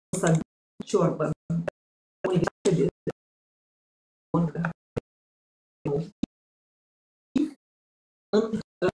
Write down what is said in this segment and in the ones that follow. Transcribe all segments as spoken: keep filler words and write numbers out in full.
Ciorbă, Universitatea de în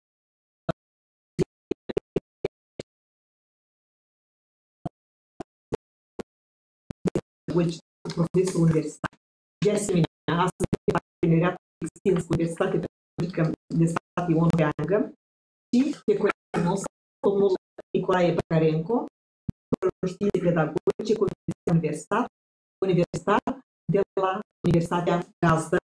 profesor universitar. De asemenea, astăzi parteneriat extins cu Universitatea Pedagogică de stat Ion Creangă și pe colegul nostru, domnul Nicolae Băcarenco, profesor științe pedagogice cu universitar, universitar de la Universitatea Gazdă,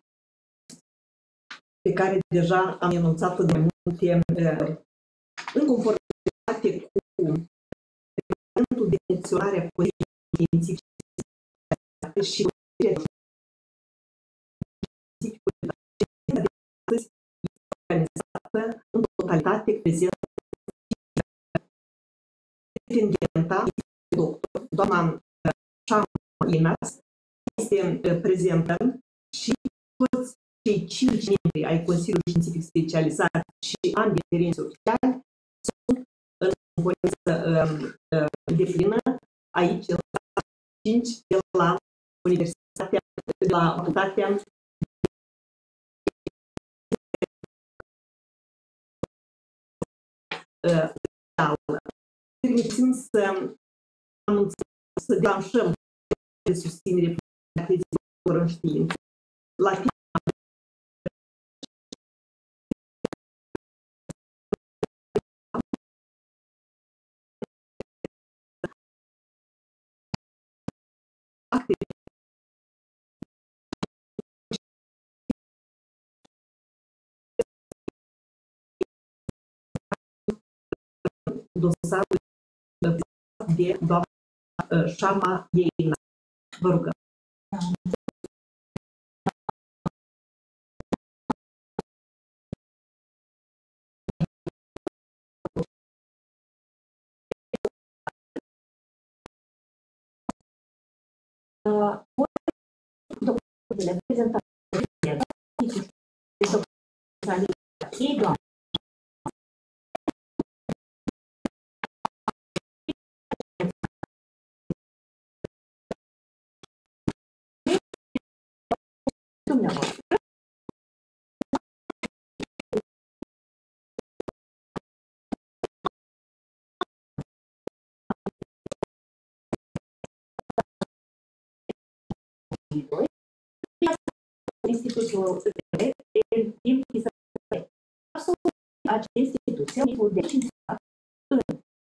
pe care deja am enunțat de mai multe, în conformitate cu regulamentul de funcționare a Consiliului Științific și organizată în totalitate prezentă pretendenta, doctor, doamna Șama Inas, este prezentă și toți cei cinci membri ai Consiliului Științific Specializat și ambii referenți oficiali sunt în componență deplină aici, în cinci de la Universitatea, de la Facultatea Permitem să anunțăm, să declanșăm de susținere pentru în știință la dosarul de doamna Șama Inas. Vă rugăm. Documentele prezentate de doamna Institutul din Israel. Această instituție a fost decințată în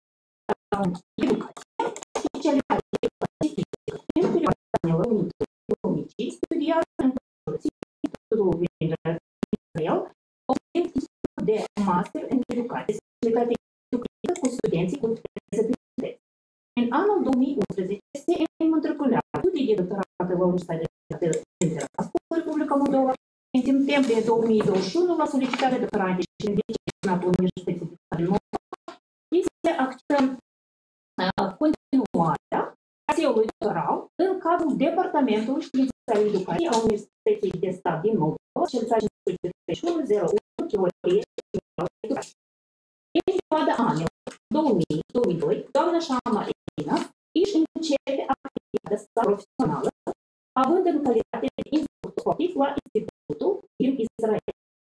educație, specializare științifică. În perioada anilor două mii cinci, studiază în Institutul din Israel, obținând titlul de master în educație, specialitate educativă cu studenții cu dizabilități. În anul două mii unsprezece se înmatriculează studii de doctorat la Universitatea de Republica Moldova. În septembrie două mii douăzeci și unu, la solicitarea doctorantei și în decanatul Universității de Moldova, este acceptăm uh, continuarea traseului doctoral în cadrul Departamentului Științei și Educației a Universității de Stat din Moldova, cercetare cinci sute treizeci și unu zero unu, teorie și educație. În perioada anilor două mii - două mii doi, doamna Șama Inas își începe activitatea profesională, având în calitate de instructor sportiv la Institutul din Israel.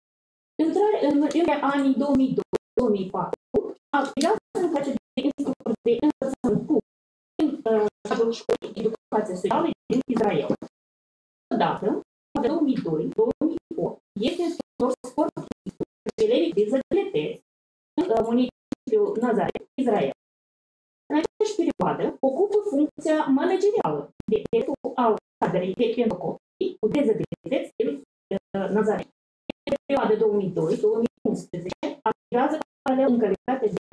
În anii două mii doi - două mii patru, activează în calitate de instructor de învățământ public în cadrul școlii de educație socială din Israel. Odată, în două mii doi - două mii opt, este instructor sportiv pentru elevii cu dizabilități în municipiul Nazaret, Israel. În aceeași perioadă, ocupă funcția managerială de director al cadrei de pentru copii cu dizabilități din Nazaret. În perioada două mii doi - două mii unsprezece, activează paralel în calitate de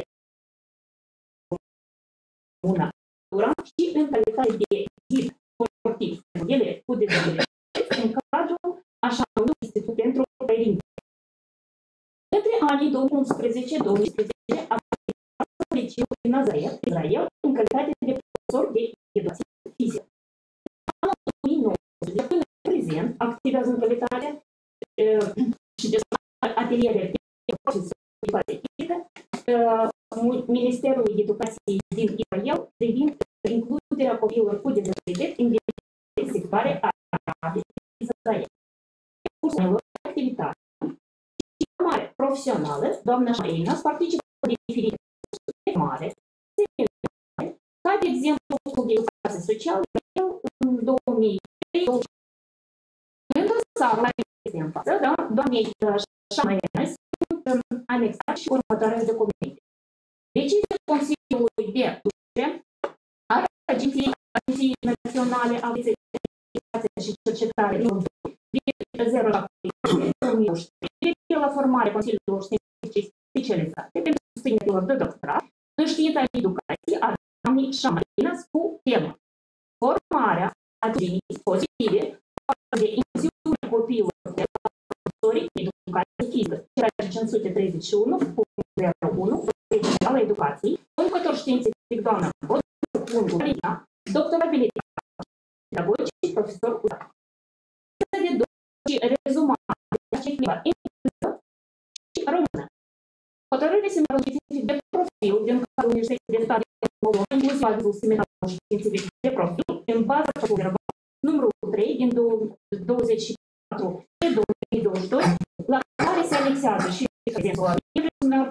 una și în calitate de ghid sportiv pentru elevi cu dizabilități în cadrul așa numit Institut pentru Părinte. Între anii două mii unsprezece - două mii treisprezece, activează în liceul din Nazaret, Israel, în calitate de profesor de educație fizică. În anul două mii nouăsprezece, până în prezent, activează în calitate uh, și de ateliere de profesor de educație fizică, uh, Ministerul Educației din Israel privind includerea copiilor cu dizabilități în viețile sectoare arate din Israel. Cursurilor de activitate și formare profesională, doamna Șaina participă la diferite cursuri de formare, ca de exemplu cursul de educație socială în două mii trei. În dosarul la este în față, da? Doamnei Șaina sunt anexate și următoarele documente. Decizia Consiliului de Ducere a Agenției Agenției Naționale a Educației și Cercetare din zero la două mii unsprezece la formare Consiliului Științifice Specializate pentru susținerilor de doctorat în știința educației a doamnei Șaina cu temă formarea atitudinii pozitive de incluziunea copiilor de profesorii de educație fizică, ceea ce cinci sute treizeci și unu punct zero unu al educației, conducător științific doamna Bodru, doctor abilitat, pedagogic și profesor usat. De și rezumare și limba engleză și română. Hotărârile seminarului științific de profil din cadrul Universității de Stat din Moldova, inclusiv avizul seminarului științific de profil, în baza procesul verbal numărul trei din douăzeci și patru pe două mii douăzeci și doi, la care se anexează și prezentul la seminar,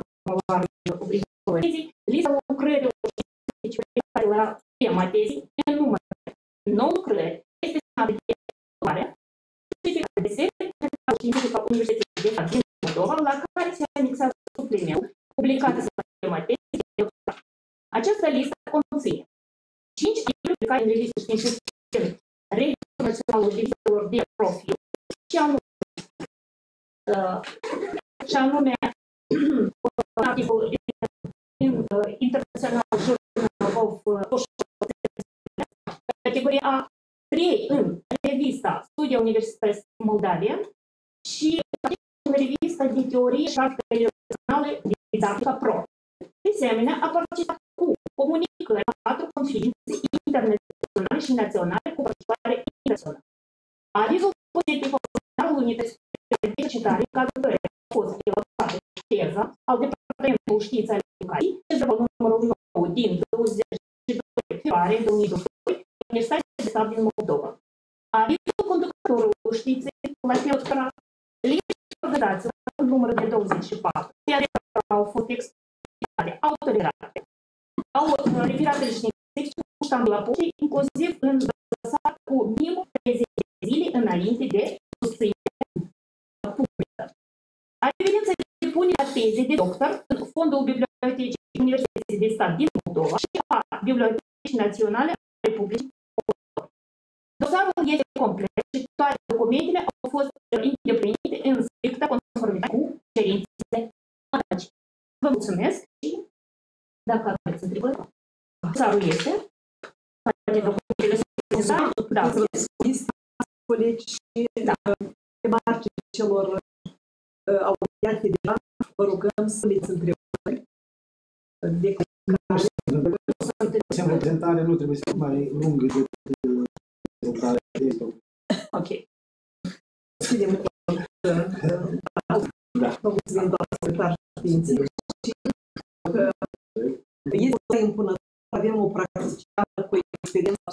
lista lucrărilor științifice care la tema tezii, în număr nouă lucrări, este semnată de evaluare, certificat de secretarul științific al Universității de Stat din Moldova, la care se anexează suplimentul publicat la tema tezii de doctorat. Această listă conține cinci libri publicate în revistă științifice Registrul Național al Revistelor de Profil și anume, uh, și anume articol in uh, International Journal of Social Sciences, categoria A trei în revista Studia Universității Moldavia și în revista de teorie și artă internaționale Didactica Pro. De asemenea, a participat cu comunicări la patru conferințe internaționale și naționale cu participare internațională. Avizul pozitiv al Unității de Cercetare, în cadrul căreia a fost evaluată teza al Departamentului Științe ale Educației, teza numărul nouă din douăzeci și doi februarie două mii douăzeci și doi, Universitatea de Stat din Moldova. Avizul conducătorului științei la doctorat, liniile organizațiilor în număr de douăzeci și patru, care au fost explicate, autorizate, au referate științifice cu ștampă la poștă, inclusiv în dosar cu minimum treizeci de zile înainte de susținere publică. A evidență de depunerea tezei de doctor în fondul Bibliotecii Universității de Stat din Moldova și a Bibliotecii Naționale a Republicii Moldova. Dosarul este complet și toate documentele au fost îndeplinite în strictă conformitate cu cerințele ANACI. Vă mulțumesc și dacă aveți întrebări, dosarul este, toate documentele sunt prezente, da. Colegi și da. Pe marginea celor uh, audiate deja, vă rugăm să le întrebări de care Semnul prezentare nu trebuie să fie mai lungă decât prezentarea de ok. Ținem da. Vă mulțumim, doamna secretar științific și că este impunător, avem o practiciană cu experiență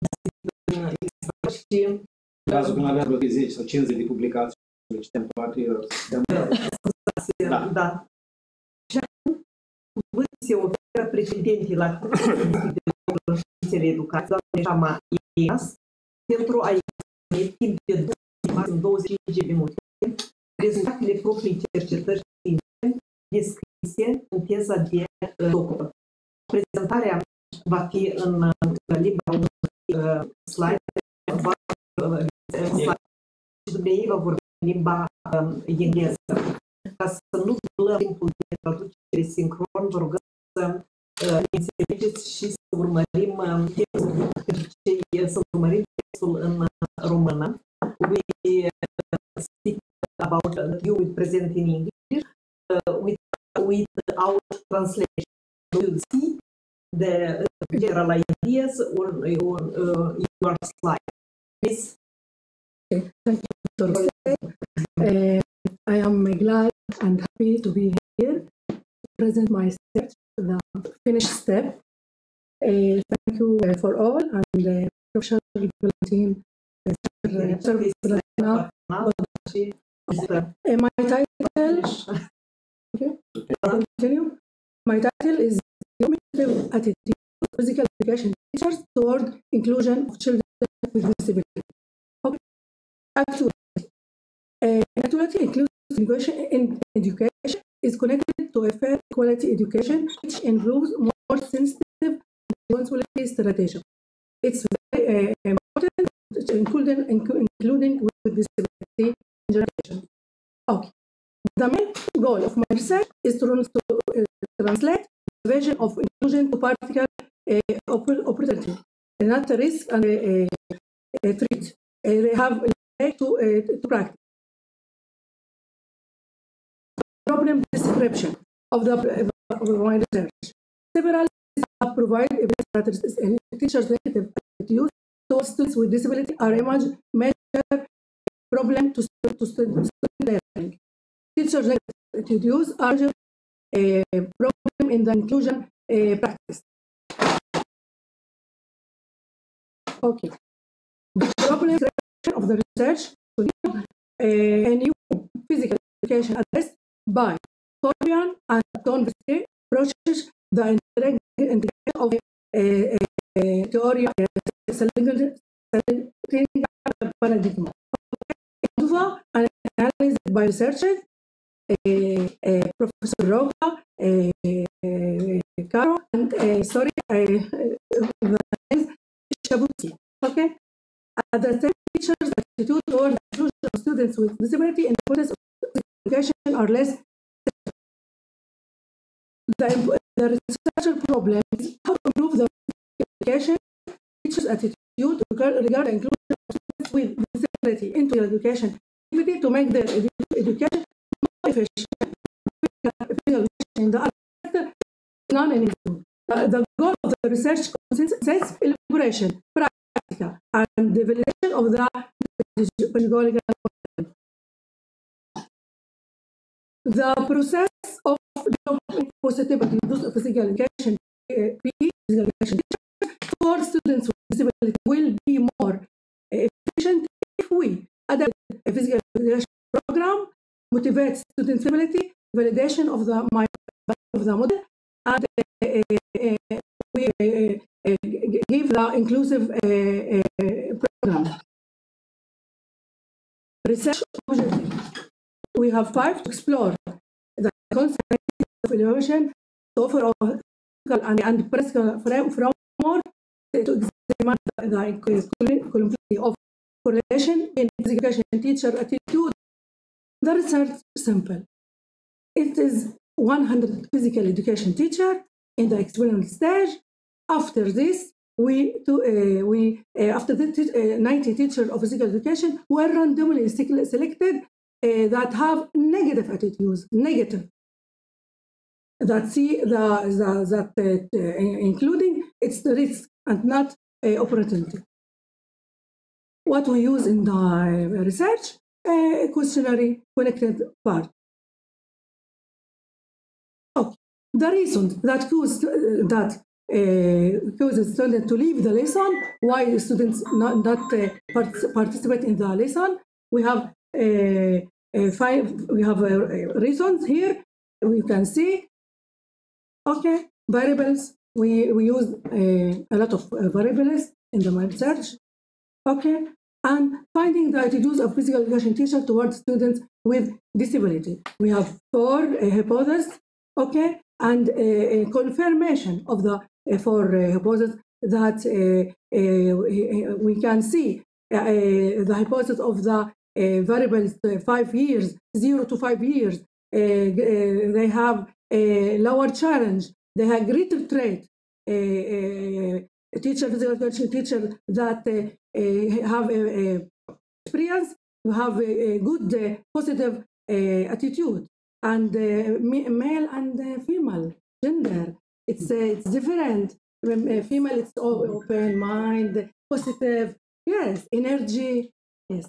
și în cazul când avea vreo zece sau cincizeci de publicații, le citem toate, da. Da. Și acum, cuvânt se oferă președintii la Științele Educației, doamne Jama Ias, pentru a expune timp de douăzeci și cinci de minute rezultatele proprii cercetări științifice descrise în teza de doctor. Prezentarea va fi în limba română, slide, și dumneavoastră va vorbi în limba engleză. Ca să nu dublăm timpul de traducere sincron, vă rugăm să înțelegeți și să urmărim textul, să urmărim textul în română. We speak about, you will present in English uh, with, without translation. You will see the general ideas on, on uh, your slide. Please. Okay. Thank you, Doctor Uh, I am glad and happy to be here to present my research, the finished step Uh, thank you uh, for all, and uh, Professor Valentin, uh, Valentina. Uh, my title, okay, continue. My title is Normative Attitude of Physical Education Teachers Toward Inclusion of Children with Disability. Okay. Actually, uh, actually inclusive education in education is connected to a fair quality education which improves more sensitive responsibility strategy. It's very uh, important, including, including with disability generation. Okay. The main goal of my research is to, to uh, translate the vision of inclusion to practical uh, opportunity, not risk and uh, uh, treat. Uh, they have to, uh, to practice. Problem description of the of my research. Several have provided evidence that teachers' negative attitude towards students with disability are a major problem to, to student learning. Teachers' negative attitudes are a problem in the inclusion uh, practice. Okay. The problem of the research to a new physical education addressed by Korean and Tonbridge approaches the integration of a theory paradigm. And analyzed by researchers, uh, uh, Professor Roga, uh, Caro, and uh, sorry, uh, Shabuti. Okay. At the same, teachers' attitude toward the inclusion of students with disability in the process of education are less. The, the researcher problem is how to improve the education teachers' attitude regarding inclusion of students with disability into the education activity to make their edu education more efficient in the sector. Uh, the goal of the research consists in elaboration, practical, and the validation of the pedagogical model. The process of positive attitudes of physical education, physical education for students with disability will be more efficient if we adapt a physical education program, motivate student disability, validation of the of the model, and uh, uh, we uh, uh, give the inclusive uh, uh, program. Research objective. We have five to explore the concept of evaluation to offer and, and practical framework to examine the complexity of correlation in education teacher attitude. The research simple. It is one hundred physical education teacher in the experimental stage. After this, we to, uh, we uh, after the uh, ninety teachers of physical education were randomly selected uh, that have negative attitudes, negative. That see the, the that uh, including its risk and not uh, opportunity. What we use in the research, a uh, questionnaire connected part. Okay. The reasons that cause uh, that uh, causes students to leave the lesson, why students not, not uh, part participate in the lesson, we have uh, uh, five. We have uh, reasons here. We can see. Okay, variables. We we use uh, a lot of uh, variables in the research. Okay, and finding the attitudes of physical education teachers towards students with disability. We have four uh, hypotheses. Okay, and a, a confirmation of the uh, four uh, hypotheses that uh, uh, we can see uh, the hypothesis of the uh, variables uh, five years, zero to five years. Uh, uh, they have a lower challenge. They have greater trait. Uh, uh, teacher, physical education teacher that uh, uh, have a, a experience, you have a, a good uh, positive uh, attitude. And uh, male and uh, female gender, it's uh, it's different. Uh, female, it's open mind, positive, yes, energy, yes.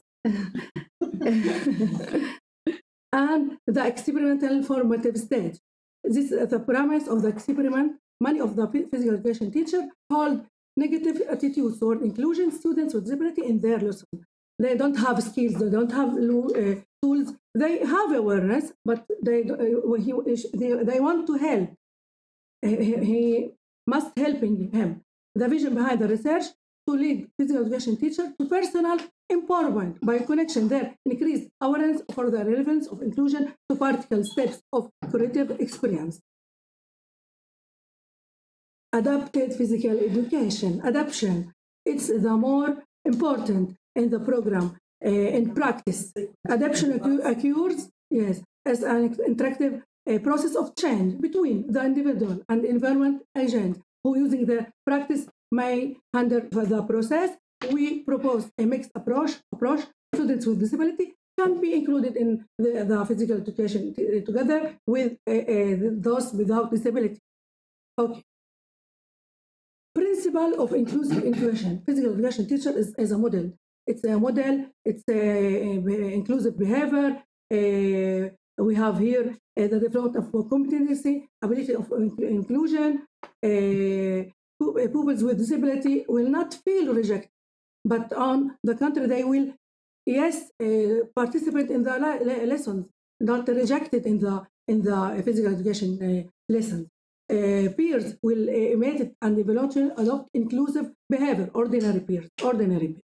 And the experimental formative stage. This is the premise of the experiment many of the physical education teachers hold negative attitudes toward inclusion students with disability in their lesson. They don't have skills, they don't have uh, tools, they have awareness, but they, uh, he, they, they want to help. Uh, he, he must helping him. The vision behind the research to lead physical education teachers to personal empowerment by connection there, increase awareness for the relevance of inclusion to practical steps of creative experience. Adapted physical education, adaptation, it's the more important in the program uh, in practice. Adaptation occurs, yes, as an interactive uh, process of change between the individual and environment agent who using the practice may handle the process. We propose a mixed approach. approach. Students with disability can be included in the, the physical education together with uh, uh, those without disability. Okay. Principle of inclusive inclusion. Physical education teacher is, is a model. It's a model, it's a, a inclusive behavior. Uh, we have here uh, the development of competency, ability of inclusion. Uh, pupils with disability will not feel rejected, but on the contrary, they will, yes, uh, participate in the le lessons, not rejected in the in the physical education uh, lessons. Uh, peers will uh, imitate and develop adopt inclusive behavior, ordinary peers, ordinary peers.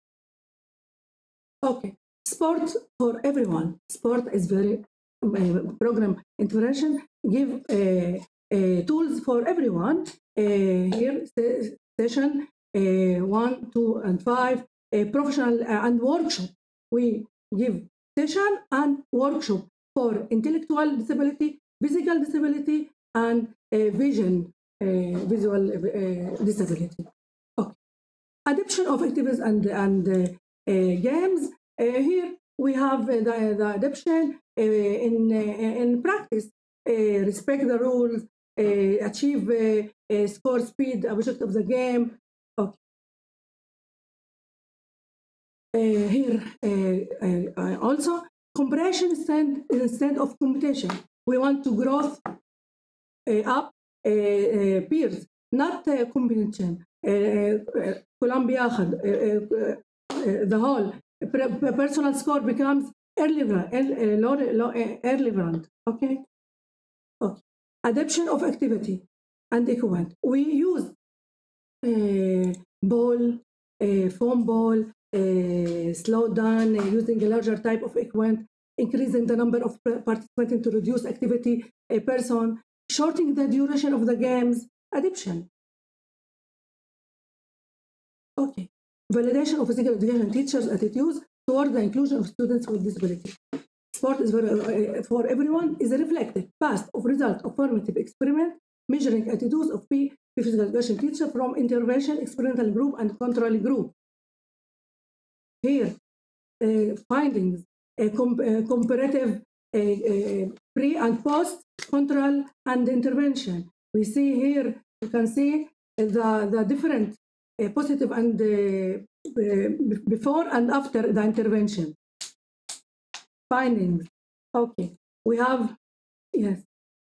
Okay, sport for everyone. Sport is very uh, program intervention, give uh, uh, tools for everyone. Uh, here, session uh, one, two, and five, uh, professional uh, and workshop. We give session and workshop for intellectual disability, physical disability, and uh, vision, uh, visual uh, disability. Okay. Adoption of activities and, and uh, uh, games. Uh, here we have uh, the, the adoption uh, in, uh, in practice. Uh, respect the rules, uh, achieve uh, uh, score speed, object of the game. Okay. Uh, here uh, uh, also, comparison instead, instead of competition. We want to grow uh, up uh, uh, peers, not uh, competition. كلهم بياخذ the whole personal score becomes irrelevant, irrelevant. Okay. Okay. Adoption of activity and equipment. We use uh, ball, uh, foam ball, uh, slow down, uh, using a larger type of equipment, increasing the number of participants to reduce activity a person, shortening the duration of the games. Adoption. Okay. Validation of physical education teachers' attitudes toward the inclusion of students with disability. Sport is for, uh, for everyone is a reflective, past of result of formative experiment, measuring attitudes of P physical education teacher from intervention, experimental group, and control group. Here, uh, findings, uh, com uh, comparative uh, uh, pre and post control and intervention. We see here, you can see the, the different uh, positive and uh, uh, before and after the intervention. Findings. Okay, we have, yes,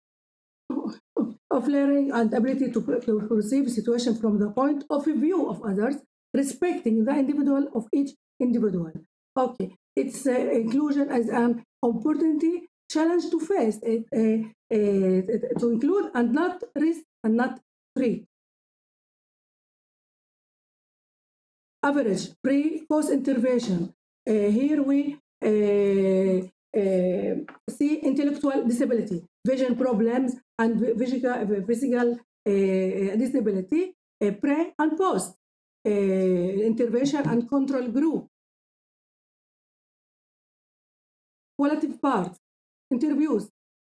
of learning and ability to, to perceive situation from the point of view of others, respecting the individual of each individual. Okay, it's uh, inclusion as an opportunity, challenge to face, it, uh, uh, to include and not risk and not treat. Average pre-post intervention. Uh, here we uh, uh, see intellectual disability, vision problems, and physical, physical uh, disability, uh, pre and post uh, intervention and control group. Qualitative parts, interviews.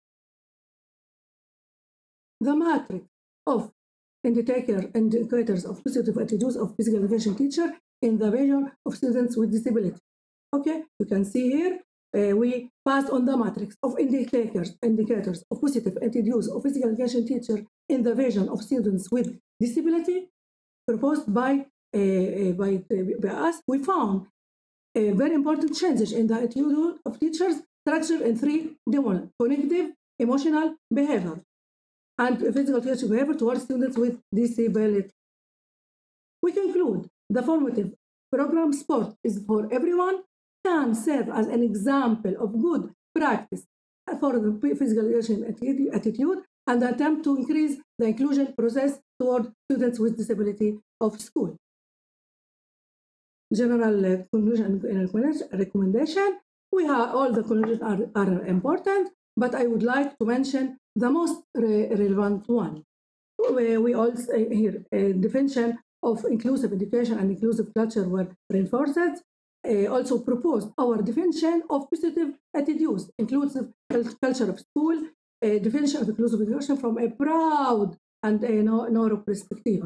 The matrix of indicator indicators of positive attitudes of physical education teacher in the vision of students with disability. Okay, you can see here uh, we passed on the matrix of indicators indicators of positive attitudes of physical education teacher in the vision of students with disability proposed by uh, uh, by, uh, by us. We found a very important changes in the attitude of teachers structured in three domains: cognitive, emotional, behavior. and physical education behavior towards students with disability. We conclude the formative program Sport is for Everyone can serve as an example of good practice for the physical education attitude and attempt to increase the inclusion process toward students with disability of school. General uh, conclusion and recommendation. We have all the conclusions are, are important, but I would like to mention the most re relevant one. Where we also uh, here a definition of inclusive education and inclusive culture were reinforced. Uh, also proposed our definition of positive attitudes, inclusive culture of school, a definition of inclusive education from a broad and a narrow perspective.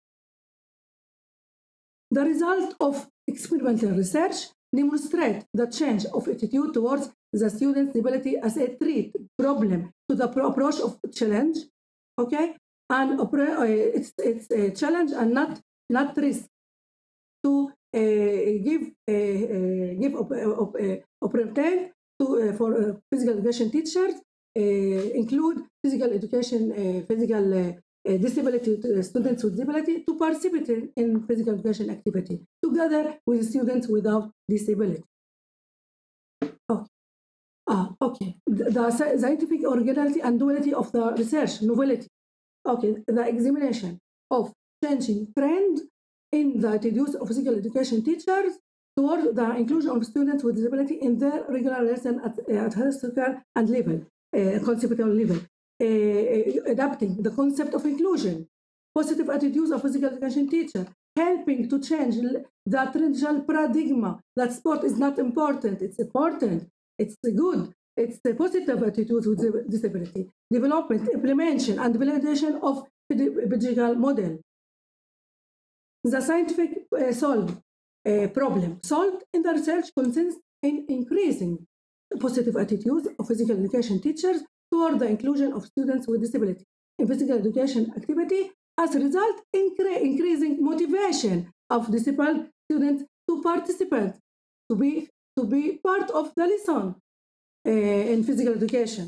The result of experimental research demonstrate the change of attitude towards the student's disability as a threat problem to the approach of challenge, okay, and uh, it's it's a challenge and not not risk to uh, give uh, uh, give op op uh, opportunity to uh, for uh, physical education teachers uh, include physical education uh, physical uh, uh, disability uh, students with disability to participate in physical education activity together with students without disability. Okay. Ah, okay. The, the scientific originality and duality of the research, novelty. Okay, the examination of changing trend in the attitudes of physical education teachers toward the inclusion of students with disability in their regular lesson at, at historical and level, uh, conceptual level, uh, adapting the concept of inclusion, positive attitudes of physical education teacher, helping to change the traditional paradigm that sport is not important, it's important, it's good, it's a positive attitude with disability, development, implementation, and validation of pedagogical model. The scientific uh, solve uh, problem solved in the research consists in increasing positive attitudes of physical education teachers toward the inclusion of students with disability in physical education activity, as a result, incre increasing motivation of disabled students to participate, to be to be part of the lesson uh, in physical education.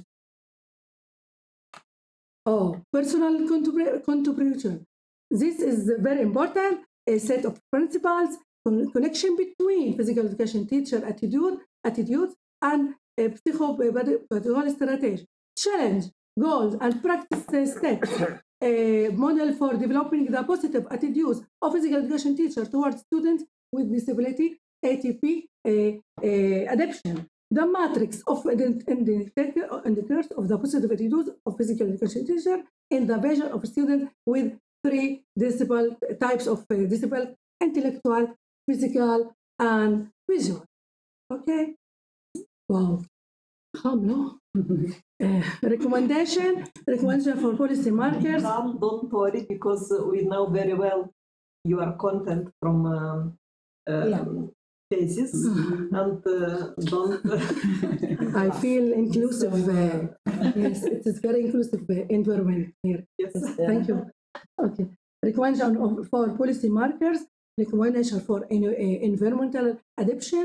Oh, personal contribution. This is very important. A set of principles, connection between physical education teacher attitude, attitudes and psychopedagogical strategy, challenge, goals, and practice steps. A model for developing the positive attitudes of physical education teacher towards students with disability, A T P, a, a adaptation. The matrix of indicators of the positive attitudes of physical education teacher in the vision of students with three disabled types of uh, disabled: intellectual, physical, and visual. Okay. Wow. Calm, no? uh, recommendation, recommendation for policy markers. Calm, don't worry, because we know very well your content from um, uh, Yeah. thesis, and uh, don't. I feel inclusive. Uh, yes, it is very inclusive uh, environment here. Yes. Thank you. Okay. Recommendation of, for policy markers, recommendation for in, uh, environmental adaptation,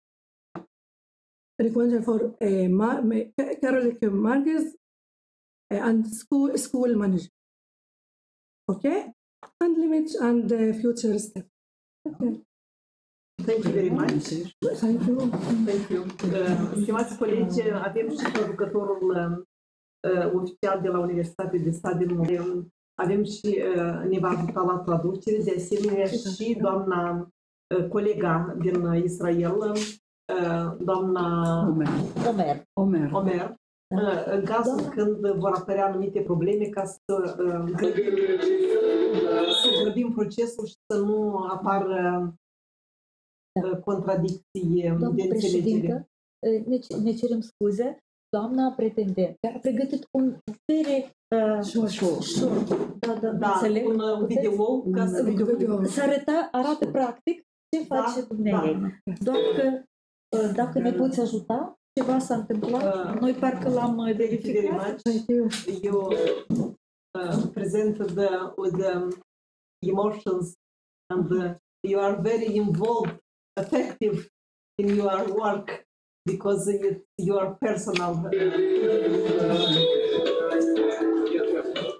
recommendation for uh, ma curriculum markers uh, and school school management. Okay, and limits and uh, future steps. Okay. Thank you very much. Thank you. Thank you. Uh, stimați colegi, avem și traducătorul uh, oficial de la Universitatea de Stat din Moldova. Avem și, uh, ne va ajuta la traducere, de asemenea și doamna uh, colega din Israel, uh, doamna Omer. Omer. Omer, uh, în cazul Da. când vor apărea anumite probleme, ca să uh, grăbim, să grăbim procesul și să nu apară uh, contradicții Doamnă de înțelegere. președintă, ne, ne cerem scuze. Doamna pretendentă a pregătit un very uh, Short. short, da, da, Da, înțeleg. un uh, Puteți video ca să Video, video. să arăta, arată practic ce Da, face dumneavoastră. da. Doar că uh, dacă ne poți ajuta, ceva s-a întâmplat, Uh, noi parcă l-am uh, Thank you very verificat. much. Thank you. You uh, presented uh, with um, emotions, and uh, you are very involved, effective in your work, because it's your personal. Uh,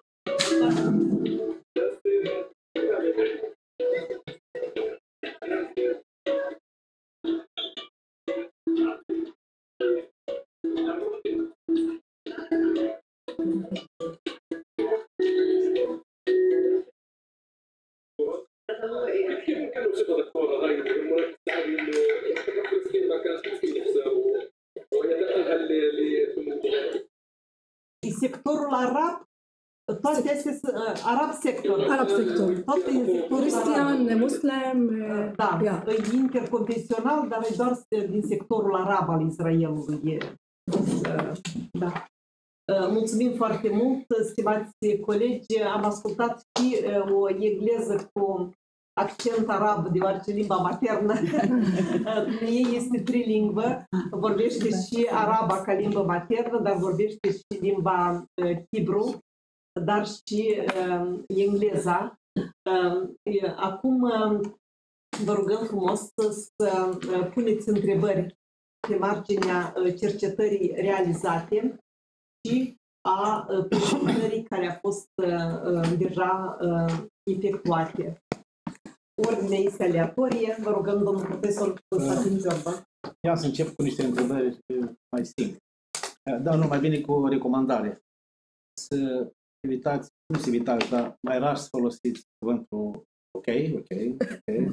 sectorul arab, toate astea sunt uh, arab sector. Arab sector. Tot în sectorul Cristian, arab. muslim, Da, yeah. e interconfesional, dar e doar din sectorul arab al Israelului. E, uh, da. Uh, mulțumim foarte mult, stimați colegi. Am ascultat și uh, o engleză cu accent arab, deoarece limba maternă ei este trilingvă, vorbește și araba ca limbă maternă, dar vorbește și limba uh, hebru, dar și uh, engleza. Uh, acum uh, vă rugăm frumos să uh, puneți întrebări pe marginea uh, cercetării realizate și a uh, prezentării care a fost uh, uh, deja uh, efectuate. Ordinea este aleatorie. Vă rugăm, domnul profesor Constantin Ziorba. Ia să încep cu niște întrebări mai simple. Dar nu, mai bine cu o recomandare. Să evitați, nu să evitați, dar mai rar să folosiți cuvântul ok, ok, ok.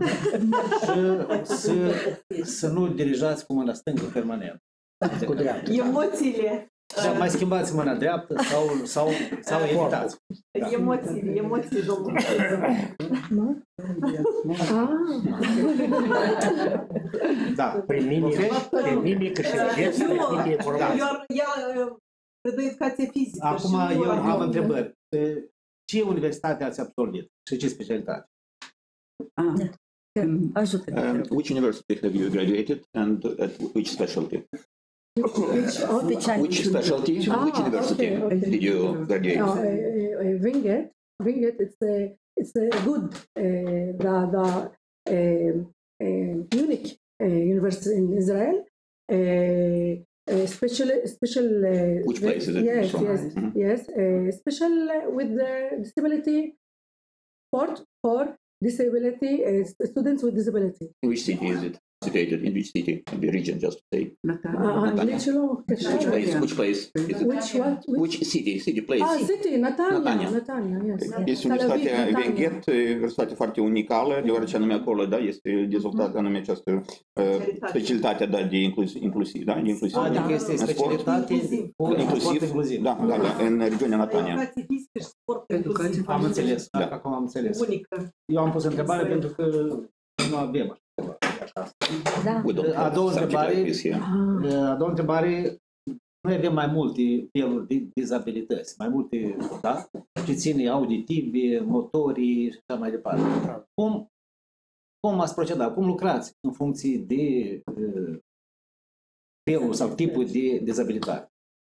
Și să, să nu dirijați cu mâna stângă permanent. Cu dreapta. Emoțiile. Da, mai schimbați mâna dreaptă sau, sau, sau evitați. Da. Emoțiile, emoțiile, domnul profesor. Da. Prin mimică, prin mimică și gest, tehnică informație. Eu predă educație fizică. Acum eu am întrebări. Ce universitate ați absolvit și ce specialitate? Ajută. Um, which university have you graduated and at which specialty? Which specialty? Ah, which university okay, okay. did you graduate? Uh, uh, Vinget, Vinget, it's a it's a good uh, the the uh, uh, unique uh, university in Israel. Uh, uh, special special. Uh, Which place is it Yes, from? yes, Mhm. yes. Uh, special uh, with the disability sport for disability uh, students with disability. In which city is it situated? In which city? In the region, just to say. Uh, Natania. Which place? Which place is it? Which what? Which? Which city? City place. Ah, city, Natania, Natania. Natania, yes. Este Tel Aviv, Universitatea Natania. Venghet, universitate foarte unicală, deoarece anume acolo, da, este dezvoltată anume această uh, specialitate, da, de inclusiv, inclusiv, da, de inclusiv. Adică este specialitate cu sport Inclusiv, inclusiv. da, da, da, în regiunea Natania. Educație fizică și sport inclusiv. Am înțeles, Da. acum am înțeles. Unică. Eu am pus întrebare pentru că nu avem așa ceva. Da. We don't A have doua subject întrebare, like this here. a doua întrebare, noi avem mai multe feluri de dizabilități, mai multe, da? Ce ține auditive, motorii și așa mai departe. Cum, cum ați procedat? Cum lucrați în funcție de uh, felul sau tipul de dizabilitate?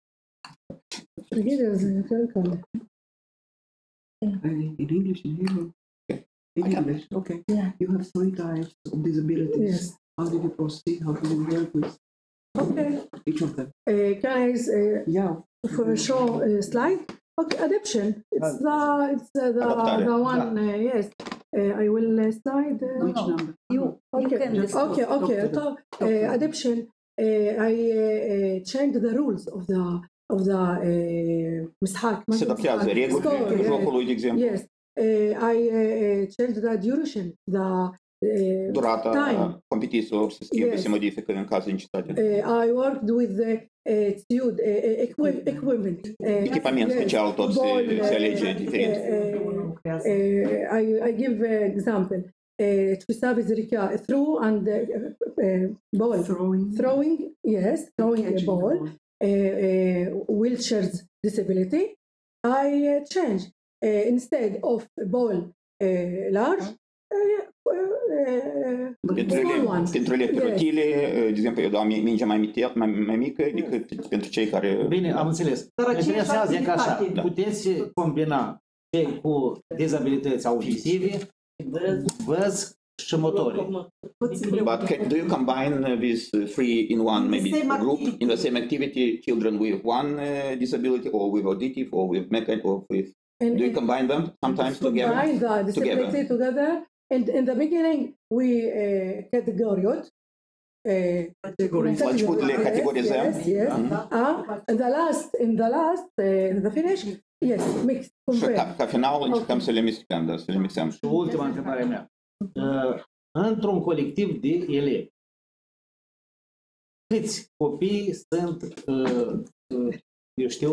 In English, in Hebrew? In English, okay. Yeah. You have three types of disabilities. Yes. How did you proceed? How did you work with Okay. each of them? Uh, can I uh, Yeah. for show a slide? Okay, adaptation. It's the it's uh, the Adaptare. the one. Uh, yes. Uh, I will uh, slide. Uh, Which number? You, you Okay. can discuss. Okay. Okay. Doctor. So, uh, adaptation. Uh, I uh, uh, changed the rules of the of the uh, مصحاك. Se adaptează regulile Score, yes. jocului, de exemplu, Yes. Uh, I uh, uh, changed the duration. The uh, durata time. competițiilor se schimbă, Yes. se modifică în caz de necesitate. Uh, I worked with the uh, tube, uh, equi- equipment. Uh, Echipament yes. special tot se, Ball, se uh, alege diferit. uh, uh, I, I give an example. تساوي زركاء through and uh, uh, ball. Throwing. Throwing, yes, throwing a Catching the ball. ball. Uh, uh, wheelchair's disability. I uh, change uh, instead of a ball uh, large, uh, uh, Pentru small ele, one. pentru ele rotile, de exemplu, eu dau mingea mai, mică, mai, mai mică decât pentru cei care... Bine, am înțeles. Dar Mă aceeași interesează e ca așa, activitate. puteți combina cei cu dizabilități auditive, văz și motorii. But can, do you combine uh, these three in one, In the maybe same group, activity. in the same activity, children with one uh, disability or with auditive or with mechanical or with... And- Do you combine them sometimes together? combine the disability together. And in the beginning, we uh, categorized. Uh, Categories. La început le categorizăm. Yes, yes. Da. Uh, in the last, in the last, uh, in the finish, yes, mixed, Și compare. ca, ca final încercăm să le mixăm, da, să le mixăm. Și ultima întrebare a mea. Uh, într-un colectiv de elevi, câți copii sunt, uh, uh, eu știu,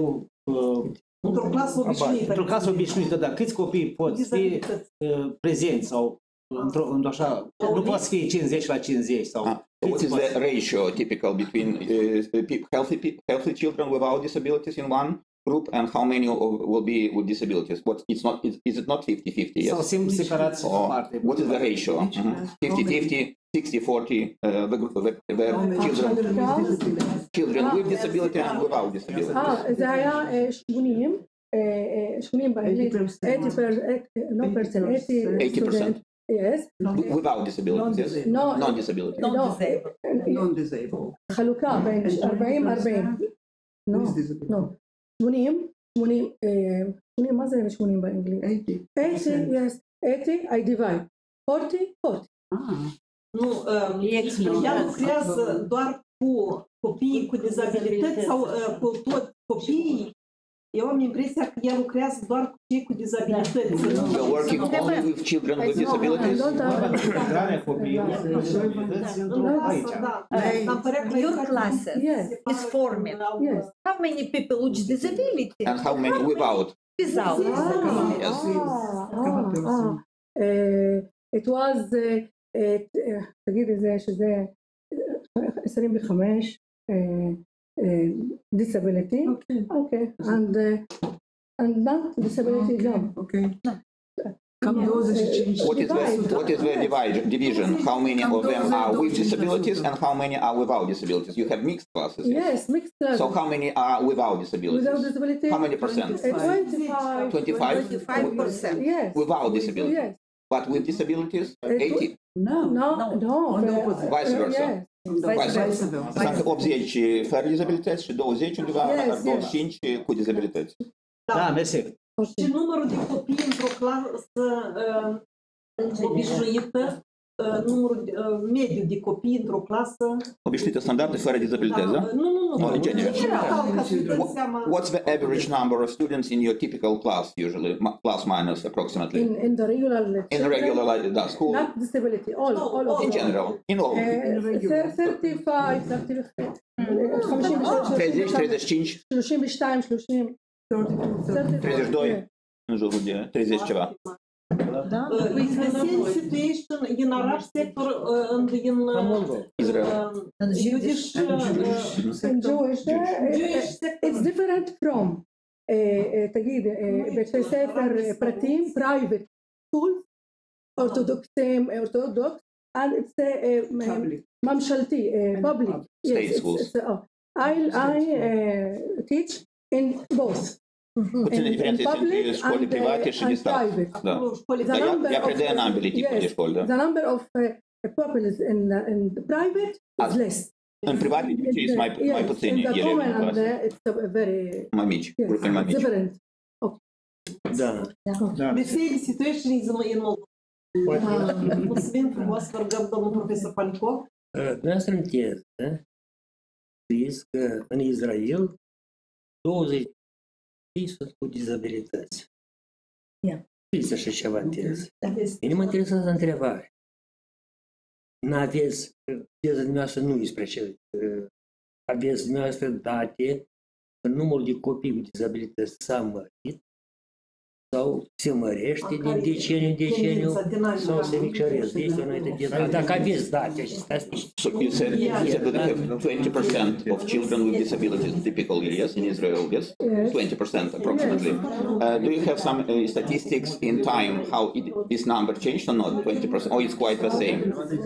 uh, Într-o clasă obișnuită. într-o clasă obișnuită, da, câți copii pot fi uh, prezenți sau într-o, într-o așa, nu poate fi cincizeci la cincizeci sau... Ah, what is the ratio typical between uh, pe- healthy pe- healthy children without disabilities in one group and how many of, will be with disabilities? What it's not is, is it not fifty fifty? Sau Yes. simplu separați Or parte. what is the ratio? fifty fifty, sixty forty, uh, the, group- the, the children children with disability and without disability. اه إذا هي شكونين شكونين بإنجليزي eighty percent no percent eighty eighty percent. student yes W- without disabilities, yes? no Non-disability. no Non-disabled. خلوكا بين أربعين أربعين no Who's disabled? no شكونين شكونين شكونين ما زي شكونين بإنجليزي eighty. eighty yes eighty I divide forty forty Ah, Nu, uh, ea lucrează doar cu copiii cu dizabilități sau uh, cu toți copiii. Eu am impresia că ea lucrează doar cu cei cu dizabilități. You're working only with children with disabilities? Integrarea copiilor cu disabilități într-o aici. Da, dar părea că Your classes Yes. is formed. yes How many people with disability? And how many without? Without. Yes. ah ah it was تجيب زي شو زي عشرين بخمس disability okay and and not disability job okay. Cam douăzeci și cinci. What is the what is the divide, division? How many of them are with disabilities and how many are without disabilities? You have mixed classes. Yes. yes mixed class So how many are without disabilities? without disability How many percent? twenty-five Twenty-five. twenty-five percent. yes Without disabilities. yes But with disabilities, It- eighty. No. no no On the uh, opposite. Vice versa. yes Vice versa. versa. Sunt optzeci fără dizabilități și douăzeci undeva, Yes, dar yes. douăzeci și cinci cu dizabilități. Da, mersi. Și numărul de copii într-o clasă uh, obișnuită, uh, numărul uh, mediu de copii într-o clasă. Obișnuită standarde fără dizabilități, da? Nu, nu, nu. Oh, in general. Ca să dăm seama. What's the average number of students in your typical class usually? M- Plus minus approximately. in in the regular In a regular like, da, school? not disability all No, all of In them. general. In all. Uh, thirty-five thirty-five treizeci, treizeci și cinci, ثلاثين بشتايم ثلاثين treizeci și doi, în jurul de treizeci ceva. Da? Uh, Is the same situation in Arab sector uh, and in uh, Israel. uh, Jewish uh, in Jewish Jewish sector? it's different from تجد بيت سفر براتيم private schools orthodox orthodox and it's Public. ممشلتي public State schools. it's, it's, oh, I I uh, teach in both Puține in, diferențe in public între școli and, private și de and stat. private. Da. Școlii Dar The ea, number ea of- predă în ambele tipuri de yes, școli, da. the number of uh, pupils in uh, in the private is Ah. less. În privat, de obicei, sunt mai, Yes, mai in puțini the elevi common în and clasă. the, it's a very Mai mici, yes, grupuri mai mici. different. Da. Da. The same situation is in Moldova. Mulțumim frumos, vă rugăm, domnul profesor Panicov. Dumneavoastră în teză scris că în Israel douăzeci sunt cu dizabilități. Ia. Scris așa ceva în teză. Mine mă interesează întrebare. N-aveți, teza dumneavoastră nu despre ce, aveți dumneavoastră date că numărul de copii cu dizabilități s-a mărit sau se mărește din deceniu în deceniu sau se micșorește. Este o anumită teză. Dacă aveți date acestea, So you said, you said that you have twenty percent of children with disabilities typically, yes, in Israel, yes? Yes. twenty percent approximately. Uh, do you have some uh, statistics in time how it, this number changed or not, twenty percent, or it's quite the same?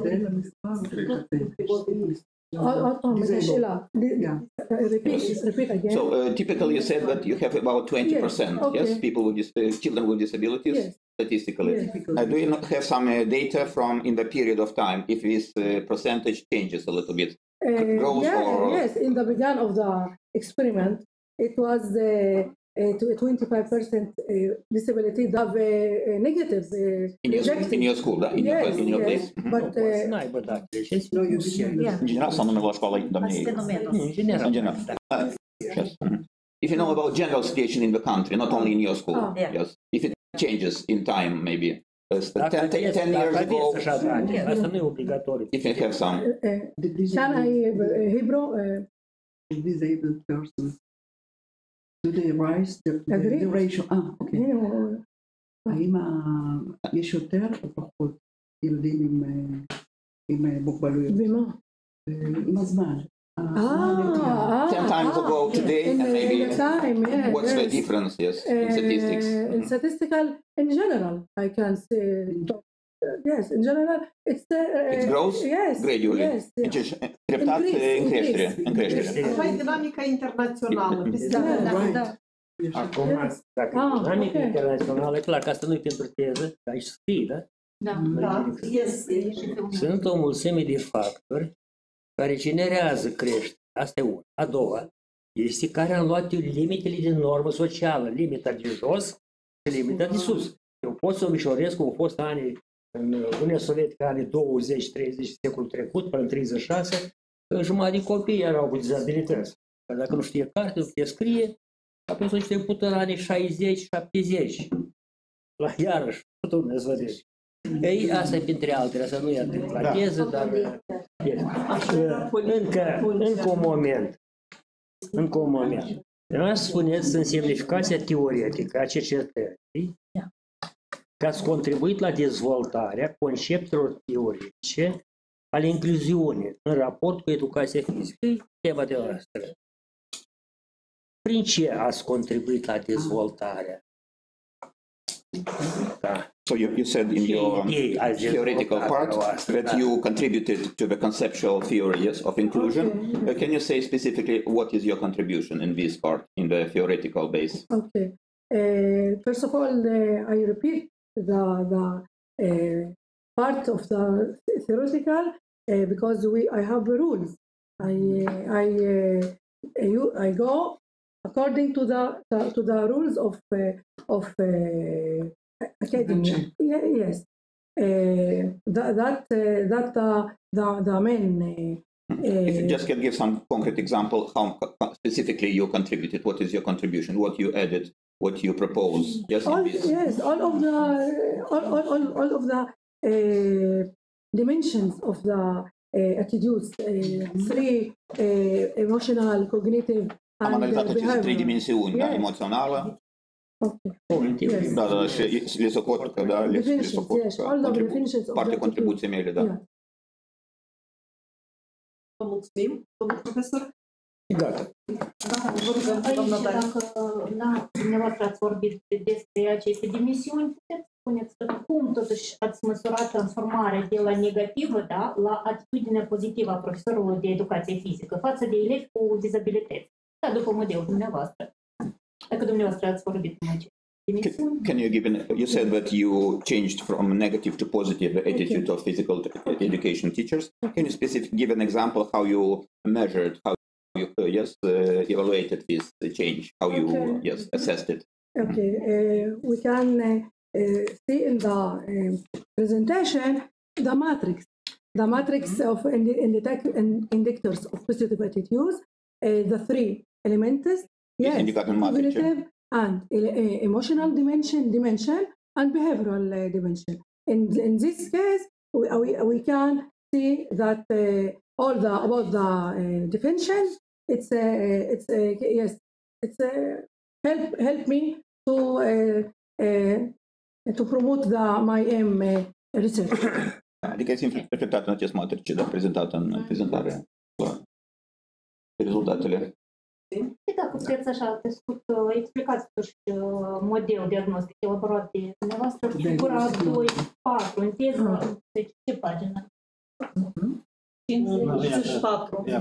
Oh, oh, oh, Sheila, Yeah. repeat, repeat again. So uh, typically you said that you have about twenty percent, Yes, okay. yes, people with dis- uh, children with disabilities, Yes. statistically. Yes. Uh, do you not have some uh, data from in the period of time if this uh, percentage changes a little bit? Uh, growth yeah, or- yes, in the beginning of the experiment, it was uh, uh, twenty-five percent uh, disability, the uh, negative. Uh, In your, rejected. in your school, da? In your, Yes, in your yes, place? Mhm. but să uh, n-aibă date. Și No, you didn't. Yeah. In general sau numai la școala Asta doamnei? fenomenul. Nu, în general. In general. Da. Uh, yes. Mhm. If you know about general situation in the country, not only in your school, Ah. Yeah. yes. If it changes in time, maybe uh, Dacă ten, ten, aveți- ten dacă years ago, aveți așa date, asta nu e obligatoriu. if you have some, uh, can I uh, Hebrew? Uh, Disabled persons. Do they rise the, the, Agree. the ratio? Ah, okay. You know, האם ה- יש יותר או פחות ילדים עם, אה, עם אה, מוגבלויות? במה? אה, עם הזמן. הזמן Ah, ten times ago today, in, and in maybe the time, yeah, what's the yes. difference? Yes, in Uh, statistics. in statistical, in general, I can say, yes, in general, it's uh, It grows yes, gradually. yes, yes. Deci, treptat Increase, în creștere, increase. în creștere. Așa e dinamica internațională. Peste Da, ani. Right. Da. Acum, dacă Ah, dinamica ok. internațională, clar că asta nu e pentru teză, dar aici scrie, da? Da. Da, este. Sunt o mulțime de factori care generează creștere. Asta e una. A doua este care am luat eu limitele de normă socială, limita de jos și limita de sus. Eu pot să ușorez cum au fost anii în Uniunea Sovietică, anii douăzeci treizeci, secolul trecut, până în treizeci și șase, jumătate de copii erau cu dizabilități. Dar dacă nu știe carte, nu știe scrie, atunci o știe pută la anii șaizeci șaptezeci. La iarăși, tot Dumnezeu vede. Ei, asta e printre altele, asta nu e atât la teză, dar e. Încă, încă un moment. Încă un moment. Dumneavoastră spuneți în semnificația teoretică a cercetării că ați contribuit la dezvoltarea conceptelor teoretice ale incluziunii în raport cu educația fizică. E tema de noastră. Prin ce ați contribuit la dezvoltarea? Da. So you, you said in your um, Yeah, I just- theoretical part that you contributed to the conceptual theories of inclusion. Okay. Uh, can you say specifically what is your contribution in this part, in the theoretical base? Okay. Uh, first of all, uh, I repeat the the uh, part of the theoretical uh, because we I have rules. I uh, I uh, you, I go according to the, the to the rules of uh, of uh, academia. Yeah, yes. Uh, that that uh, that uh, the the main. Uh, If you uh, just can give some concrete example, how co- specifically you contributed, what is your contribution, what you added, what you propose, just in all, this. yes, all of the all, all, all, all of the uh, dimensions of the uh, attitudes, uh, three uh, emotional, cognitive, Am and analizat uh, aceste trei behavioral. dimensiuni, da, Yes. emoțională, Okay. Cognitiv. Yes. da, da, și le socot că, da, le, le Definitions, socot yes, că all the contribu- definitions of parte the contribuției mele, da. Yeah. Vă mulțumim, domnul profesor. Gata. Da, vă rugăm, aici, dacă da, dumneavoastră ați vorbit despre aceste dimensiuni, puteți spuneți cum totuși ați măsurat transformarea de la negativă, da, la atitudinea pozitivă a profesorului de educație fizică față de elevi cu dizabilități. Da, după modelul dumneavoastră. Dacă dumneavoastră ați vorbit în aceste dimensiuni. Can you give an, you said that you changed from negative to positive attitude of physical education teachers. Can you specific give an example how you measured, how you uh, yes uh, evaluated this change, how you Okay. yes assessed it? Okay, uh, we can uh, uh, see in the uh, presentation the matrix, the matrix of indi- indicac- in- indicators of positive attitudes, uh, the three elements, yes, indicator matrix, cognitive and uh, emotional dimension, dimension, and behavioral uh, dimension. In in this case, we we, we can see that uh, all the about the uh, definition. It's uh, it's uh, yes, it's uh, help help me to uh, uh, to promote the my aim uh, research. Adică este reflectat în acest matrice, dar prezentat în prezentare la rezultatele. Și dacă puteți așa, pe scurt, explicați totuși modelul diagnostic elaborat de dumneavoastră, figura doi patru, în teză, deci ce pagină? cincizeci și patru. Yeah.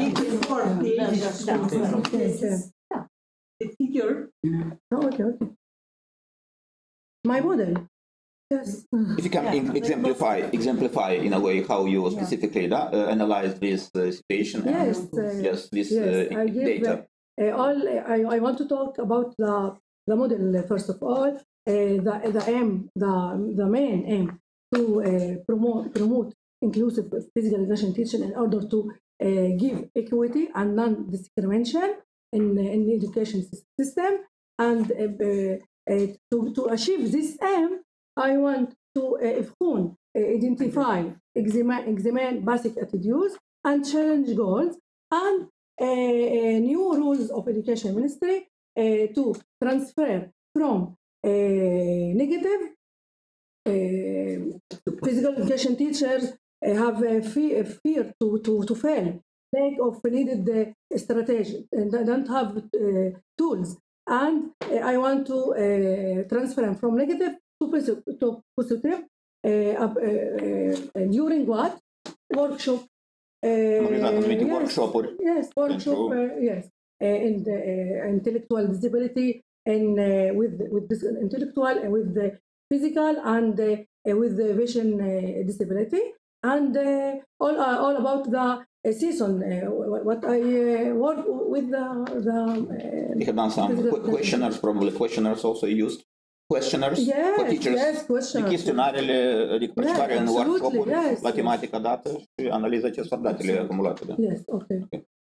The figure. Oh, okay, okay. My model. Yes. If you can Yeah. exemplify exemplify in a way how you specifically da, uh, analyze this uh, situation and Yes. uh, yes this yes, uh, I give data. uh, all. I, I want to talk about the the model uh, first of all. Uh, the the aim, the the main aim to uh, promote promote inclusive physical education teaching in order to uh, give equity and non-discrimination in in the education system. And uh, uh, to to achieve this aim, I want to uh, يكون, uh, identify, examine, examine basic attitudes and challenge goals and uh, uh, new rules of education ministry uh, to transfer from uh, negative uh, physical education teachers uh, have a fear, a fear to, to, to fail, lack of needed uh, strategy, and they don't have uh, tools. And uh, I want to uh, transfer them from negative to posi- to positive uh, uh, uh, during what? Workshop. Uh, yes, workshop-uri. yes, workshop, uh, yes, uh, in the uh, intellectual disability, and uh, with with this intellectual and with the physical and uh, with the vision uh, disability, and uh, all uh, all about the uh, season. Uh, what I uh, work with the the. Uh, You have done some physical- que- questionnaires, probably questionnaires also used. Questionnaires Yes, for teachers. yes, questionnaires. Chestionarele, adică participarea în absolutely, workshop-uri, yes, la yes. tematică dată și analiza acestor datele acumulate. Da. Yes, okay.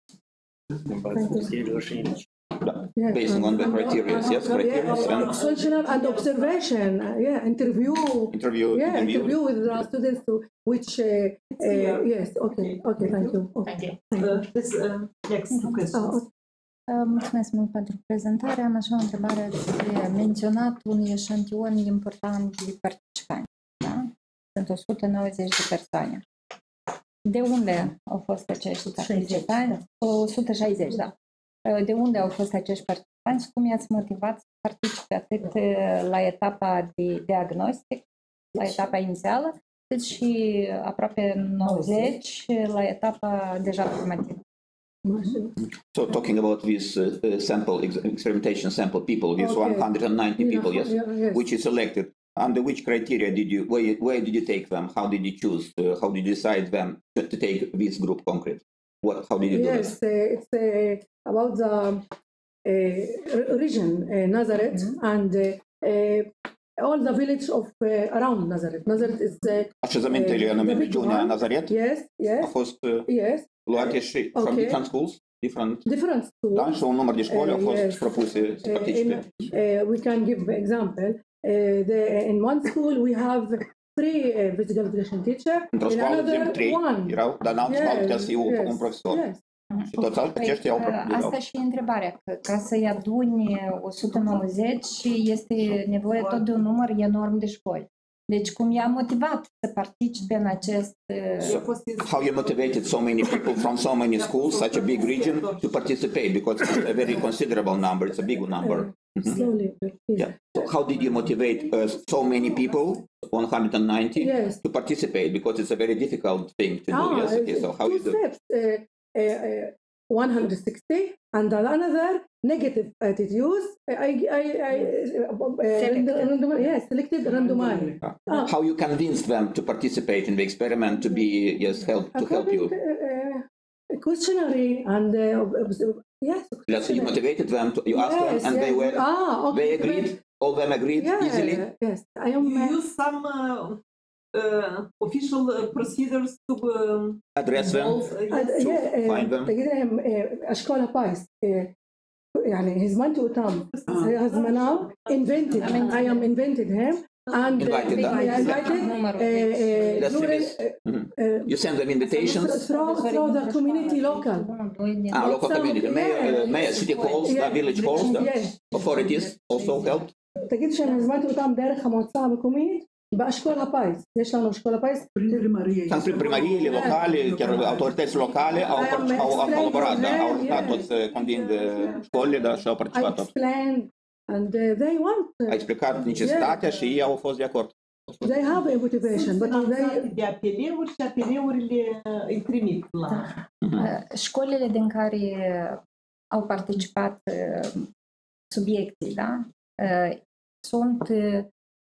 În baza criteriilor și indici. Da. Yes, Basing on the and- criteria, and- yes, and- criteria yeah, and observation and observation, uh, yeah, interview, interview, yeah, interview. interview with the students to which, uh, uh, yes, okay, okay, thank you. Okay. Thank you. Uh, this, uh, next question. Oh, okay. Mulțumesc mult pentru prezentare. Am așa o întrebare. Ați menționat un eșantion important de participanți. Da? Sunt o sută nouăzeci de persoane. De unde au fost acești participanți? o sută șaizeci, da. De unde au fost acești participanți și cum i-ați motivat să participe atât la etapa de diagnostic, la etapa inițială, cât și aproape nouăzeci la etapa deja formativă? So talking about this uh, uh, sample ex- experimentation sample people, these Okay. one hundred ninety people, yes, Yeah, yes. which is selected. Under which criteria did you, where, where did you take them? How did you choose? Uh, how did you decide them to, to take this group concrete? What? How did you do Yes, this? uh, it's uh, about the uh, region, uh, Nazareth, and uh, uh, all the village of uh, around Nazareth. Nazareth is uh, Așezamentele uh, în the big regiunea one. Nazaret Yes, au yes, fost uh, yes. luate și from Okay. different schools, different, Different schools. da, și un număr de școli au Uh, fost yes. propuse să Uh, participe. in, uh, we can give example. Uh, the, in one school we have three uh, physical education teacher. Într-o In școală, de another exemplu, trei one. erau, dar în altă școală putea să fie un, yes, un profesor. yes. Și toți aceștia au Păi, propus. asta și e întrebarea, că ca să-i aduni o sută nouăzeci este nevoie tot de un număr enorm de școli. Deci cum i-a motivat să participe în acest... uh, How you motivated so many people from so many schools, such a big region, to participate, because it's a very considerable number, it's a big number. Slowly, please. Yeah. So how did you motivate uh, so many people, one hundred ninety, Yes. to participate? Because it's a very difficult thing to do. Ah, Yes. Okay. it's So how two you do? steps. Uh, uh, uh, one hundred sixty, and another negative attitudes. I, I, I uh, uh, Selected. random, yes, selected randomly. Ah. How you convinced them to participate in the experiment to be yes help to help According you? to, uh, uh, questionnaire and uh, obs- yes. Yes, you questionnaire. motivated them. To, you asked Yes, them, and they yes. were Ah, okay. they agreed. All of them agreed Yeah, easily. yes. I am. You Uh, use some uh, uh, official uh, procedures to um, Address them. involve, uh, uh, yes. yeah, uh, find them. تجدهم uh, أشكالها بايس. Uh, يعني his mind to Tom. Has now invented. I mean- I am invented him and Invited them. uh, invited. Numărul Uh, uh, That's during, it. uh, Mhm. uh, You send them invitations. through, through the community local. Ah, local Some- community, mayor, uh, yeah. mayor, city halls, the Yeah. village halls, the Yes. authorities also helped. تجد شيء من زمان تقول داير خمسة مكومين بأشكالها بايس. ليش لانه أشكالها بايس؟ Prin primărie. Sunt primăriile locale, chiar autorități locale au, au, au colaborat, da, au ajutat toți să convingă școlile, da, și au I participat toți. explained and uh, they want. A explicat necesitatea și ei au fost de acord. They have a motivation, but they. Finanțate de apeleuri și apeleurile uh, îi trimit la... Școlile din care au participat uh, subiecții, da? Uh, sunt uh,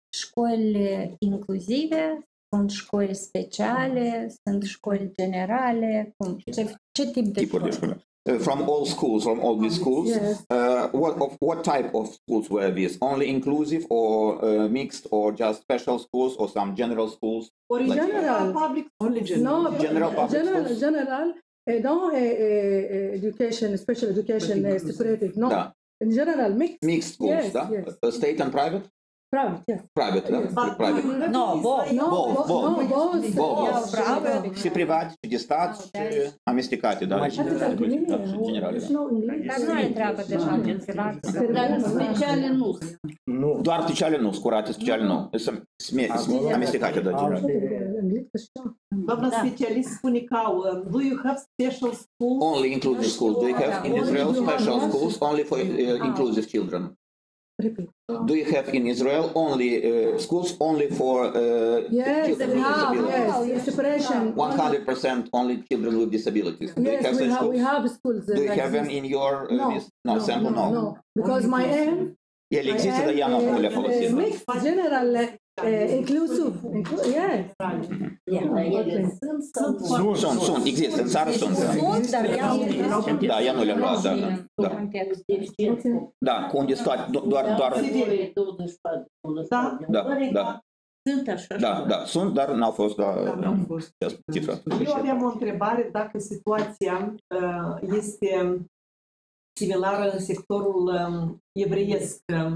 școli inclusive, sunt școli speciale, sunt școli generale, cum, ce, ce tip de Tipuri de școli? școli. Uh, from all schools, from all these schools, Yes. uh, what of what type of schools were these? Only inclusive or uh, mixed or just special schools or some general schools? Ori Like- general public Only general. No, General public general, schools? general, uh, no uh, uh, education, special education uh, separated. No, Da. in general, mixed. Mixed schools, Yes, da? yes. Uh, State and private? Private, yes. Private, da? But Private. you have No, in both. Israel- No, Both, both. No, both. Both. Iau private. Și privat, și de stat, și amestecate, da? Mai și general. generale, da. Dar nu are treabă deja din privat. Dar speciale nu. Nu. Doar speciale nu, scurate speciale nu. Sunt sme- Acolo, amestecate, da, general. Doamna Da. specialist spune că au, uh, do you have special school? Only inclusive schools. Do you have in Israel special schools only for uh, inclusive children? Repeat. Do you have in Israel only uh, schools only for uh, Yes, children we with have, disabilities? yes, separation. one hundred percent only children with disabilities. Do you Yes, have we such have, we schools? have schools. Do you like have them this. in your uh, No, this- no, sample? No. no, because my aim, Ele există, dar ea nu my nu le aim folosim. is mixed, general, uh, inclusive. Inclu- yes. Dar ele Okay. sunt sau nu? Sunt, Sunt, sunt, există, în țară sunt. Da, Sunt, dar iau da ea nu le-a luat, da, da. Da, context. da cu unde stat, do- doar, doar, douăzeci și patru, douăzeci și Da, patru de da, ore, da. Sunt așa. da, da, sunt, dar n-au fost, da, Am fost. cifra. Eu aveam o întrebare dacă situația uh, este similară în sectorul um, evreiesc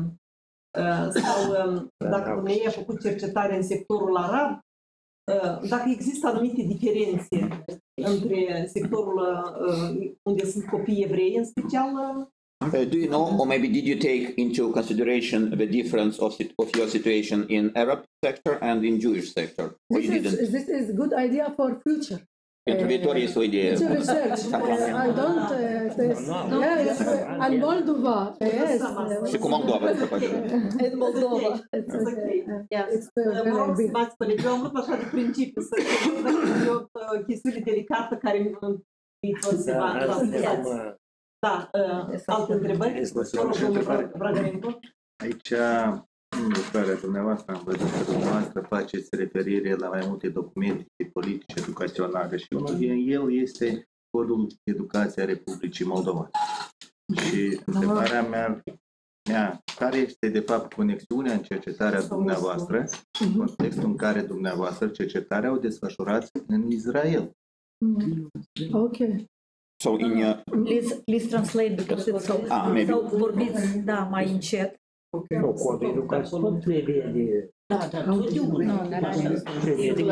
uh, sau um, dacă dumneavoastră a făcut cercetare în sectorul arab, uh, dacă există anumite diferențe între sectorul uh, unde sunt copii evrei, în special uh, Uh, do you know, or maybe did you take into consideration the difference of, sit- of your situation in Arab sector and in Jewish sector? Or This you is, didn't? this is good idea for future. Pentru viitor este o idee. It's a research. Uh, I don't. Uh, this, yes, uh, and Moldova. Yes. Și cu Moldova se face. In Moldova. It's, It's okay. okay. Uh, Yes. It's uh, Mă rog very să big. m-ați părere, eu am vrut așa de principiu să e o uh, chestiune delicată care în viitor se va Da, asta e va- acum. Da, uh, alte întrebări? Să Vă rog, și o domnul întrebare. Bragarenko. Aici, în lucrarea dumneavoastră, am văzut că dumneavoastră faceți referire la mai multe documente de politici educaționale și unul din el este Codul Educației a Republicii Moldova. Și întrebarea mea, mea, care este de fapt conexiunea în cercetarea dumneavoastră, în contextul în care dumneavoastră cercetarea o desfășurați în Israel? Mm. Okay. So in uh, Please, please translate because it's so... Ah, maybe. Sau vorbiți, da, mai încet. Nu, codul educației nu trebuie de... Da, da, totdeauna. Nu, dar are- trebuie de...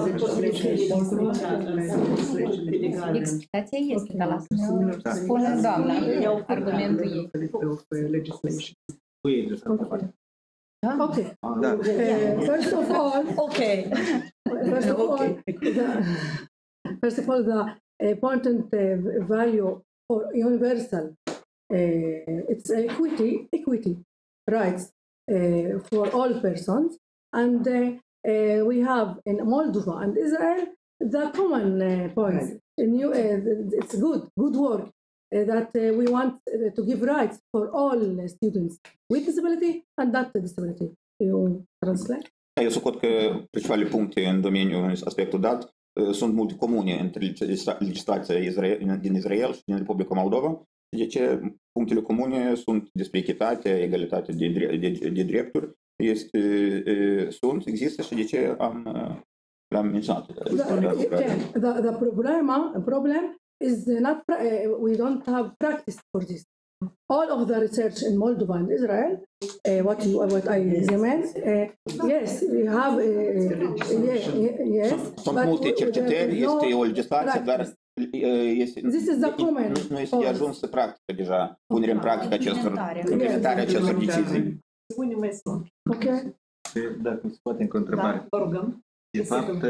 Explicația este, dar lasă-ne spune doamna argumentul ei. Legislation. Cu ei, de fapt. Okay. Da. Uh, first of all, Ok. first of all, Okay. the, first of all, the important uh, value for universal, uh, it's equity, equity rights uh, for all persons, and uh, uh, we have in Moldova and Israel the common uh, points. In you, uh, it's good, good work uh, that uh, we want uh, to give rights for all students with disability and not disability. You translate? eu socot că principalele puncte în domeniul aspectul dat uh, sunt multe comune între legisla- legislația Israel, din Israel și din Republica Moldova. De ce punctele comune sunt despre echitate, egalitate de, dre- de, de drepturi, este, uh, sunt, există și de ce am, uh, le-am menționat. The, the, the problem, problem is not, pra- uh, we don't have practice for this. All of the research in Moldova and Israel, uh, what you, what I examined, uh, yes, we have, uh, yeah, yes, Sunt but multe we- cercetări, there is no este o legislație, dar practice. uh, este, This is the common nu, nu este de cause. ajuns să practică deja punerea în practică acestor, Implementarea. implementarea acestor decizii. Spune mai sunt. Okay. Dacă mi se poate încă o întrebare. Da, vă rugăm. De fapt,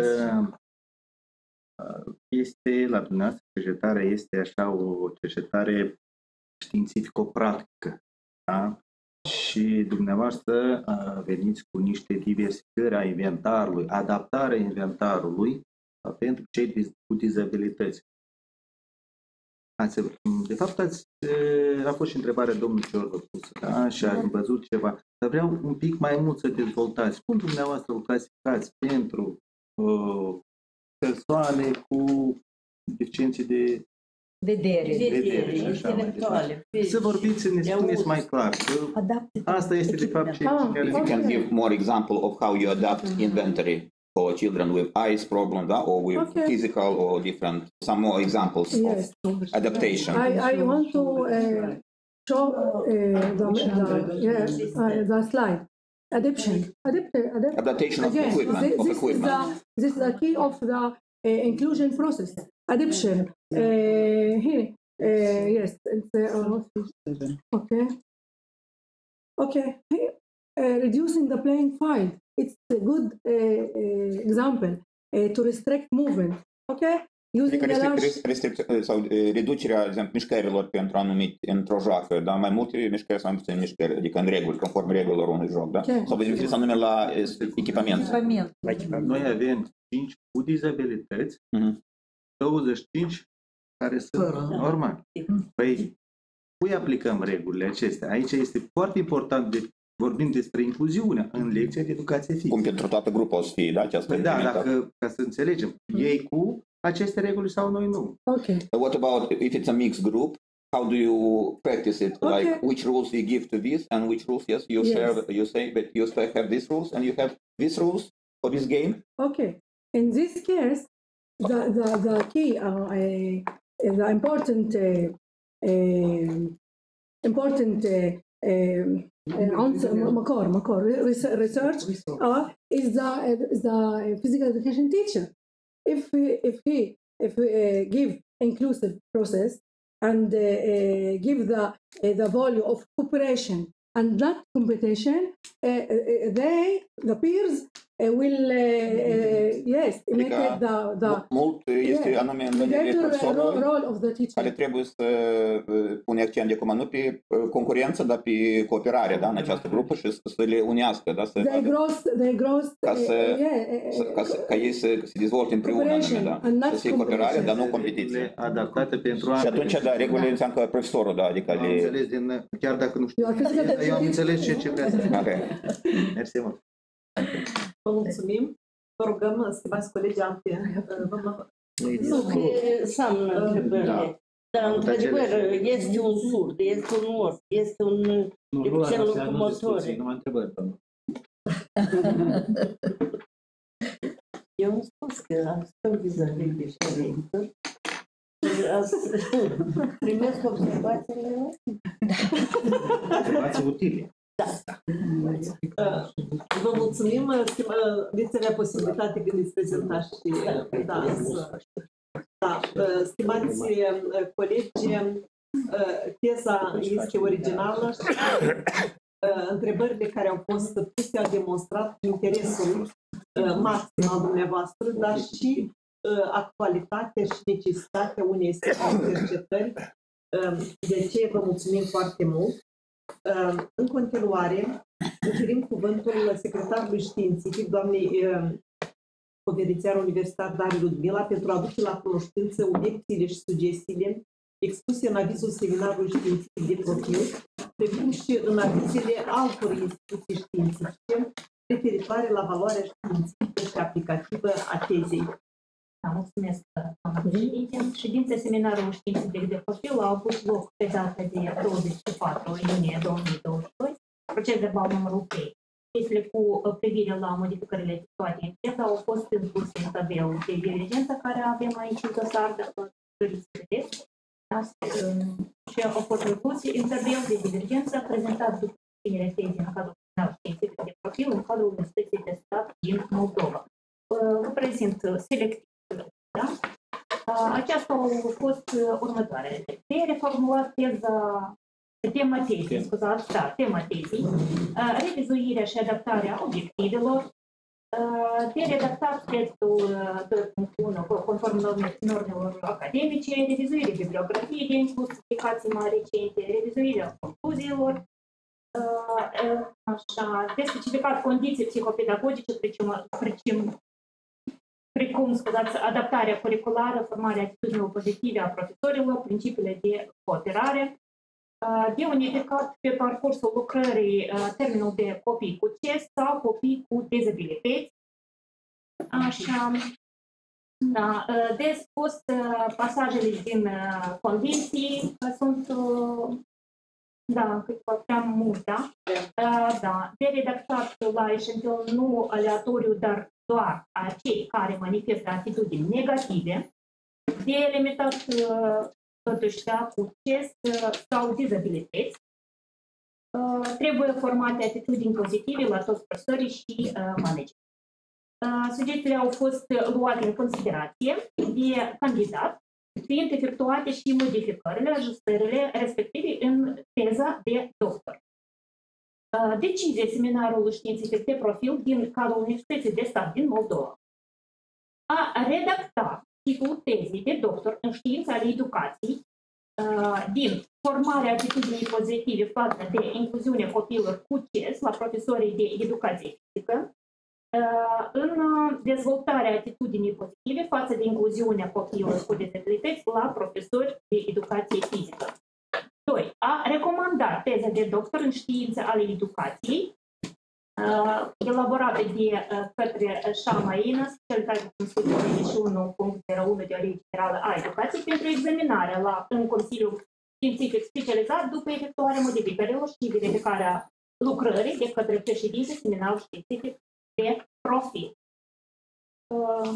este, la dumneavoastră, cercetarea este așa o cercetare științifico-practică. Da? Și dumneavoastră veniți cu niște diversificări a inventarului, adaptarea inventarului pentru cei cu dizabilități. Ați, de fapt, ați, a fost și întrebarea domnului Ciorba pusă, da? Și am văzut ceva. Dar vreau un pic mai mult să dezvoltați. Cum dumneavoastră o clasificați pentru uh, persoane cu deficiențe de Vedere. vedere și așa mai departe? Să vorbiți, să ne spuneți mai clar. Că asta este, de fapt, ce Ah, care If you can give more example of how you adapt inventory for children with eyes problem, da? Or with Okay. physical or different, some more examples Yes. of adaptation. I, I want to uh, show uh, the, the, yes, uh, the slide. adaptation. Adapt, adapt, Adaptation of again, equipment. This, Of this, equipment. Is the, this is the key of the uh, inclusion process. Adaptation. Uh, here, uh, yes, it's uh, okay. Okay, here, uh, reducing the playing field. It's a good uh, uh, example uh, to restrict movement. Okay, using Adică the large. restric, restric, sau reducerea, de exemplu, mișcărilor pentru anumite, într-o joacă, da? Mai multe mișcări sau mai puține mișcări, adică în reguli, conform regulilor unui joc, da? Okay. Sau vă referiți anume la echipament. Echipament. La echipament. Noi avem cinci cu dizabilități, Mhm. douăzeci și cinci care sunt Fără. normali. Păi, cui aplicăm regulile acestea? Aici este foarte important de vorbim despre incluziunea în lecția de educație Cum fizică. pentru toată grupul o să fie, da? Această Păi da, implementare. dacă, ca să înțelegem, ei cu aceste reguli sau noi nu. Okay. But what about if it's a mixed group? How do you practice it? Okay. Like which rules you give to this and which rules? Yes, you Yes. share. You say, but you still have these rules and you have these rules for this game. Okay. In this case, the the, the key, uh, uh, the important uh, uh, important uh, um, uh, answer, Makar, Makar, res- research uh, is the is the physical education teacher. If he, if he if we uh, give inclusive process and uh, uh, give the uh, the value of cooperation and not competition, uh, uh, they the peers uh, will uh, uh, yes make it the the Mult este yeah, anume în vedere mediator ro- profesorului role of the teacher. care trebuie să uh, pune accent de acum nu pe uh, concurență, dar pe cooperare, da, în această grupă și să să le unească, da, să They grows, they grows, ca uh, să, yeah, să- ca, să, ca ei să se dezvolte împreună, anume, da, Cooperation and not să fie cooperare, dar nu competition. competiție. Regulile adaptate pentru Și ambele. atunci, da, regulile înseamnă că profesorul, da, adică Am le... înțeles din, chiar dacă nu știu. You are physical Dar eu am education. înțeles ce, ce vrea să zic. Ok. Mersi mult. Vă mulțumim. Vă rugăm, stimați colegi, alte. Vă Nu, că înseamnă întrebările. Dar, într-adevăr, este un surd, este un orb, este un Nu, deficient nu, locomotor. nu mă întrebări, domnul. Eu am spus că stăm vis-a-vis de ședință. Primesc observațiile. Observații utile. Vă mulțumim, stimă, veți avea posibilitate când îți prezentați și da, să, da, stimați colegi, teza este originală și întrebările care au fost puse au demonstrat interesul maxim al dumneavoastră, dar și actualitatea și necesitatea unei cercetări. De aceea vă mulțumim foarte mult. În continuare, oferim cuvântul secretarului științific, doamnei conferențiar universitar Dariu Ludmila, pentru a aduce la cunoștință obiecțiile și sugestiile expuse în avizul seminarului științific de profil, precum și în avizele altor instituții științifice referitoare la valoarea științifică și aplicativă a tezei. Da, mulțumesc, doamna președinte. Ședința seminarului științific de profil a avut loc pe data de douăzeci și patru iunie două mii douăzeci și doi, proces verbal numărul trei. Chestiile cu privire la modificările situate în teză au fost incluse în tabelul de divergență care avem aici în dosar, dacă doriți să vedeți. Și au fost incluse în tabel de divergență prezentat după finierea tezei în cadrul seminarului științific de profil în cadrul Universității de Stat din Moldova. Vă prezint selectiv. Da? Aceasta a fost următoarea. De reformulat teza, tema tezei, scuzați, da, tema tezei, revizuirea și adaptarea obiectivelor, de redactat textul doi punct unu conform normelor academice, revizuirea bibliografiei de inclus publicații mai recente, revizuirea concluziilor, așa, de specificat condiții psihopedagogice, precum precum, scuzați, adaptarea curriculară, formarea atitudinilor pozitive a profesorilor, principiile de cooperare, de unificat pe parcursul lucrării termenul de copii cu C E S sau copii cu dizabilități. Așa, da, de spus, pasajele din convenții sunt, da, câteva prea mult, da? Da, de redactat la eșantion nu aleatoriu, dar doar a cei care manifestă atitudini negative, de limitat totuși da, cu C E S sau dizabilități. uh, trebuie formate atitudini pozitive la toți profesorii și uh, manageri. Uh, sugestiile au fost luate în considerație de candidat, fiind efectuate și modificările, ajustările respective în teza de doctor. Uh, decizie seminarului științific de profil din cadrul Universității de Stat din Moldova a redacta titlul tezei de doctor în știința ale educației uh, din formarea atitudinii pozitive față de incluziunea copiilor cu C E S la profesorii de educație fizică, uh, în dezvoltarea atitudinii pozitive față de incluziunea copiilor cu dizabilități la profesori de educație fizică. doi. A recomandat teza de doctor în științe ale educației, uh, elaborată de uh, către Shama Inas, cel care consultă treizeci și unu punct zero unu de o lege generală a educației, pentru examinare la, în Consiliul Științific Specializat după efectuarea modificărilor și verificarea lucrării de către președinte Seminarul Științific de profil. Uh,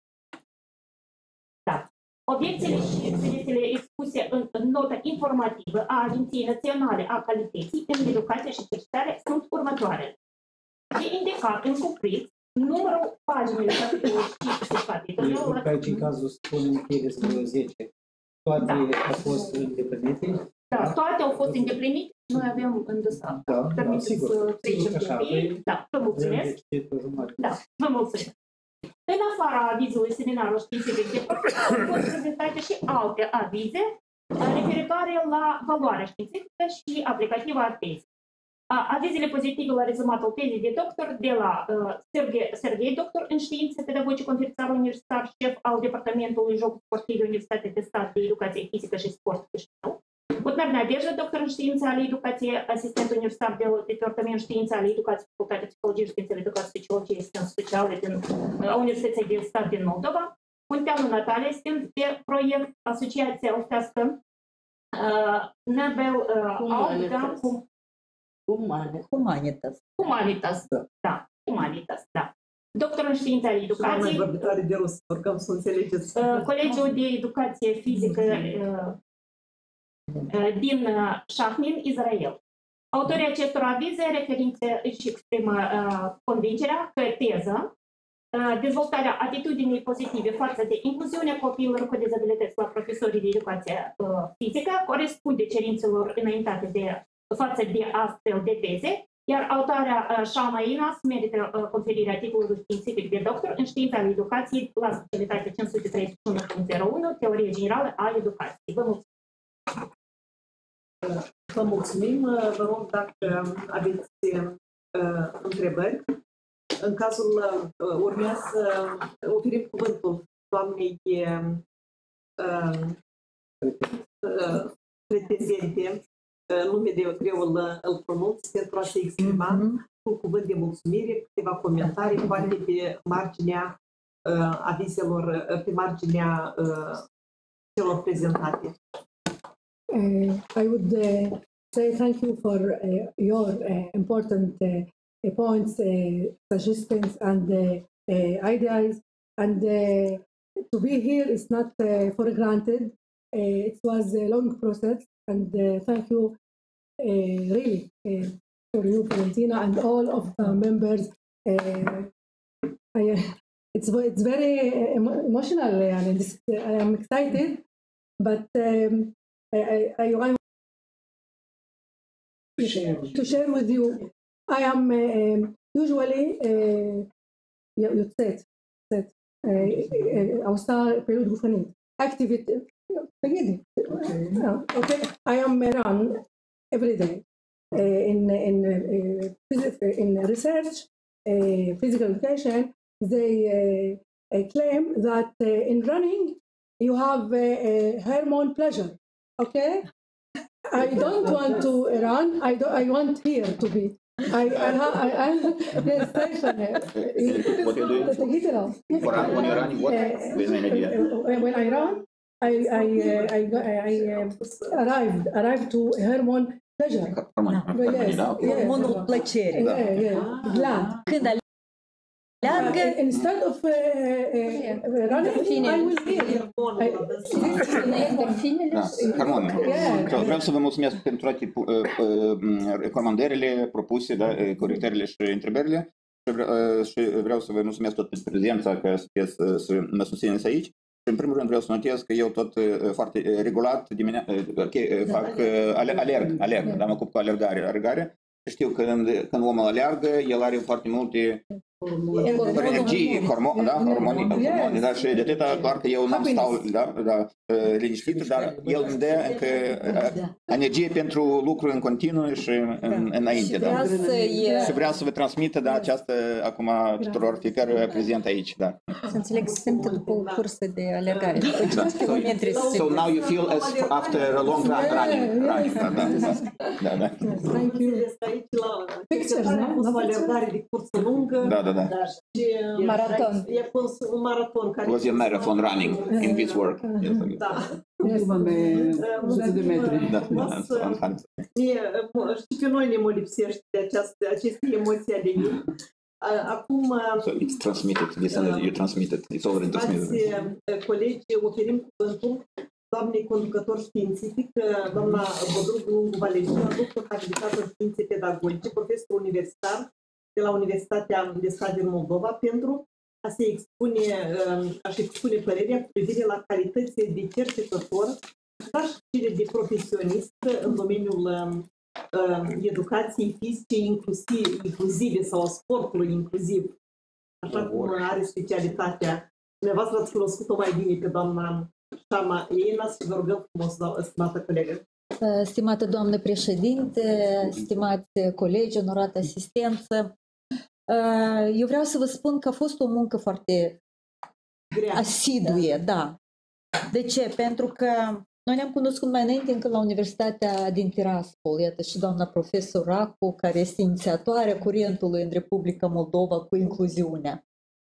da. Obiecțiile și sugestiile expuse în, în notă informativă a Agenției Naționale a Calității în Educație și Cercetare sunt următoarele. De indicat în cupriț numărul paginilor capitolului și capitolului. Pe aici, în cazul, spunem că ele zece. Toate da. Au fost îndeplinite? Da, toate au fost îndeplinite. Noi avem în dosar. Da, da, sigur. Să trecem de ei. Da, vă mulțumesc. Da, vă mulțumesc. În afara avizului seminarului științific de profil, au fost prezentate și alte avize referitoare la valoarea științifică și aplicativă a tezei. Avizele pozitive la rezumatul tezei de doctor de la uh, Serghei, Serghei, doctor în științe pedagogice, conferențiar universitar, șef al Departamentului Jocuri Sportive, Universitatea de Stat de Educație Fizică și Sport Chișinău. Butnar Nadejda, doctor în științe ale educației, asistent universitar de Departamentul Științe ale Educației, Facultatea Psihologie, Științele Educației, Sociologie, Asistent Speciale din uh, Universitatea de Stat din Moldova. Munteanu Natalia, asistent de proiect, Asociația Oftească, uh, Nobel uh, Humanitas. Humanitas. Humanitas, da. Humanitas, da. Doctor în științe ale educației. Vorbitoare de rus, oricum să înțelegeți. Uh, Colegiul de Educație Fizică uh, uh, din uh, Shahmin, Israel. Autorii acestor avize referințe își exprimă uh, convingerea că teză, uh, dezvoltarea atitudinii pozitive față de incluziunea copiilor cu dizabilități la profesorii de educație uh, fizică corespunde cerințelor înaintate de față de astfel de teze, iar autoarea uh, Shama Inas merită uh, conferirea titlului științific de doctor în știința ale educației la specialitatea cinci sute treizeci și unu punct zero unu, teorie generală a educației. Vă mulțumim! Vă mulțumim. Vă rog dacă aveți uh, întrebări. În cazul uh, urmează să oferim cuvântul doamnei uh, uh, pretendente, nume de greu îl, îl pronunț, pentru a se exprima mm-hmm. cu cuvânt de mulțumire, câteva comentarii, poate pe marginea uh, avizelor, pe marginea uh, celor prezentate. Uh, I would uh, say thank you for uh, your uh, important uh, points, uh, suggestions, and uh, uh, ideas. And uh, to be here is not uh, for granted. Uh, it was a long process. And uh, thank you uh, really uh, for you, Valentina, and all of the members. Uh, I, it's it's very emo- emotional, and this, I am excited, but um, I, I, I want to share with you. I am uh, usually uh, you said said أو صار period gufani activity. Okay. okay. I am run every day uh, in in uh, in research, uh, physical education. They uh, claim that uh, in running you have a, a hormone pleasure. Okay, I don't want to run. I do, I want here to be. I I I, I yes, station. What you doing? For run, when you're running, what? Uh, when I run. I I uh, I I, I uh, arrived arrived to hormone pleasure. Hormone. Yes, yes. Hormonul plăcerii. Yeah, yeah. Glad. Când aleargă. Uh, instead of uh, uh, running, I will read. Da, Harmon, Yeah. vreau să vă mulțumesc pentru toate uh, uh, recomandările propuse, da, uh, corectările și întrebările și vreau, uh, și vreau să vă mulțumesc tot pentru prezența că sunteți uh, să mă susțineți aici. Și în primul rând vreau să notez că eu tot uh, foarte uh, regulat dimine- uh, okay, fac uh, ale- alerg, alerg, dar mă ocup cu alergare, alergare. Știu că când, când omul aleargă, el are foarte multe energie, hormoni, da, hormoni, hormoni, da, și de atâta clar că eu n-am stau, da, da, liniștit, dar el îmi dă încă energie pentru lucru în continuu și în, înainte, da. Și vreau să vă transmită, da, această, acum, tuturor, fiecare prezent aici, da. Să înțeleg, simte după o cursă de alergare, după cinci kilometri. So now you feel as after a long run running, running, da, da, da, da. Thank you. Aici la Pictures, a nu? fost o alergare de cursă lungă. Da, da, da. Și Maraton. e pus un maraton care... Was a marathon running in this work. Yes, okay. Da. Ultimele o sută de metri. Da, and so on, and so on. Mie, și pe noi ne mă lipsește această, aceste emoții ale ei. Acum, So it's transmitted, this energy you transmitted, it's already transmitted. stimați colegi, oferim cuvântul doamnei conducător științific, doamna Bodrugu Lungu Valentina, doctor habilitată în științe pedagogice, profesor universitar de la Universitatea de Stat din Moldova, pentru a se expune, a-și expune părerea cu privire la calitățile de cercetător, dar și de profesionist în domeniul educației fizice inclusiv, inclusive sau sportului inclusiv, așa cum are specialitatea. Dumneavoastră ați cunoscut-o mai bine pe doamna Shama Eina și vă rugăm frumos, stimată colegă. Stimată doamnă președinte, stimați colegi, onorată asistență, eu vreau să vă spun că a fost o muncă foarte Grea. asiduie, da. De ce? Pentru că noi ne-am cunoscut mai înainte încă la Universitatea din Tiraspol, iată și doamna profesor Racu, care este inițiatoarea curentului în Republica Moldova cu incluziunea.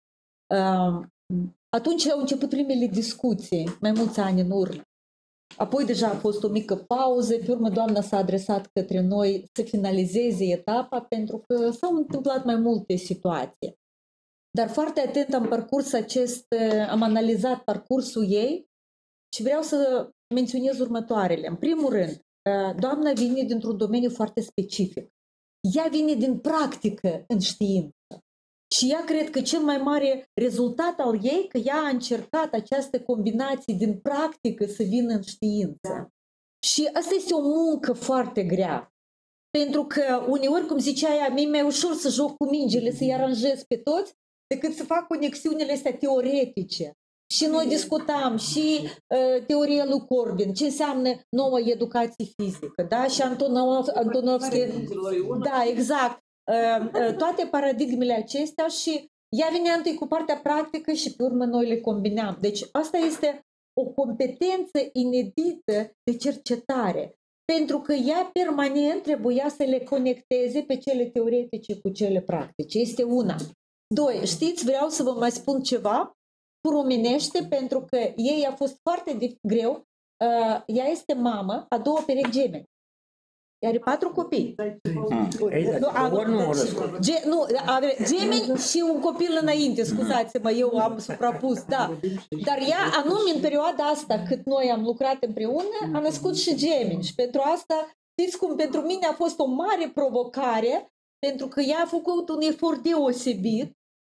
Atunci au început primele discuții, mai mulți ani în urmă. Apoi deja a fost o mică pauză, pe urmă doamna s-a adresat către noi să finalizeze etapa pentru că s-au întâmplat mai multe situații. Dar foarte atent am parcurs acest, am analizat parcursul ei și vreau să menționez următoarele. În primul rând, doamna vine dintr-un domeniu foarte specific. Ea vine din practică în știință. Și ea cred că cel mai mare rezultat al ei că ea a încercat această combinație din practică să vină în știință. Da. Și asta este o muncă foarte grea. Pentru că uneori, cum zicea ea, mi-e mai ușor să joc cu mingile, să-i aranjez pe toți, decât să fac conexiunile astea teoretice. Și noi discutam și uh, teoria lui Corbin, ce înseamnă nouă educație fizică, da? Și Antonov, Antonovski, da, exact. Toate paradigmele acestea și ea venea întâi cu partea practică și pe urmă noi le combinam. Deci asta este o competență inedită de cercetare, pentru că ea permanent trebuia să le conecteze pe cele teoretice cu cele practice. Este una. Doi, știți, vreau să vă mai spun ceva cu românește, pentru că ei a fost foarte greu. Ea este mamă a două perechi gemeni. Are patru copii. Nu, are gemeni și un copil înainte, scuzați-mă, eu am suprapus, da. Dar ea, anume în perioada asta, cât noi am lucrat împreună, a născut și gemeni. Și pentru asta, știți cum, pentru mine a fost o mare provocare, pentru că ea a făcut un efort deosebit,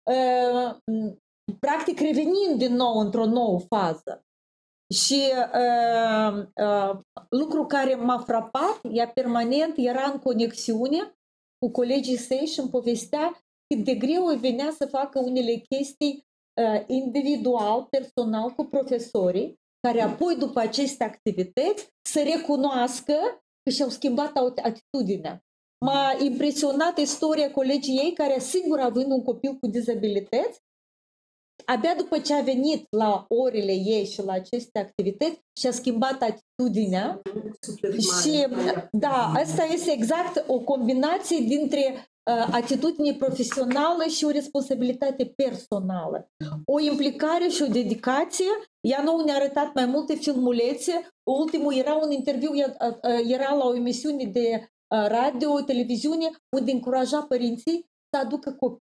practic revenind din nou într-o nouă fază. Și uh, uh, lucru care m-a frapat, ea permanent era în conexiune cu colegii săi și îmi povestea cât de greu îi venea să facă unele chestii uh, individual, personal, cu profesorii, care apoi după aceste activități să recunoască că și-au schimbat atitudinea. M-a impresionat istoria colegii ei care, sigur având un copil cu dizabilități, abia după ce a venit la orele ei și la aceste activități și-a schimbat atitudinea și da, asta este exact o combinație dintre uh, atitudine profesională și o responsabilitate personală. O implicare și o dedicație. Ea nouă ne-a arătat mai multe filmulețe. Ultimul era un interviu, era la o emisiune de radio, televiziune, unde încuraja părinții să aducă copii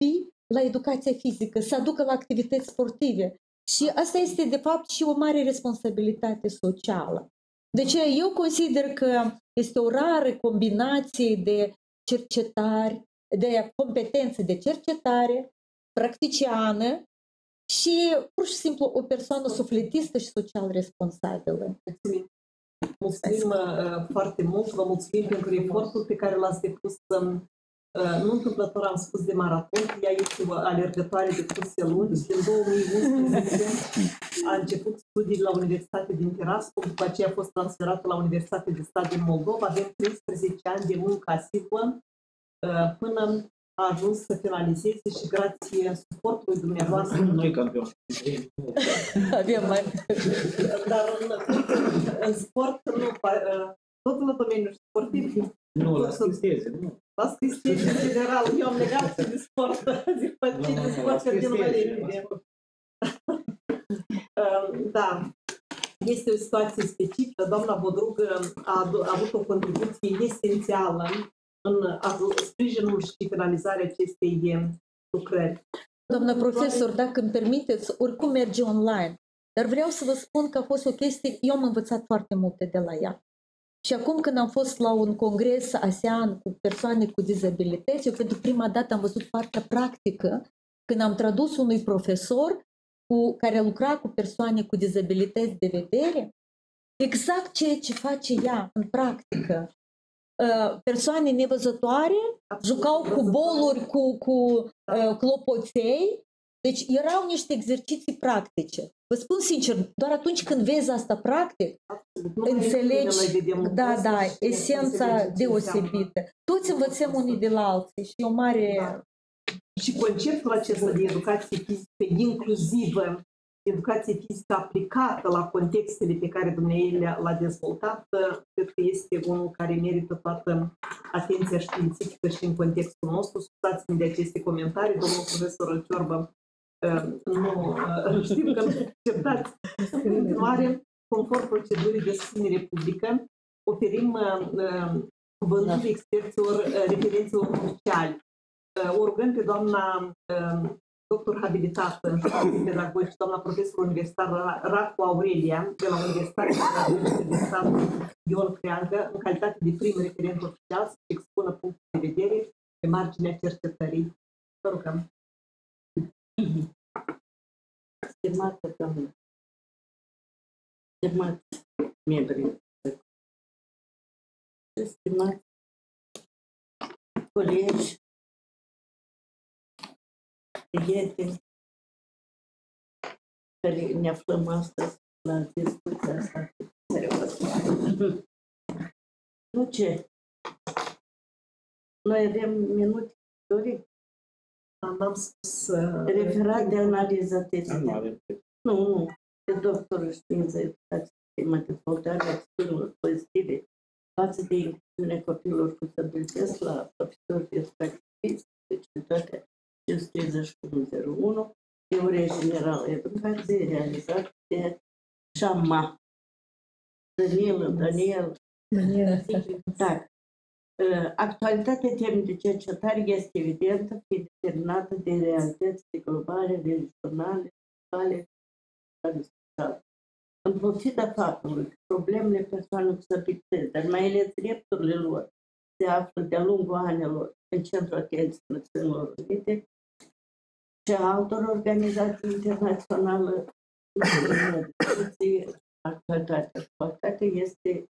la educația fizică, să aducă la activități sportive. Și asta este, de fapt, și o mare responsabilitate socială. De aceea eu consider că este o rară combinație de cercetare, de competențe de cercetare, practiciană și pur și simplu o persoană sufletistă și social responsabilă. Mulțumim. Mulțumim uh, foarte mult, vă mulțumim pentru efortul pe care l-ați depus. Uh, nu întâmplător am spus de maraton, ea este o alergătoare de curse lungi. Din două mii unsprezece a început studii la Universitatea din Tiraspol, după aceea a fost transferată la Universitatea de Stat din Moldova. Avem treisprezece ani de muncă asiduă uh, până a ajuns să finalizeze și grație suportului dumneavoastră. Noi campioni. Avem mai... Dar în, în sport, nu, tot în domeniul sportiv. Nu, la scristeze, nu. La scristeze, în general. Eu am legat și de sport. Zic, păi, de sport, că din mai repede. Da. Este o situație specifică. Doamna Bodrug a, a avut o contribuție esențială în sprijinul și finalizarea acestei lucrări. Doamna profesor, dacă îmi permiteți, oricum merge online, dar vreau să vă spun că a fost o chestie, eu am învățat foarte multe de la ea. Și acum când am fost la un congres ASEAN cu persoane cu dizabilități, eu pentru prima dată am văzut partea practică, când am tradus unui profesor cu, care lucra cu persoane cu dizabilități de vedere, exact ceea ce face ea în practică. Persoane nevăzătoare jucau cu boluri, cu, cu uh, clopoței, deci erau niște exerciții practice. Vă spun sincer, doar atunci când vezi asta practic, nu înțelegi, da, da, esența deosebită. Toți învățăm unii de la alții și e o mare... Da. Și conceptul acesta de educație fizică inclusivă, educație fizică aplicată la contextele pe care dumneavoastră l-a dezvoltat, cred că este unul care merită toată atenția științifică și în contextul nostru. Scuzați-mi de aceste comentarii, domnul profesor Ciorbă, nu știu că nu acceptați. În continuare, conform procedurii de susținere publică, oferim cuvântul experților referenților oficiali. O rugăm pe doamna doctor habilitată în științe pedagogice, doamna profesor universitar Racu Aurelia, de la Universitatea de Stat Ion Creangă, în calitate de prim referent oficial, să expună punctul de vedere pe marginea cercetării. Vă rugăm. Stimată doamnă, stimați membri, stimați colegi, prieteni care ne aflăm astăzi la discuția asta serioasă. Nu ce? Noi avem minute istoric. Am spus... Referat de analiză tehnică. Nu, nu. De doctorul știință, educație, tema de dezvoltare a acțiunilor pozitive față de incluziunea copiilor cu disabilități la profesori de educație fizică, specialitatea cinci sute treizeci și unu zero unu, teorie generală educație, realizată de Șama. Daniel, Daniel. Da. Actualitatea temei de cercetare este evidentă, fiind determinată de realitățile globale, regionale, locale, sociale. În pofida faptului că problemele persoanelor cu disabilități, dar mai ales drepturile lor, se află de-a lungul anilor în centrul atenției Națiunilor Unite și a altor organizații internaționale, actualitatea. Actualitatea este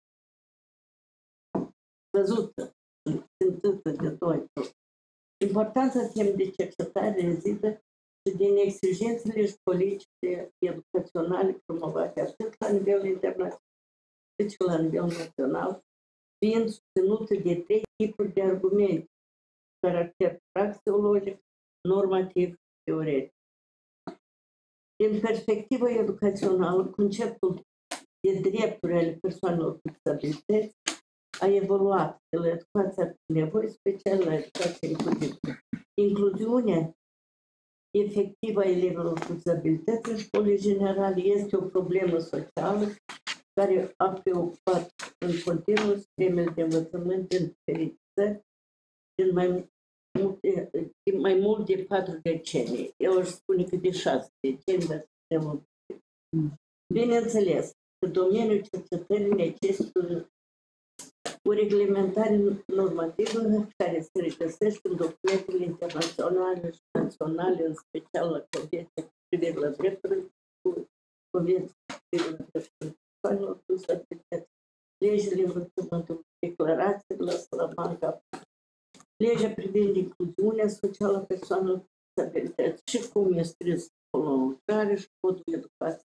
văzută, simțită de toți. Importanța temei de cercetare rezidă și din exigențele și politice educaționale promovate atât la nivel internațional cât și la nivel național, fiind susținută de trei tipuri de argumente: caracter praxeologic, normativ, teoretic. Din perspectivă educațională, conceptul de drepturi ale persoanelor cu disabilități a evoluat de la educația cu nevoi speciale la educația inclusivă. Incluziunea efectivă a elevilor cu disabilități în școlii generale este o problemă socială care a preocupat în continuu sistemele de învățământ din diferite țări, din mai multe, de mai mult de patru decenii. Eu aș spune că de șase decenii, dar suntem. Bineînțeles, că domeniul cercetării necesită o reglementare normativă care se regăsește în documentele internaționale și naționale, în special la Convenția cu privire la drepturile, Convenția cu privire la drepturile persoanelor cu dizabilități, legile învățământului, declarațiile la Salamanca, legea privind incluziunea socială a persoanelor cu dizabilități și cum e scris acolo în lucrare și codul educației.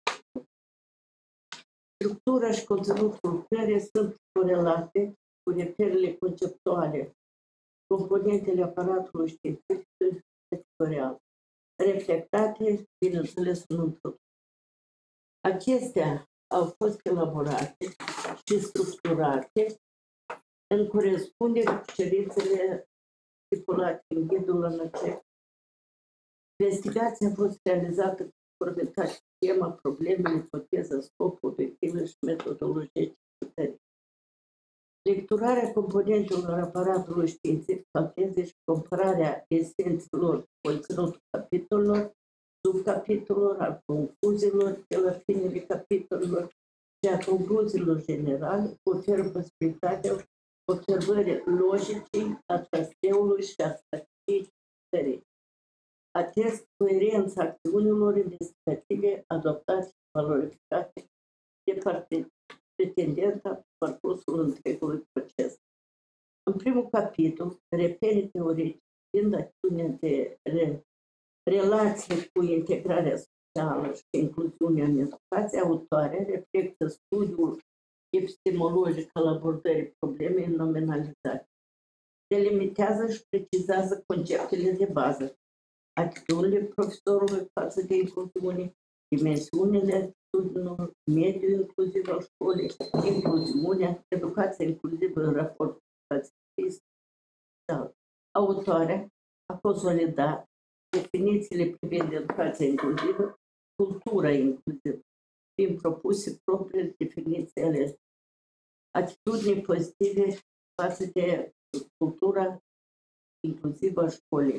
Structura și conținutul lucrării sunt corelate cu reperele conceptuale, componentele aparatului științific și sectorial, reflectate, bineînțeles, în introducere. Acestea au fost elaborate și structurate în corespundere cu cerințele stipulate în ghidul N C. Investigația a fost realizată cu conformitate cu tema, problemele, ipoteza, scopul, obiective și metodologie cercetării. Lecturarea componentelor aparatului științific, teze și compararea esențelor, conținutul capitolelor, subcapitolelor, al concluziilor de la finele capitolelor și a concluziilor generale oferă posibilitatea observării logicii, a traseului și a strategiei cercetării. Atest coerența acțiunilor investigative adoptate și valorificate de pretendenta pe parcursul întregului proces. În primul capitol, reperii teoretice privind acțiunea de re, relație cu integrarea socială și incluziunea în educație, autoarea reflectă studiul epistemologic al abordării problemei în nominalizare. Delimitează și precizează conceptele de bază, atitudinile profesorului față de incluziune, dimensiunile studiilor, mediul inclusiv al școlii, incluziunea, educația inclusivă în raport cu educația. Autoarea a consolidat definițiile privind educația inclusivă, cultura inclusivă, prin propuse propriile definiții ale atitudinii pozitive față de cultura inclusivă a școlii.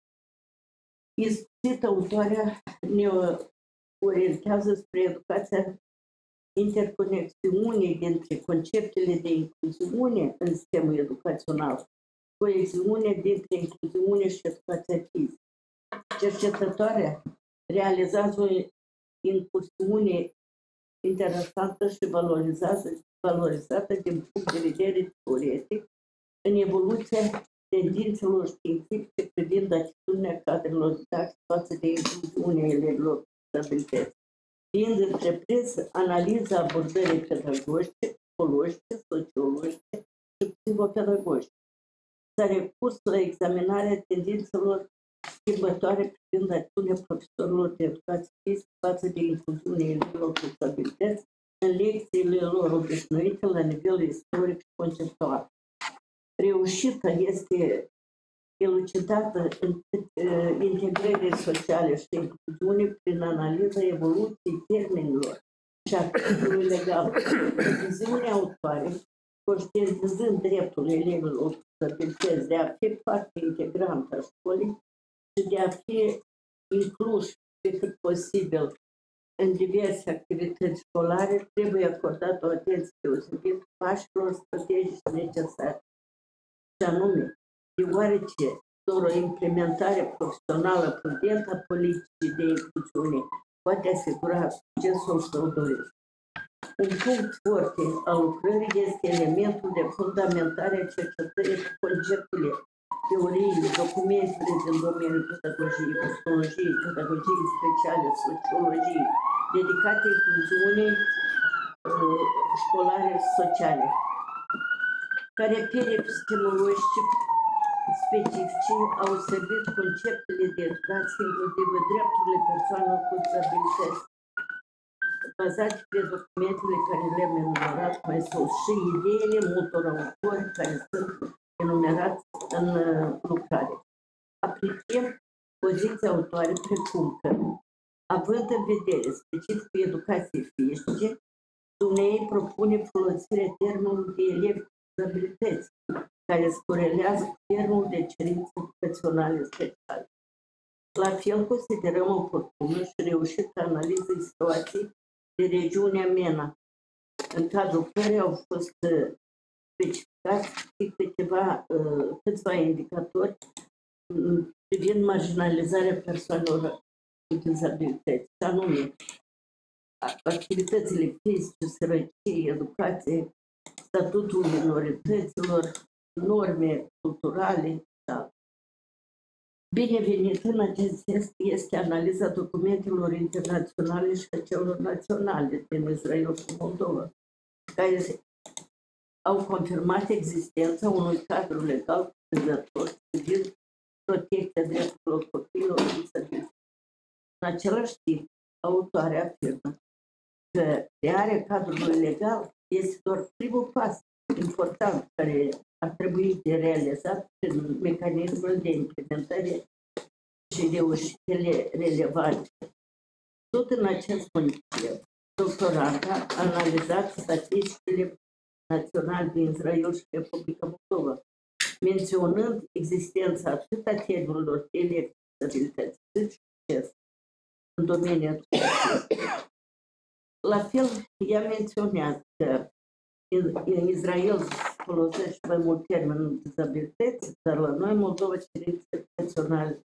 Explicit, autoarea ne orientează spre educația interconexiunii dintre conceptele de incluziune în sistemul educațional, coeziune dintre incluziune și educația fizică. Cercetătoarea realizează o incluziune interesantă și valorizată din punct de vedere teoretic în evoluția tendințelor științifice privind atitudinea cadrelor didactice față de incluziunea elevilor cu dizabilități, fiind întreprins analiza abordării pedagogice, psihologice, sociologice și psihopedagogice. S-a recurs la examinarea tendințelor schimbătoare privind atitudinea profesorilor de educație fizică față de incluziunea elevilor cu dizabilități în lecțiile lor obișnuite la nivel istoric și conceptual. Reușita este elucidată în integrării sociale și incluziune prin analiza evoluției termenilor și actului legal. Viziunea autoare, conștientizând dreptul elevilor cu dizabilități de a fi parte integrantă a școlii și de a fi inclus pe cât posibil în diverse activități școlare, trebuie acordată o atenție deosebită pașilor strategici necesari. Și anume, deoarece doar o implementare profesională prudentă a politicii de incluziune poate asigura succesul său dorit. Un punct foarte al lucrării este elementul de fundamentare a cercetării cu conceptele, teoriile, documentele din domeniul pedagogiei, psihologiei, pedagogiei speciale, sociologiei, dedicate incluziunii uh, școlare și sociale. Care repere epistemologice specifice au servit conceptele de educație inclusive drepturile persoanelor cu dizabilități, bazate pe documentele care le-am enumerat mai sus și ideile multor autori care sunt enumerați în lucrare. Aplicăm poziția autoare precum că, având în vedere specificul educației fizice, dumneavoastră propune folosirea termenului de elevi cu dizabilități, care se corelează cu termenul de cerință educaționale speciale. La fel, considerăm oportună și reușită analiză situației de regiunea MENA, în cadrul care au fost specificați câteva, câțiva indicatori privind marginalizarea persoanelor cu dizabilități, și anume activitățile fizice, sărăcie, educație, statutul minorităților, norme culturale. Da. Binevenit în acest sens este analiza documentelor internaționale și a celor naționale din Israel și Moldova, care au confirmat existența unui cadru legal cuprinzător privind protecția drepturilor copiilor cu dizabilități. În același timp, autoarea afirmă că crearea cadrului legal este doar primul pas important care ar trebui de realizat prin mecanismul de implementare și reușitele relevante. Tot în acest motiv, doctoranda a analizat statisticile naționale din Israel și Republica Moldova, menționând existența atât a termenilor de electabilități, cât și succes în domeniul educației. La fel, ea menționează că în Israel se folosește mai mult termenul dizabilități, dar la noi, Moldova, cerințe educaționale.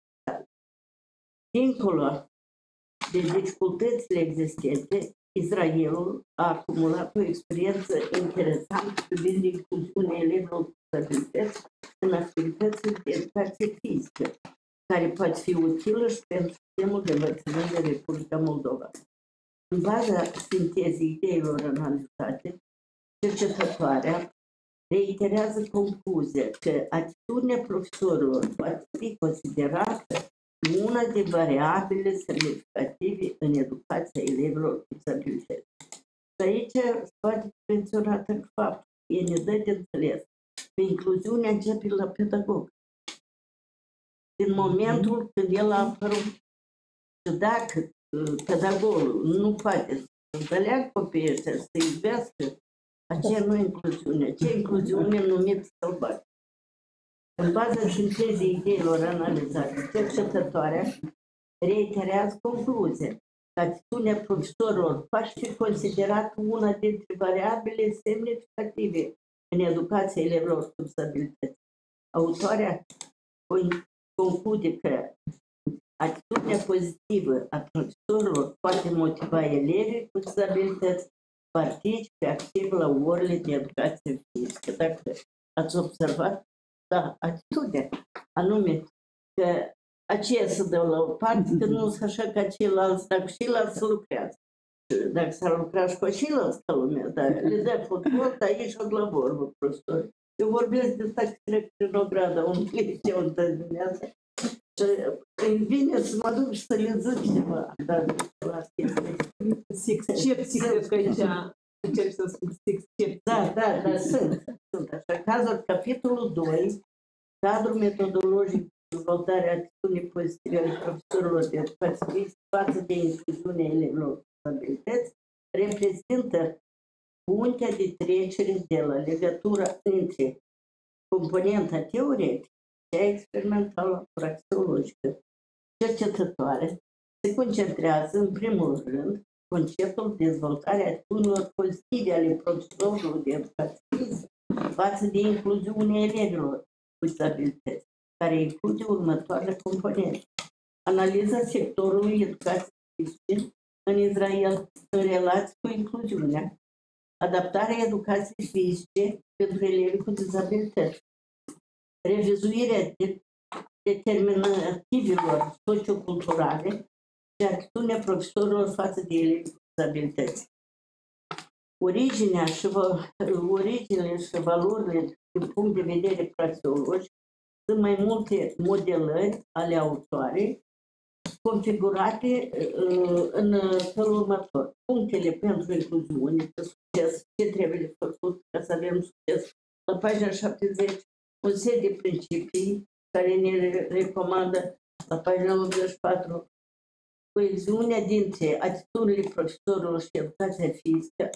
Dincolo de dificultățile existente, Israelul a acumulat o experiență interesantă privind incluziunea elevilor cu dizabilități în activitățile de educație fizică, care poate fi utilă și pentru sistemul de învățământ de Republica Moldova. În baza sintezei ideilor analizate, cercetătoarea reiterează concluzia că atitudinea profesorilor poate fi considerată una de variabile semnificative în educația elevilor cu dizabilități. Și aici se poate menționat în fapt că e ne dă de înțeles că incluziunea începe la pedagog. Din momentul când el a apărut și dacă pedagogul nu poate să înțeleagă copiii ăștia, să iubească, aceea nu e incluziune. Aceea e incluziune numită sălbatică. În baza sintezei ideilor analizate, cercetătoarea reiterează concluzia că atitudinea profesorilor poate fi considerată una dintre variabile semnificative în educația elevilor cu dizabilități. Autoarea conclude că atitudinea pozitivă a profesorilor poate motiva elevii cu dizabilități participe activ la orele de educație fizică. Dacă ați observat, da, atitudinea, anume că aceea se dă la o parte, că nu sunt așa ca ceilalți, dacă ceilalți se lucrează. Dacă s-ar lucra și cu ceilalți ca lumea, dar le dă fotbal, dar ei și-o la vorbă, profesori. Eu vorbesc de asta că trec prin o gradă, un liceu în dimineață și îmi vine să mă duc și să le zic ceva. Dar la chestii. Excepții, cred că aici încerc să spun excepții. Da, da, dar sunt. Sunt așa cazuri. Capitolul doi, cadrul metodologic de dezvoltare a atitudinii pozitive ale profesorilor de educație față de incluziunea elevilor cu dizabilități, reprezintă puntea de trecere de la legătura între componenta teoretică și experimentală praxeologică. Cercetătoare se concentrează în primul rând conceptul de dezvoltare a atitudinilor pozitive ale profesorilor de educație față de incluziunea elevilor cu dizabilități, care include următoarele componente. Analiza sectorului educației fizice în Israel în relație cu incluziunea, adaptarea educației fizice pentru elevii cu dizabilități, revizuirea de determinativelor socioculturale și atitudinea profesorilor față de elevii cu dizabilități. Originea și, originele și valorile din punct de vedere praxeologic sunt mai multe modelări ale autoarei configurate uh, în felul următor. Punctele pentru incluziune, de succes, ce trebuie făcut ca să avem succes. La pagina șaptezeci, un set de principii care ne recomandă la pagina optzeci și patru coeziunea dintre atitudinile profesorilor și educația fizică.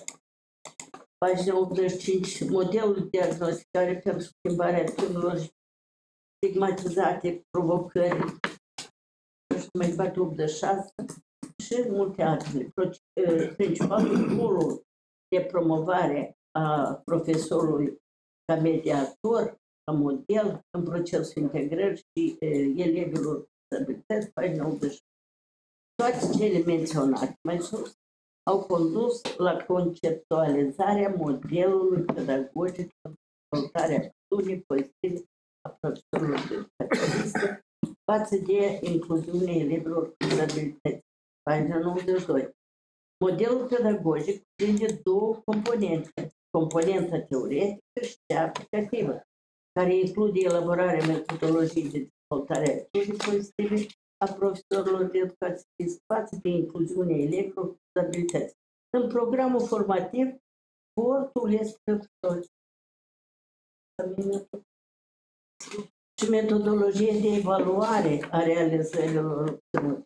Pagina optzeci și cinci, modelul de diagnosticare pentru schimbarea atitudinilor stigmatizate, provocări, nu știu, mai bate opt de șase și multe altele. Principalul rolul de promovare a profesorului ca mediator, ca model în procesul integrării și elevilor cu dizabilități, pagina optzeci și șase. Toate cele menționate mai sus au condus la conceptualizarea modelului pedagogic pentru dezvoltarea acțiunii pozitive a profesorilor de educație față de incluziunea elevilor cu dizabilități. Pagina nouăzeci și doi. Modelul pedagogic cuprinde două componente, componenta teoretică și cea aplicativă, care include elaborarea metodologiei de dezvoltare a acțiunii pozitive a profesorilor de educație fizică față de incluziunea elevilor cu dizabilități. În programul formativ, sportul este pentru toți. Și metodologie de evaluare a realizărilor.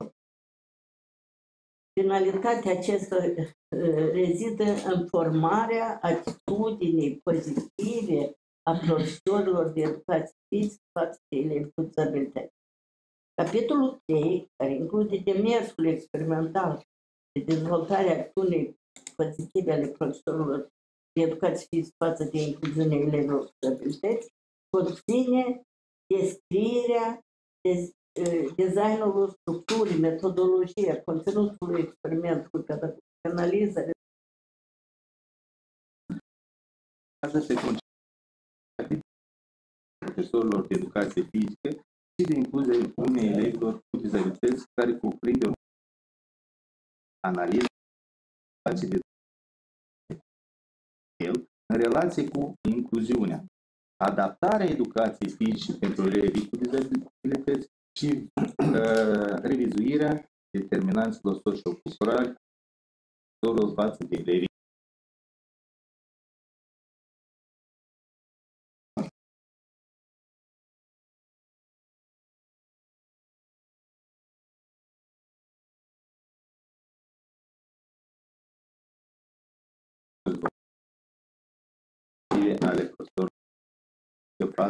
Finalitatea acesta rezidă în formarea atitudinii pozitive a profesorilor de educație fizică față de elevi cu dizabilități. Capitolul trei, care include demersul experimental de dezvoltare a acțiunii pozitive ale profesorilor de educație fizică față de incluziunea elevilor cu dizabilități, conține descrierea de designul structurii, metodologia, conținutul experimentului pedagogic, analiza. Se concentrează profesorilor de educație fizică și de incluziune unei elevilor cu dizabilități, care cuprinde o analiză de el în relație cu incluziunea, adaptarea educației fizice pentru elevii cu dizabilități și uh, revizuirea determinanților socioculturali față de elevii. Ale profesorilor de față.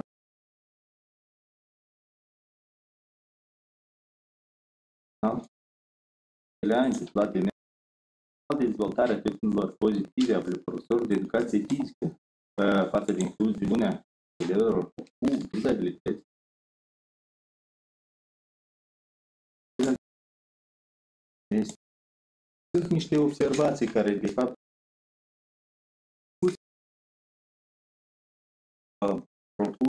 Le-a intitulat de dezvoltarea tehnologiilor pozitive ale profesorilor de educație fizică față de incluziunea elevilor cu dizabilități. Sunt niște observații care, de fapt, propun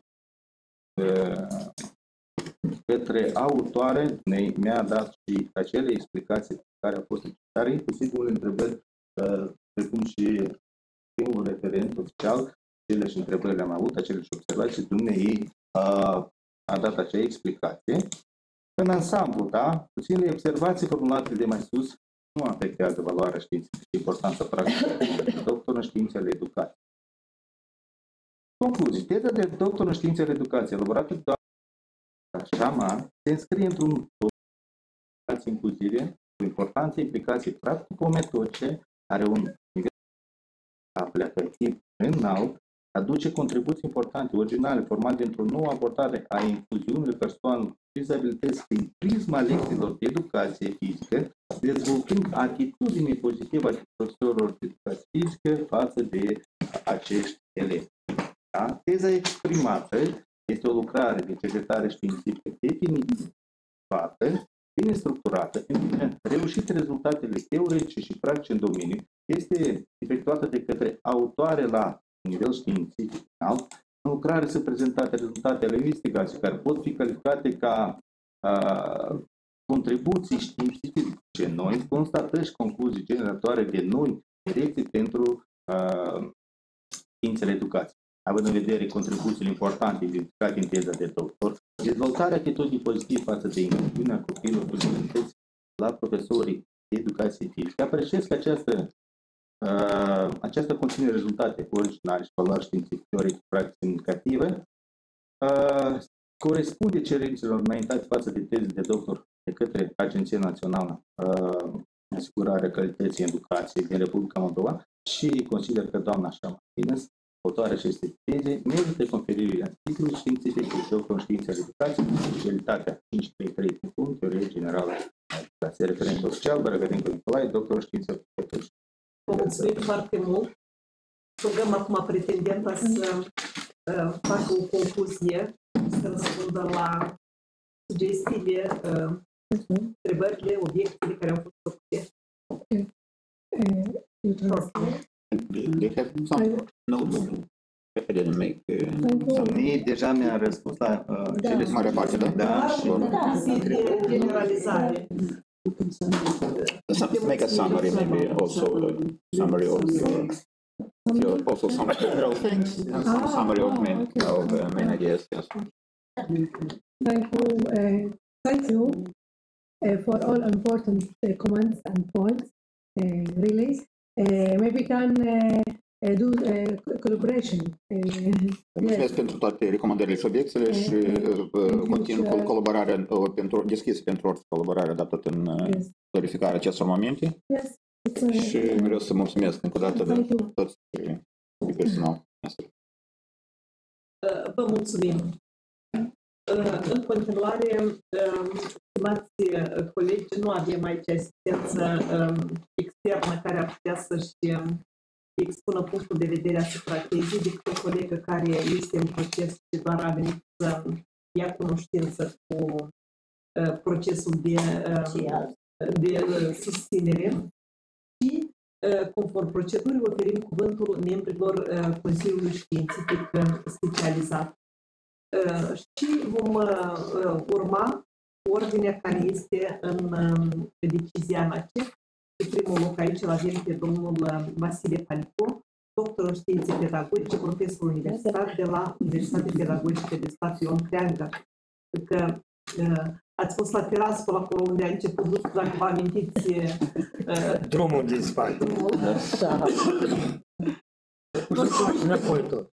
către autoare, mi-a dat și acele explicații care au fost necesare, inclusiv unele întrebări, precum și primul referent oficial, cele și întrebări le-am avut, acele și observații, și dumnei a, a dat acea explicație. În ansamblu, da, puținele observații formulate de mai sus nu afectează valoarea științifică și importanța practică de doctor în științe ale educației. Concluzii. Teza de doctor în științe ale educației, elaborată de doamna Șaman, se înscrie într-un educație inclusive, cu importanță implicații practico-metodice, are un nivel aplicativ înalt, aduce contribuții importante, originale, formate într-o nouă abordare a incluziunii persoanelor cu dizabilități prin prisma lecțiilor de educație fizică, dezvoltând atitudini pozitive a profesorilor de educație fizică față de acești elevi. Da? Teza exprimată este o lucrare de cercetare științifică definitivată, bine structurată, în reușite rezultatele teoretice și practice în domeniu, este efectuată de către autoare la nivel științific înalt. În lucrare sunt prezentate rezultatele investigației care pot fi calificate ca uh, contribuții științifice noi, constatări și concluzii generatoare de noi direcții pentru uh, științele educației. Având în vedere contribuțiile importante identificate în teza de doctor, dezvoltarea atitudinii pozitive față de incluziunea copiilor cu dizabilități la profesorii de educație fizică. Apreciez că această, uh, aceasta conține rezultate originale și valori științifice, teoretice, practice semnificative, uh, corespunde cerințelor înaintate față de teze de doctor de către Agenția Națională uh, Asigurarea Calității Educației din Republica Moldova și consider că doamna Șaman autoarea acestei teze merită conferirea titlului științific de doctor în științe ale educației cu specialitatea cinci trei trei punct teorie generală a educației. Referent oficial, Bărăgătencu Nicolae, doctor în științe ale educației. Vă mulțumim foarte mult. Rugăm acum pretendenta să uh, facă o concluzie, să răspundă la sugestiile, uh, întrebările, obiecțiile care au fost făcute. They have some notes. I didn't make uh, some. Mie deja mi-a răspuns la uh, Da. cele Mare parte, da? Da, și De generalizare. Some- make a summary, maybe also a summary of your, your also some general things and some summary of main, of uh, main ideas. Yes. Thank you. Uh, thank you uh, for all important uh, comments and points. Uh, really, uh, maybe we can uh, uh, do uh, collaboration. Uh, Mulțumesc yes. pentru toate recomandările și obiecțiile și uh, uh, continuu cu colaborarea, uh, pentru, deschis pentru orice colaborare adaptată în uh, Yes. clarificarea acestor momente Yes. It's, uh, și vreau să mulțumesc încă o dată de Thank you. toți și personal. Uh, Vă mulțumim. Uh, În continuare, um, stimați uh, colegi, nu avem aici asistență um, externă care ar putea să-și um, expună punctul de vedere asupra tezei decât o colegă care este în proces și doar a venit să ia cunoștință cu uh, procesul de, uh, de uh, susținere și, uh, conform procedurii, oferim cuvântul membrilor uh, Consiliului Științific uh, Specializat. Uh, și vom uh, urma ordinea care este în uh, decizia ANACE. Pe primul loc aici îl avem pe domnul uh, Vasile Palico, doctor în științe pedagogice, profesor universitar de la Universitatea Pedagogică de Stat Ion Creangă. Că uh, ați fost la terasă până acolo unde a început, nu știu dacă vă amintiți. Uh, Drumul din spate. Da. Nu se face înapoi tot.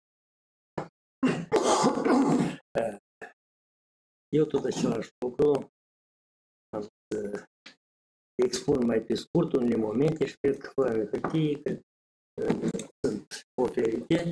Eu tot același lucru am să expun mai pe scurt unele momente și cred că fără hârtie că uh, sunt oferite.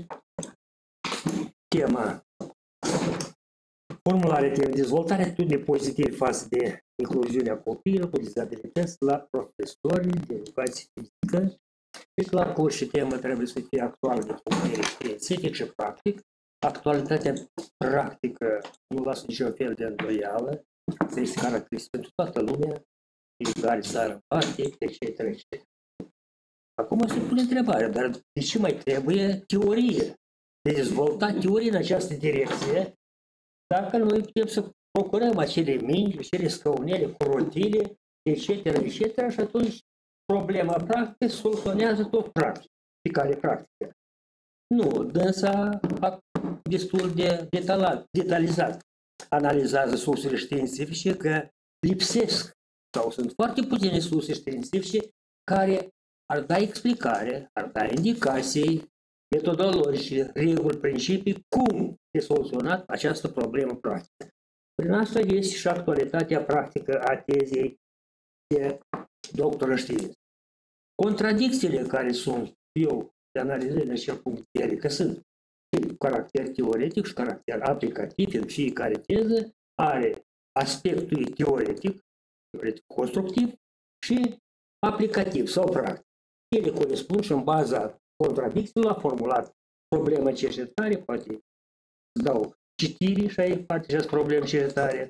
Tema formulare de dezvoltare atitudine pozitive față de incluziunea copiilor cu dizabilități la profesori de educație fizică. Și clar că orice temă trebuie să fie actuală de punct de vedere științific și practic. Actualitatea practică nu lasă niciun fel de îndoială, este caracteristic pentru toată lumea, fiecare țară în parte, et cetera, et cetera. Acum se pune întrebarea, dar de ce mai trebuie teorie? De dezvolta teorie în această direcție, dacă noi putem să procurăm acele mingi, acele scăunele cu rotile, et cetera, et cetera, și atunci problema practică soluționează tot practic, fiecare practică. Nu, dânsa a destul de detalat, detalizat analizează sursele științifice că lipsesc sau sunt foarte puține surse științifice care ar da explicare, ar da indicații metodologice, reguli, principii, cum de soluționat această problemă practică. Prin asta este și actualitatea practică a tezei de doctor în știință. Contradicțiile care sunt, eu de analizez în acel punct de vedere, că sunt caracter teoretic și caracter aplicativ în fiecare teză, are aspectul teoretic, teoretic constructiv și aplicativ sau practic. Ele corespund și în baza contradicțiilor a formulat problema cercetare, poate îți dau citiri și ai poate și probleme cercetare.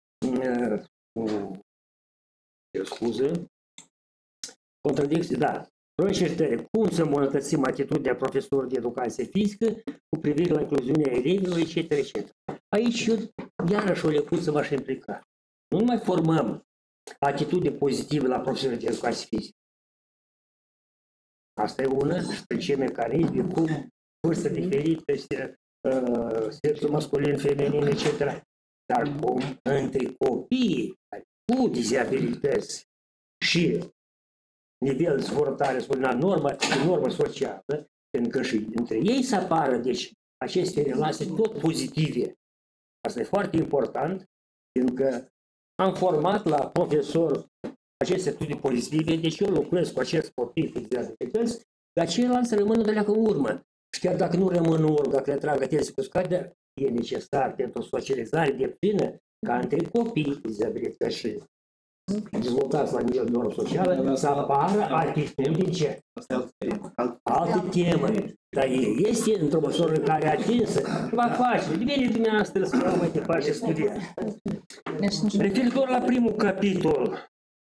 Scuze. Contradicții, da. Probleme cercetare. Cum să îmbunătățim atitudinea profesorului de educație fizică cu privire la incluziunea elevilor, et cetera, et cetera. Aici eu iarăși o lecuță m-aș implica. Nu mai formăm atitudine pozitivă la profesorii de educație fizică. Asta e una, și prin ce mecanisme, cum, vârstă diferită, uh, sexul masculin, feminin, et cetera. Dar cum între copiii cu dizabilități și nivel de dezvoltare, spunea, normă, normă socială, pentru că și între ei să apară, deci, aceste relații tot pozitive. Asta e foarte important, pentru că am format la profesor aceste studii pozitive, deci eu lucrez cu acest copii cu dizabilități, dar ceilalți rămân de la în urmă. Și chiar dacă nu rămân urmă, dacă le trag atenție cu scădere, e necesar pentru o socializare de plină ca între copii cu dizabilități și dezvoltați la nivel neurosocial să apară atitudini ce? Alte teme. Dar este într-o măsură în care atinsă, va face. Devine dumneavoastră să vă mai departe și studiați. Referitor la primul capitol,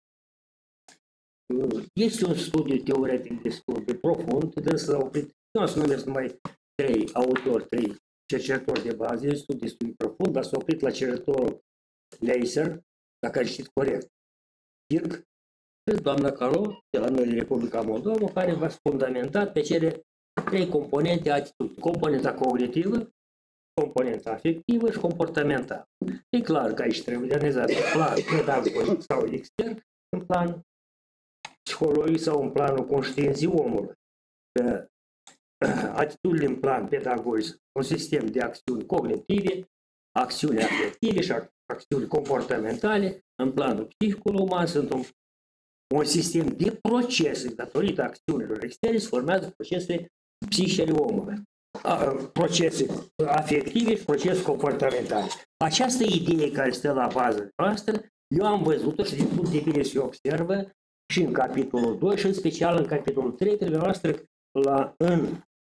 este un studiu teoretic destul de profund, de să oprit, nu să numesc numai trei autori, trei cercetători de bază, este un studiu destul de profund, dar s-a oprit la cercetătorul Leiser, dacă am citit corect, Dirk, și doamna Caro, de la noi, Republica Moldova, care v-a fundamentat pe cele trei componente atitudini. Componenta cognitivă, componenta afectivă și comportamentală. E clar că aici trebuie de analizat în plan pedagogic sau extern, în plan psihologic sau în planul conștiinței omului. Că atitudinile în plan pedagogic, un sistem de acțiuni cognitive, acțiuni afective și acțiuni comportamentale, în planul psihicul uman sunt un, un sistem de procese, datorită acțiunilor externe, se formează procese psihice ale omului. A, procese afective și procese comportamentale. Această idee care stă la bază noastră, eu am văzut-o și din punct de vedere se observă și în capitolul doi și în special în capitolul trei, trebuie noastră la, în,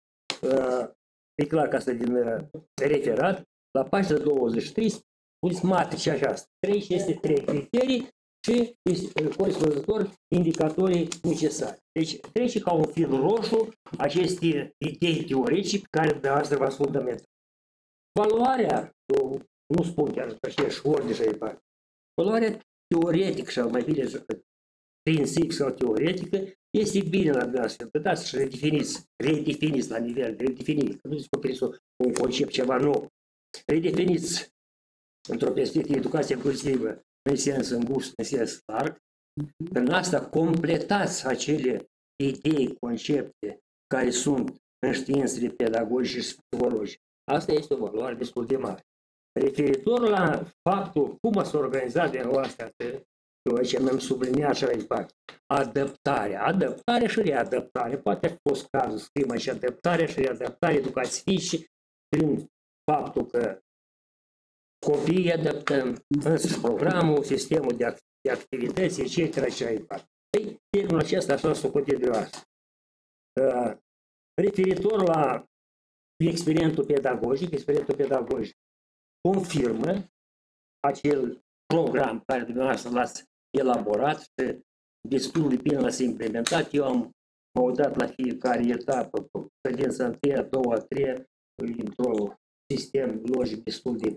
uh, e clar că asta din uh, referat, la pagina douăzeci și trei, spuneți matrice așa, trei și este trei criterii și corespunzător indicatorii necesari. Deci trece ca un fil roșu aceste idei teoretice care dumneavoastră v-ați fundamentat. Valoarea, eu nu spun chiar aceeași ordine și mai valoarea teoretică sau mai bine prinsipic sau teoretică este bine la dumneavoastră, că dați și redefiniți, redefiniți la nivel de redefinire, că nu descoperiți un concept ceva nou. Redefiniți într-o perspectivă educație inclusivă în sens îngust, în sens larg, în asta completați acele idei, concepte care sunt în științele pedagogice și psihologice. Asta este o valoare destul de mare. Referitor la faptul cum s-a organizat de noastră, eu ce mi-am subliniat și la impact, adaptarea, adaptare și readaptare, poate a fost cazul să scriem aici adaptare și readaptare educației fizice prin faptul că copiii adaptăm însuși programul, sistemul de, act de activități, et cetera și așa impact. Ei, termenul acesta așa s-o poate de asta. Uh, referitor la experimentul pedagogic, experimentul pedagogic confirmă acel program care dumneavoastră l-ați elaborat și destul de bine l-ați implementat. Eu am m-am uitat la fiecare etapă, cadența întâi, a doua, a treia, într-un sistem logic destul de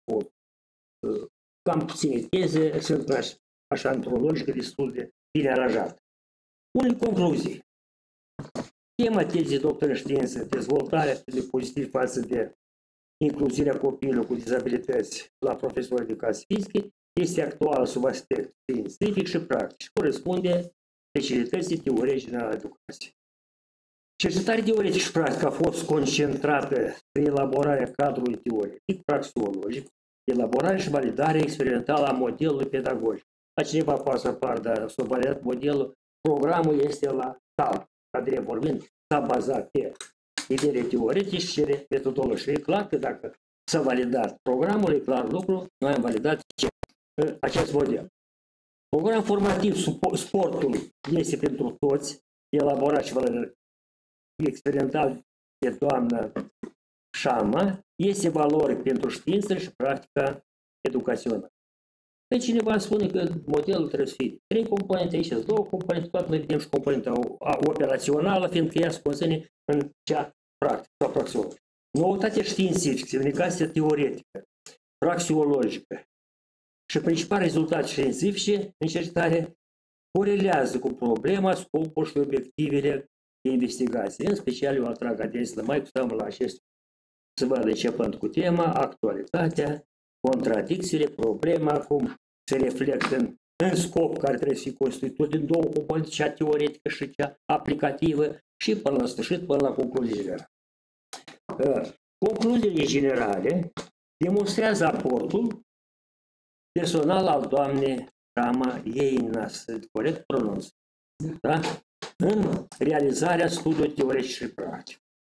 cam puține teze, sunt așa într-o logică destul de bine aranjată. Unele concluzii. Tema tezei doctor în știință, dezvoltarea de pozitiv față de incluziunea copiilor cu dizabilități la profesori de educație fizică este actuală sub aspect științific și practic. Corespunde specialității teoretice în educație. Cercetarea teoretică și practică a fost concentrată în elaborarea cadrului teoretic, praxeologic, elaborarea și validarea experimentală a modelului pedagogic. La cineva poate să apară, dar s-a validat modelul, programul este la tal, ca drept vorbind, s-a bazat pe ideile teoretice și metodologice. E clar că dacă s-a validat programul, e clar lucru, noi am validat ce? Acest model. Program formativ sportul este pentru toți, elaborat și validat experimental de doamna Șama, este valori pentru știință și practica educațională. Deci cineva spune că modelul trebuie să fie trei componente, aici sunt două componente, toate noi vedem și componenta operațională, fiindcă ea se conține în cea practică sau praxeologică. Noutate științifică, semnificația teoretică, praxeologică și principal rezultate științifice în cercetare corelează cu problema, scopul și obiectivele de investigație. În special eu atrag atenția mai cu seamă la acest, să văd începând cu tema, actualitatea, contradicțiile, problema, cum se reflectă în, în scop care trebuie să fie constituit din două componente, cea teoretică și cea aplicativă și până la sfârșit, până la concluziile. Concluziile generale demonstrează aportul personal al doamnei Rama Einas, corect pronunț, da? În realizarea studiului teoretic și practic.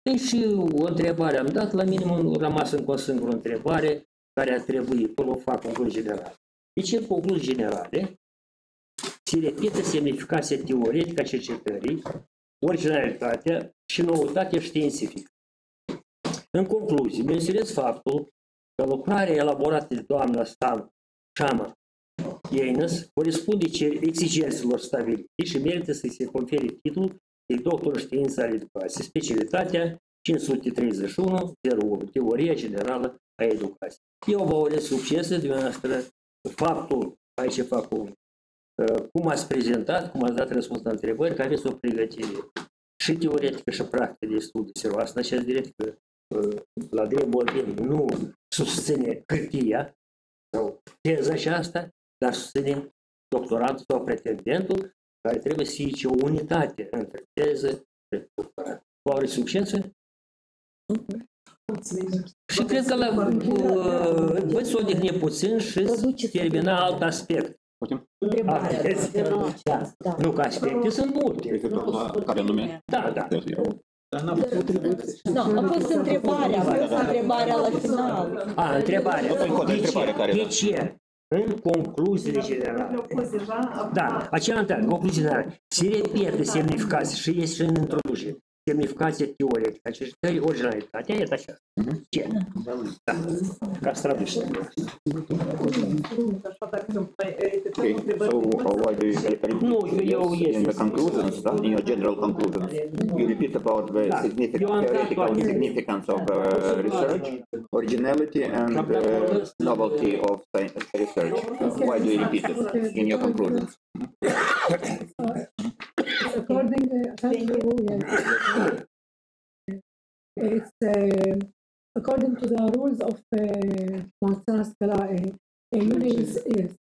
Deci și o întrebare am dat, la minimum rămas încă o singură întrebare care a trebuit, până o fac concluzii generale. Deci, în concluzii generale, se repetă semnificația teoretică a cercetării, originalitatea și noutatea științifică. În concluzie, menționez faptul că lucrarea elaborată de doamna Stan Shama Ienes corespunde exigențelor stabilite și merită să se confere titlul de doctor în știință al educației, specialitatea cinci sute treizeci și unu zero unu, teoria generală a educației. Eu vă urez succes de dumneavoastră. Faptul, aici fac un, cum ați prezentat, cum ați dat răspuns la întrebări, că aveți o pregătire și teoretică și practică destul de serioasă în acest direct, că la drept vorbind nu susține hârtia sau teza aceasta, dar susține doctorantul sau pretendentul, care trebuie să fie o unitate între teză și doctorat. Vă urez succes! Și cred că la voi să odihni puțin și să termina alt aspect. Nu că aspecte sunt multe. Care nume? Da, da. Nu, a fost întrebarea, a fost întrebarea la final. A, întrebarea. De ce? În concluziile generale. Da, aceea întrebare, concluzii generale. Se repetă semnificația și este și în introducere. Semnificația teoretică a cercetării, originalitatea, iată așa. Ce? Da. Ca să traduci. Okay, so why do you in the conclusions, in your general conclusions, you repeat about the significant, theoretical significance of uh, research, originality and uh, novelty of research. Why do you repeat it in your conclusions? According uh, it's uh, according to the rules of Mansana Scala. Yes.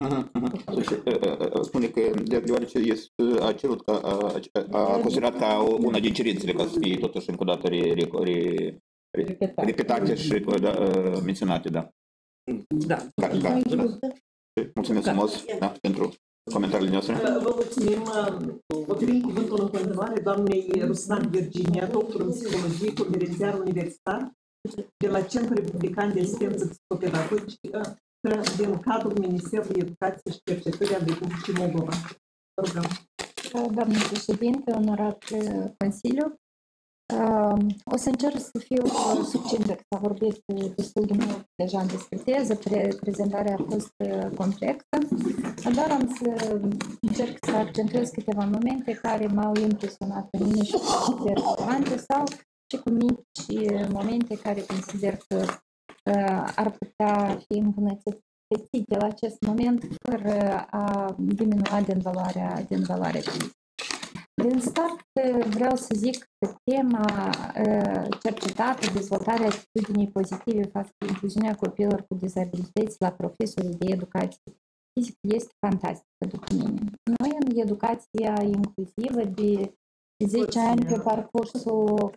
Spune că deoarece a cerut, a considerat ca una din cerințele ca să fie totuși încă o dată repetate și menționate, da. Da. Mulțumesc frumos pentru comentariile noastre. Vă mulțumim. Potrivit cuvântul în continuare doamnei Ruslan Virginia, doctor în psihologie, conferențiar universitar de la Centrul Republican de Asistență Psihopedagogică din cadrul Ministerului Educației și Cercetării al Republicii Moldova. Rugăm. Doamnă președinte, onorat Consiliu, o să încerc să fiu succintă, că s-a vorbit destul de mult deja despre teză, prezentarea a fost complexă, dar am să încerc să accentuez câteva momente care m-au impresionat pe mine și consider relevante sau și cu mici momente care consider că ar putea fi îmbunătățite la acest moment fără a diminua din valoarea, din valoarea crizei. Din start vreau să zic că tema cercetată, dezvoltarea atitudinii pozitive față de incluziunea copiilor cu dizabilități la profesorii de educație fizică este fantastică după mine. Noi în educația inclusivă de zece ani pe parcursul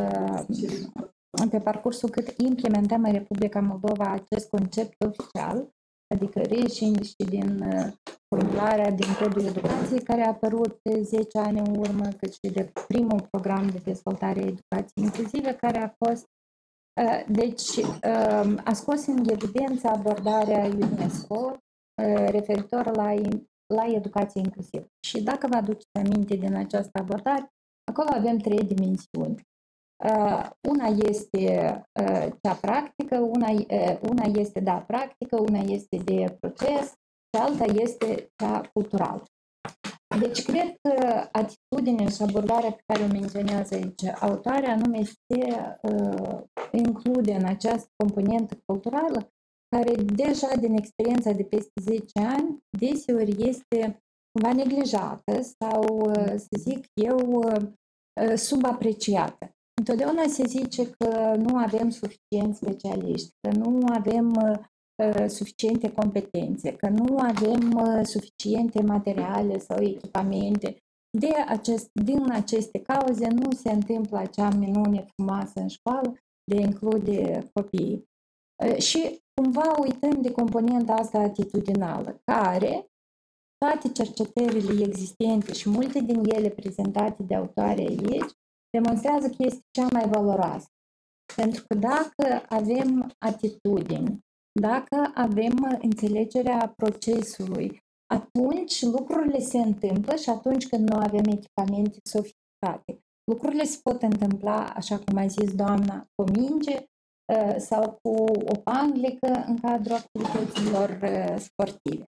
pe parcursul cât implementăm în Republica Moldova acest concept oficial, adică reieșind și din formularea din Codul Educației care a apărut zece ani în urmă, cât și de primul program de dezvoltare a educației inclusive care a fost, deci a scos în evidență abordarea UNESCO referitor la, la educație inclusivă. Și dacă vă aduceți aminte din această abordare, acolo avem trei dimensiuni. Uh, una este uh, cea practică, una, uh, una este da practică, una este de proces și alta este cea culturală. Deci cred că atitudinea și abordarea pe care o menționează aici autoarea anume se uh, include în această componentă culturală care deja din experiența de peste zece ani deseori este cumva neglijată sau uh, să zic eu uh, subapreciată. Întotdeauna se zice că nu avem suficienți specialiști, că nu avem uh, suficiente competențe, că nu avem uh, suficiente materiale sau echipamente. De acest, din aceste cauze nu se întâmplă acea minune frumoasă în școală de a include copiii. Uh, și cumva uităm de componenta asta atitudinală, care toate cercetările existente și multe din ele prezentate de autoare aici demonstrează că este cea mai valoroasă. Pentru că dacă avem atitudini, dacă avem înțelegerea procesului, atunci lucrurile se întâmplă și atunci când nu avem echipamente sofisticate. Lucrurile se pot întâmpla, așa cum a zis doamna, cu o minge sau cu o panglică în cadrul activităților sportive.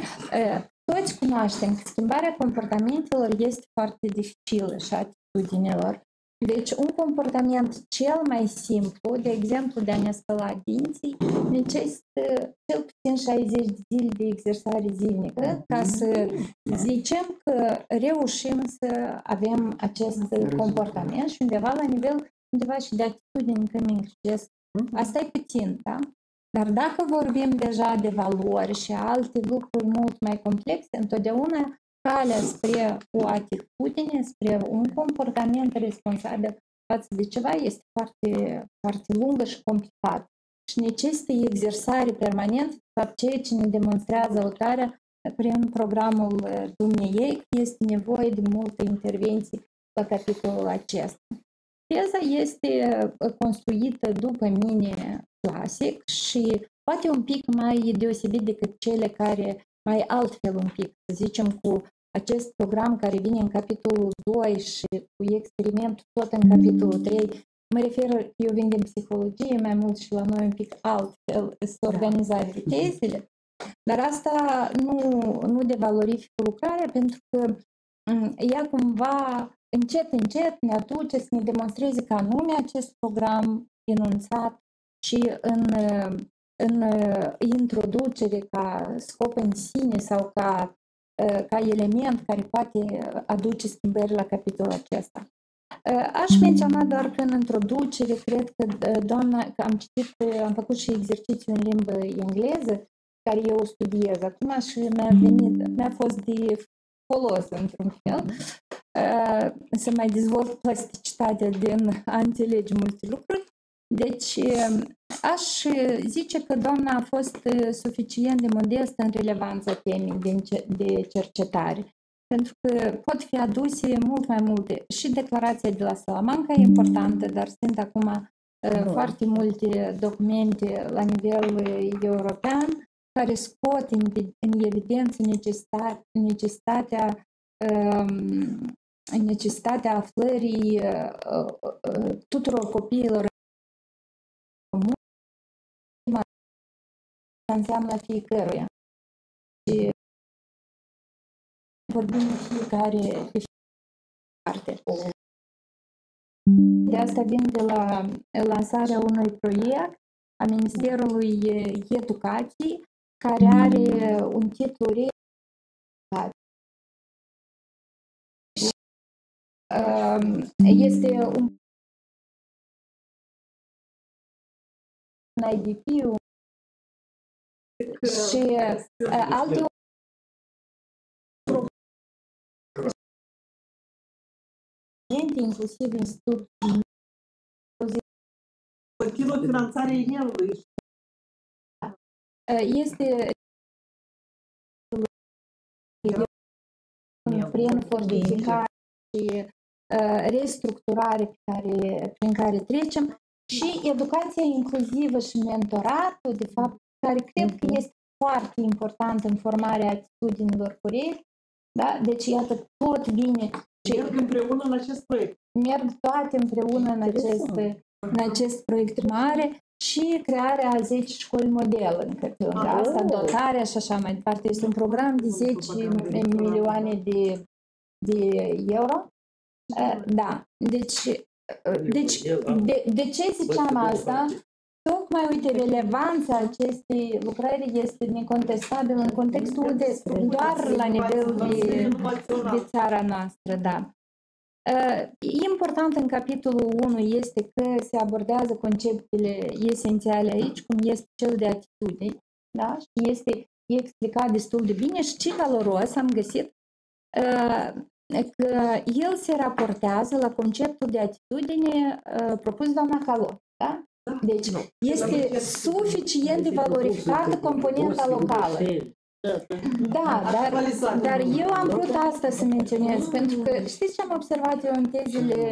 Toți cunoaștem că schimbarea comportamentelor este foarte dificilă și atitudinilor. Deci un comportament cel mai simplu, de exemplu de a ne spăla dinții, necesită cel puțin șaizeci de zile de exersare zilnică ca să zicem că reușim să avem acest comportament și undeva la nivel undeva și de atitudini coming gest. Asta e puțin, da? Dar dacă vorbim deja de valori și alte lucruri mult mai complexe, întotdeauna calea spre o atitudine, spre un comportament responsabil față de ceva este foarte, foarte lungă și complicată și necesită exersare permanentă, de fapt ceea ce ne demonstrează autoarea prin programul dumneiei, că este nevoie de multe intervenții la capitolul acesta. Teza este construită după mine clasic și poate un pic mai deosebit decât cele care mai altfel un pic, să zicem, cu acest program care vine în capitolul doi și cu experimentul tot în capitolul trei. Mă refer, eu vin din psihologie mai mult și la noi un pic altfel sunt organizate tezele, dar asta nu, nu devalorifică lucrarea pentru că ea cumva încet, încet ne aduce să ne demonstreze că anume acest program enunțat și în, în introducere ca scop în sine sau ca, ca element care poate aduce schimbări la capitolul acesta. Aș menționa doar că în introducere, cred că doamna, că am citit, am făcut și exercițiu în limbă engleză, care eu studiez acum și mi-a venit, mi-a fost de folos într-un fel, să mai dezvolt plasticitatea din a înțelege multe lucruri. Deci, aș zice că doamna a fost suficient de modestă în relevanța temei de cercetare, pentru că pot fi aduse mult mai multe. Și declarația de la Salamanca e importantă, dar sunt acum foarte multe documente la nivel european care scot în, în evidență necesitatea, necesitatea, necesitatea aflării tuturor copiilor înseamnă fiecăruia. Și vorbim de fiecare, de fiecare parte. De asta vin de la lansarea unui proiect a Ministerului Educației, care are un titlu este un I D P și alte inclusiv instituții. Părților finanțarea el este prin fortificare și restructurare pe care, prin care trecem și educația inclusivă și mentoratul, de fapt, care cred că este foarte important în formarea atitudinilor corecte. Da? Deci, iată, tot vine. Și merg împreună în acest proiect. Merg toate împreună în acest, în acest proiect mare și crearea a zece școli model în Căpilul. Da? Asta, dotarea și așa mai departe. Este un program de zece milioane de, de euro. Da. Deci, deci de, de ce ziceam asta? Tocmai, uite, relevanța acestei lucrări este necontestabilă în contextul de doar la nivel de, de țara noastră, da. Important în capitolul unu este că se abordează conceptele esențiale aici, cum este cel de atitudini, da? Și este explicat destul de bine și ce valoros am găsit că el se raportează la conceptul de atitudine propus doamna Calot, da? Deci este suficient de valorificată componenta locală. Da, dar, dar eu am vrut asta să menționez, pentru că știți ce am observat eu în tezele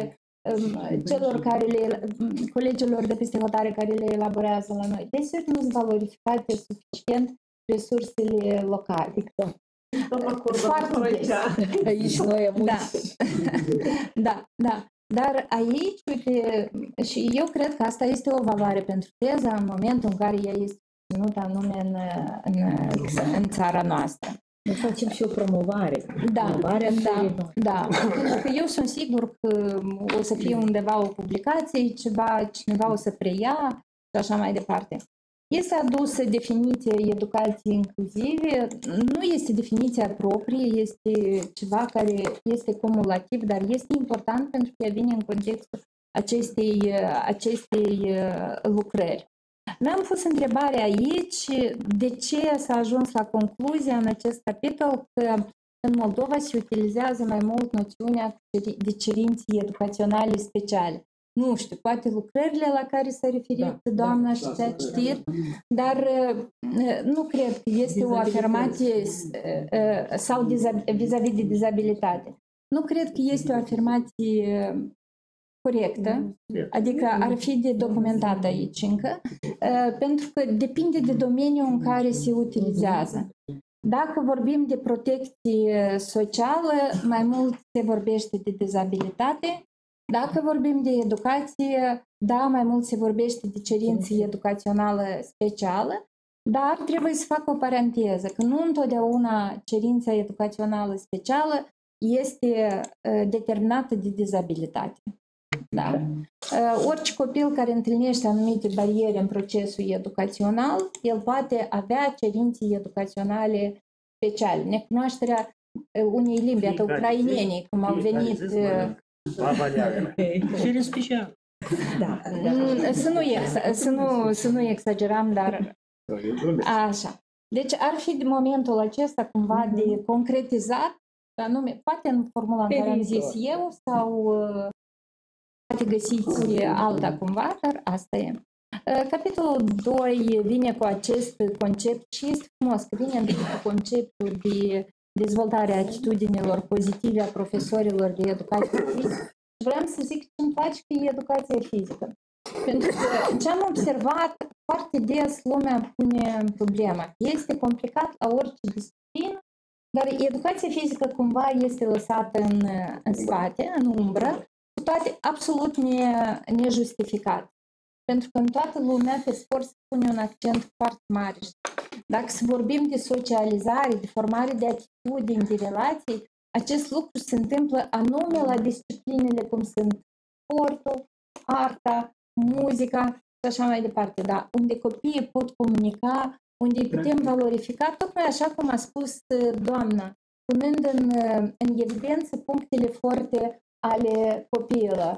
celor care le, colegilor de peste hotare care le elaborează la noi. Deseori nu sunt valorificate suficient resursele locale. Foarte des. Aici noi am da. da, da. Dar aici, uite, și eu cred că asta este o valoare pentru teza în momentul în care ea este ținută anume în, în, în țara noastră. Ne facem și o promovare. Da, Promovarea da, da. Pentru că eu sunt sigur că o să fie undeva o publicație, ceva, cineva o să preia și așa mai departe. Este adusă definiția educației inclusive, nu este definiția proprie, este ceva care este cumulativ, dar este important pentru că ea vine în contextul acestei, acestei lucrări. Mi-am pus întrebarea aici, de ce s-a ajuns la concluzia în acest capitol că în Moldova se utilizează mai mult noțiunea de cerințe educaționale speciale. Nu știu, poate lucrările la care s-a referit da, doamna da, și ți-a citit, dar nu cred că este o afirmație sau vis-a-vis de dizabilitate. Nu cred că este o afirmație corectă, adică ar fi de documentat aici încă, pentru că depinde de domeniul în care se utilizează. Dacă vorbim de protecție socială, mai mult se vorbește de dizabilitate. Dacă vorbim de educație, da, mai mult se vorbește de cerință educațională specială, dar trebuie să fac o paranteză, că nu întotdeauna cerința educațională specială este determinată de dizabilitate. Da? Orice copil care întâlnește anumite bariere în procesul educațional, el poate avea cerințe educaționale speciale. Necunoașterea unei limbi, atât ucrainenii, cum au venit... Cere special. Da, să nu, să, nu, să nu exagerăm, dar așa. Deci ar fi de momentul acesta cumva de concretizat, anume, poate în formula în care am zis eu sau poate găsiți alta cumva, dar asta e. Capitolul doi vine cu acest concept și este frumos că vine cu conceptul de dezvoltare a atitudinilor pozitive a profesorilor de educație fizică. Vreau să zic ce îmi place că e educația fizică. Pentru că ce am observat, foarte des lumea pune problema. Este complicat la orice disciplină, dar educația fizică cumva este lăsată în, în spate, în umbră, cu toate absolut ne, nejustificat. Pentru că în toată lumea pe sport se pune un accent foarte mare. Dacă să vorbim de socializare, de formare de atitudini, de relații, acest lucru se întâmplă anume la disciplinele cum sunt sportul, arta, muzica și așa mai departe, da? Unde copiii pot comunica, unde îi putem valorifica, tocmai așa cum a spus doamna, punând în, în evidență punctele forte ale copiilor.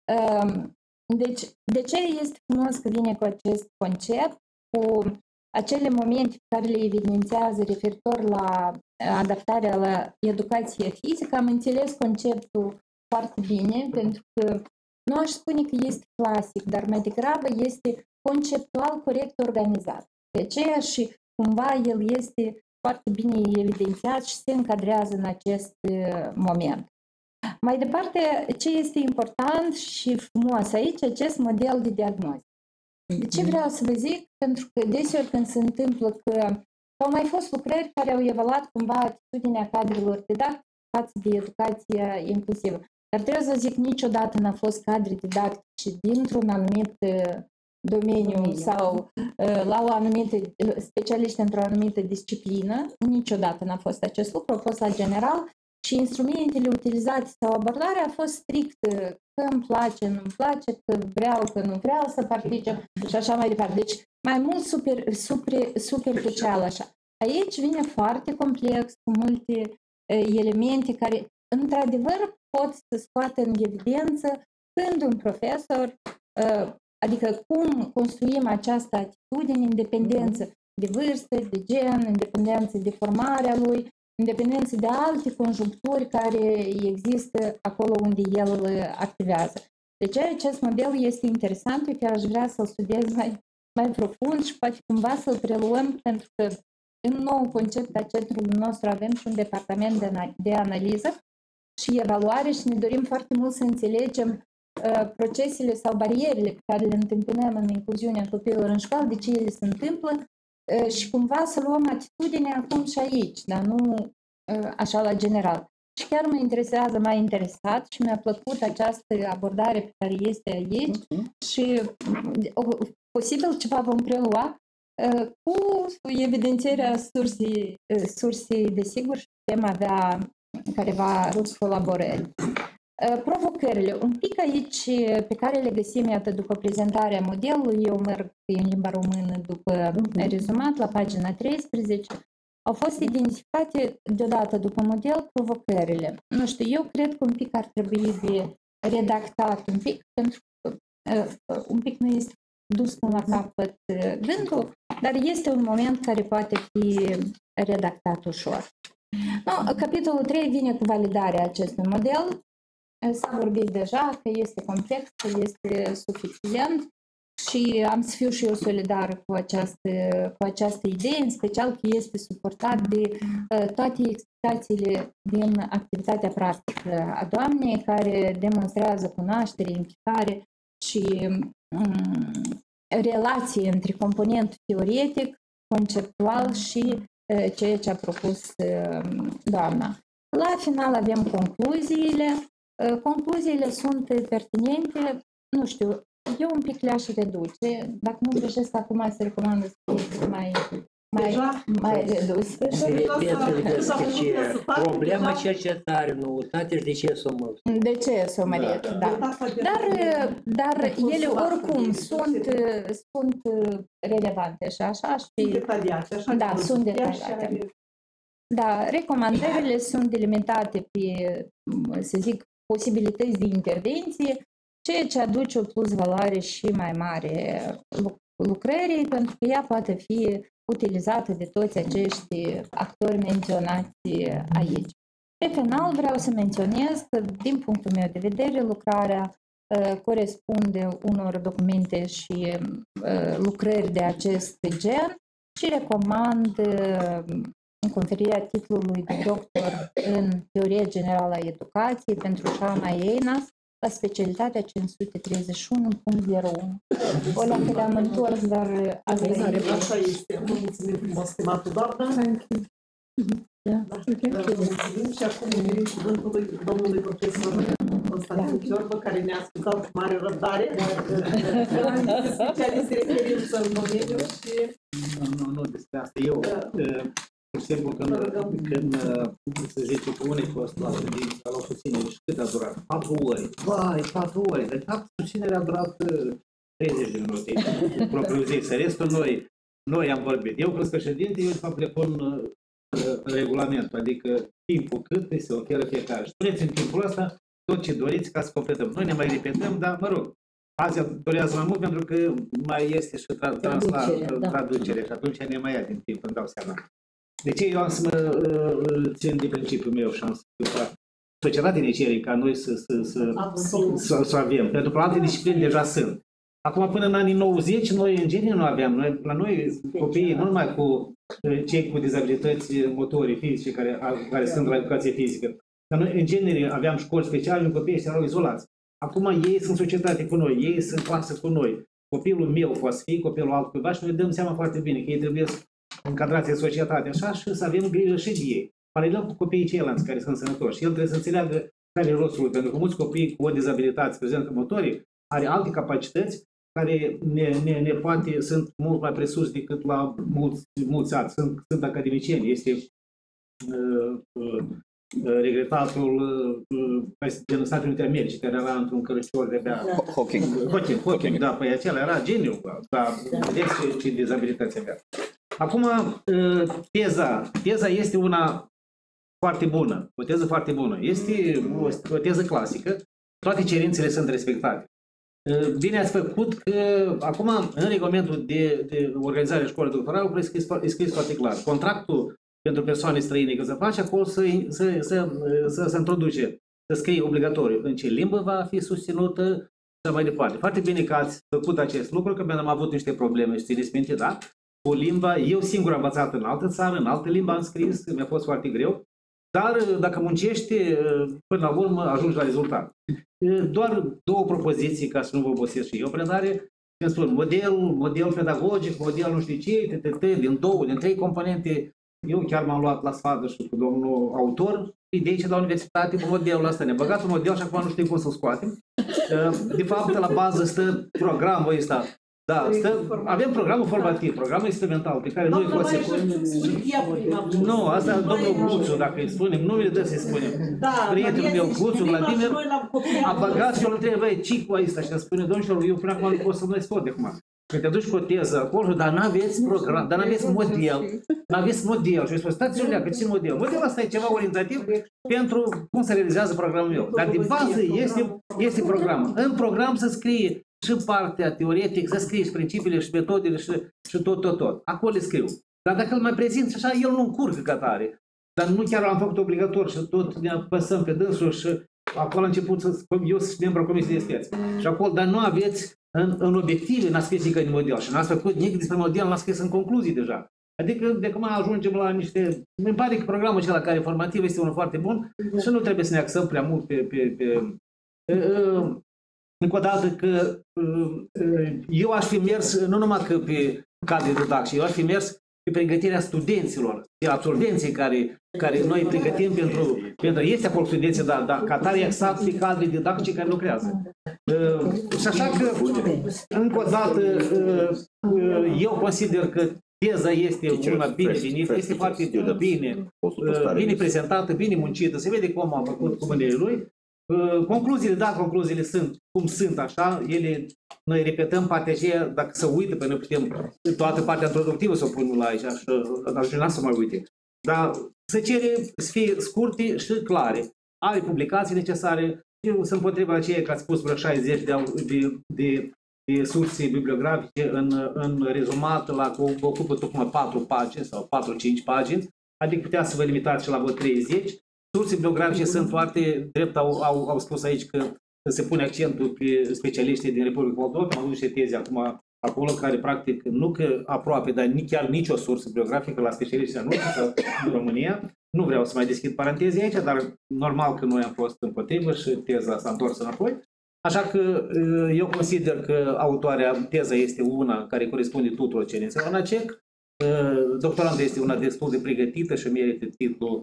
Deci, de ce este frumos că vine cu acest concept, cu acele momente pe care le evidențiază referitor la adaptarea la educație fizică? Am înțeles conceptul foarte bine, pentru că nu aș spune că este clasic, dar mai degrabă este conceptual corect organizat. De aceea și cumva el este foarte bine evidențiat și se încadrează în acest moment. Mai departe, ce este important și frumos aici, acest model de diagnostic. De ce vreau să vă zic? Pentru că deseori când se întâmplă că au mai fost lucrări care au evaluat cumva atitudinea cadrelor didactice față de educația inclusivă. Dar trebuie să zic, niciodată n-a fost cadre didactice dintr-un anumit domeniu sau la o anumită specialiști într-o anumită disciplină. Niciodată n-a fost acest lucru, a fost la general și instrumentele utilizate sau abordarea a fost strict că îmi place, nu-mi place, că vreau, că nu vreau să particip și așa mai departe. Deci mai mult super, super, superficial așa. Aici vine foarte complex, cu multe uh, elemente care într-adevăr pot să scoată în evidență când un profesor, uh, adică cum construim această atitudine în dependență de vârstă, de gen, în dependență de formarea lui, în dependență de alte conjuncturi care există acolo unde el activează. Deci acest model este interesant, eu chiar aș vrea să-l studiez mai, mai profund și poate cumva să-l preluăm, pentru că în nou concept a centrului nostru avem și un departament de, de analiză și evaluare și ne dorim foarte mult să înțelegem procesele sau barierele pe care le întâmpinăm în incluziunea copiilor în școală, de ce ele se întâmplă și cumva să luăm atitudine acum și aici, dar nu așa la general. Și chiar mă interesează, m-a interesat și mi-a plăcut această abordare pe care este aici și posibil ceva vom prelua cu evidențierea sursei, sursei desigur, și putem avea careva colaborări. Provocările, un pic aici pe care le găsim, iată, după prezentarea modelului, eu merg în limba română după rezumat la pagina treisprezece, au fost identificate deodată după model provocările. Nu știu, eu cred că un pic ar trebui de redactat un pic, pentru că uh, un pic nu este dus până la capăt gândul, dar este un moment care poate fi redactat ușor. No, capitolul trei vine cu validarea acestui model. S-a vorbit deja că este complex, că este suficient și am să fiu și eu solidară cu această, cu această idee, în special că este suportat de uh, toate explicațiile din activitatea practică a doamnei, care demonstrează cunoaștere, implicare și um, relație între componentul teoretic, conceptual și uh, ceea ce a propus uh, doamna. La final avem concluziile. Uh, concluziile sunt pertinente, nu știu, eu un pic le-aș reduce. Dacă nu greșesc, acum se recomandă să fie mai, mai, mai redus. Problema cercetare, noutate și de ce s-o mărit. De ce s-o mărit, da. da. Dar, dar ele oricum sunt, sunt relevante și așa. Și, detaliate, așa. Da, sunt detaliate. Da, recomandările sunt delimitate pe, să zic, posibilități de intervenție, ceea ce aduce o plus valoare și mai mare lucrării, pentru că ea poate fi utilizată de toți acești actori menționați aici. Pe final vreau să menționez că, din punctul meu de vedere, lucrarea uh, corespunde unor documente și uh, lucrări de acest gen și recomand uh, conferirea titlului de doctor în teorie generală a educației pentru Shana Einas la specialitatea cinci sute treizeci și unu punct zero unu. O la că le-am întors, dar asta este. Așa este. Vă mulțumim frumos, stimată doamnă. Thank you. Vă mulțumim și acum îi cuvântul domnului profesor Constantin Ciorbă, care ne-a ascultat cu mare răbdare. Specialist de referință în domeniu și... Nu, nu, nu despre asta. Eu... Pur și simplu, când, când se zice că unii fost la ședință, la o susținere și cât a durat? Patru ori. Vai, patru ori. De fapt, susținerea a durat treizeci de minute. Propriu zis. Restul noi, noi am vorbit. Eu, ca președinte, eu de fapt le pun uh, regulamentul, adică timpul cât se oferă fiecare. Spuneți în timpul ăsta tot ce doriți ca să completăm. Noi ne mai repetăm, dar, mă rog, azi durează mai mult pentru că mai este și tra- traducere, da. traducere și atunci ne mai ia din timp, îmi dau seama. De ce eu am să mă uh, țin de principiul meu și am să fac societatea ne cere ca noi să, să, să, să, să avem, pentru că alte discipline deja sunt. Acum, până în anii nouăzeci, noi în genere nu aveam. Noi, la noi, copiii, nu numai cu cei cu dizabilități motorii fizice, care, care sunt la educație fizică, dar noi, în genere, aveam școli speciale, în copiii ăștia erau izolați. Acum ei sunt societate cu noi, ei sunt clasă cu noi. Copilul meu poate fi, copilul altcuiva și noi dăm seama foarte bine că ei trebuie să încadrați în societate așa și să avem grijă și de ei. Paralel cu copiii ceilalți care sunt sănătoși. El trebuie să înțeleagă care e rostul, pentru că mulți copii cu o dizabilitate prezentă motorii are alte capacități care ne, ne, ne poate, sunt mult mai presus decât la mulți, mulți alți. Sunt, sunt academicieni. Este uh, uh, regretatul uh, din Statele Unite Americii, care era într-un cărăcior de bea. Hawking. Hawking, Hawking, da, păi acela era geniu, dar vedeți ce, ce dizabilități avea. Acum, teza. Teza este una foarte bună, o teză foarte bună. Este o, o teză clasică, toate cerințele sunt respectate. Bine ați făcut că, acum, în regulamentul de, de organizare școlii doctorale, e scris, e scris foarte clar. Contractul pentru persoane străine că se face, acolo să, să, să, să, să introduce, să scrie obligatoriu în ce limbă va fi susținută și mai departe. Foarte bine că ați făcut acest lucru, că am avut niște probleme și țineți minte, da? Cu limba, eu singur am învățat în altă țară, în altă limbă am scris, mi-a fost foarte greu, dar dacă muncești, până la urmă ajungi la rezultat. doar două propoziții ca să nu vă obosesc și eu predare. Îmi spun model, model pedagogic, model nu știu ce, t, t, t, din două, din trei componente. Eu chiar m-am luat la sfadă și cu domnul autor, de aici la universitate, cu modelul ăsta. Ne-a băgat un model și acum nu știm cum să-l scoatem. De fapt, la bază stă programul ăsta. Da, stă, avem programul formativ, programul experimental, pe care noi o să... Nu, asta domnul Cluțu, dacă îi spunem, nu mi-l dă să-i spunem. Prietenul meu, Cluțu, Vladimir, a băgat și eu îl întreb, băi, ce cu ăsta? Și a spune, domnilor, eu până acum nu pot să nu-i scot de acum. Că te duci cu o teză acolo, dar n-aveți program, dar n-aveți model, n-aveți model. Și eu spun, stați Iulia, că țin model. Modelul ăsta e ceva orientativ pentru cum se realizează programul meu. Dar de bază este, este programul. În program se scrie și partea teoretică, să scrie și principiile și metodele și, și tot, tot, tot. Acolo le scriu. Dar dacă îl mai prezint și așa, el nu încurcă ca tare. Dar nu chiar l-am făcut obligator și tot ne apăsăm pe dânsul și acolo a început să, eu sunt membru Comisiei de Experți. Și acolo, dar nu aveți în, în obiective, n-ați scris nică din model și n-ați făcut nici despre model, n-ați scris în concluzii deja. Adică de cum ajungem la niște... Mi pare că programul acela care e formativ este unul foarte bun și nu trebuie să ne axăm prea mult pe... pe, pe, pe uh, încă o dată că uh, eu aș fi mers, nu numai că pe cadre didactice, eu aș fi mers pe pregătirea studenților, de absolvenții care, care noi pregătim pentru, pentru este acolo studenții, dar, dar ca tare exact pe cadre didactice care lucrează. Uh, și așa că, încă o dată, uh, uh, eu consider că teza este una bine venită, este foarte bine, uh, bine prezentată, bine muncită, se vede cum a făcut cu mâinile lui. Uh, concluziile, da, concluziile sunt cum sunt așa, ele, noi repetăm partea aceea, dacă se uită, pentru că putem toată partea introductivă să o punem la aici și ajungem să mai uite. Dar se cere să fie scurte și clare. Are publicații necesare, eu sunt împotriva aceea că ați spus vreo șaizeci de, de, de, de surse bibliografice în, în rezumat, la ocupă tocmai patru pagini sau patru cinci pagini, adică putea să vă limitați și la vreo treizeci. Surse bibliografice sunt foarte drept, au, au, au spus aici că se pune accentul pe specialiștii din Republica Moldova, am avut niște teze acum acolo care practic nu că aproape, dar nici chiar nicio sursă bibliografică la specialiștii noștri în România. Nu vreau să mai deschid paranteze aici, dar normal că noi am fost împotrivă și teza s-a întors înapoi. Așa că eu consider că autoarea, teza este una care corespunde tuturor cerințelor la C E C. Doctoranda este una destul de pregătită și merită titlul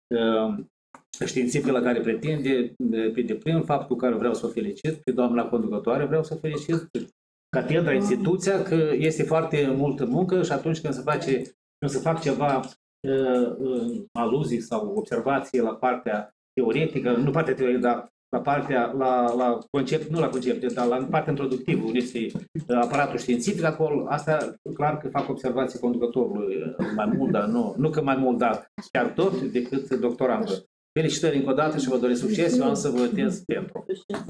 științific la care pretinde pe deplin, fapt cu care vreau să o felicit, pe doamna conducătoare vreau să o felicit, catedra, instituția, că este foarte multă muncă și atunci când se face, când se fac ceva uh, aluzii sau observații la partea teoretică, nu partea teoretică, dar la partea, la, la concept, nu la concept, dar la partea introductivă, unde este aparatul științific acolo, asta clar că fac observații conducătorului mai mult, dar nu, nu că mai mult, dar chiar tot decât doctorandul. Felicitări încă o dată și vă doresc succes, eu am să vă votez pentru.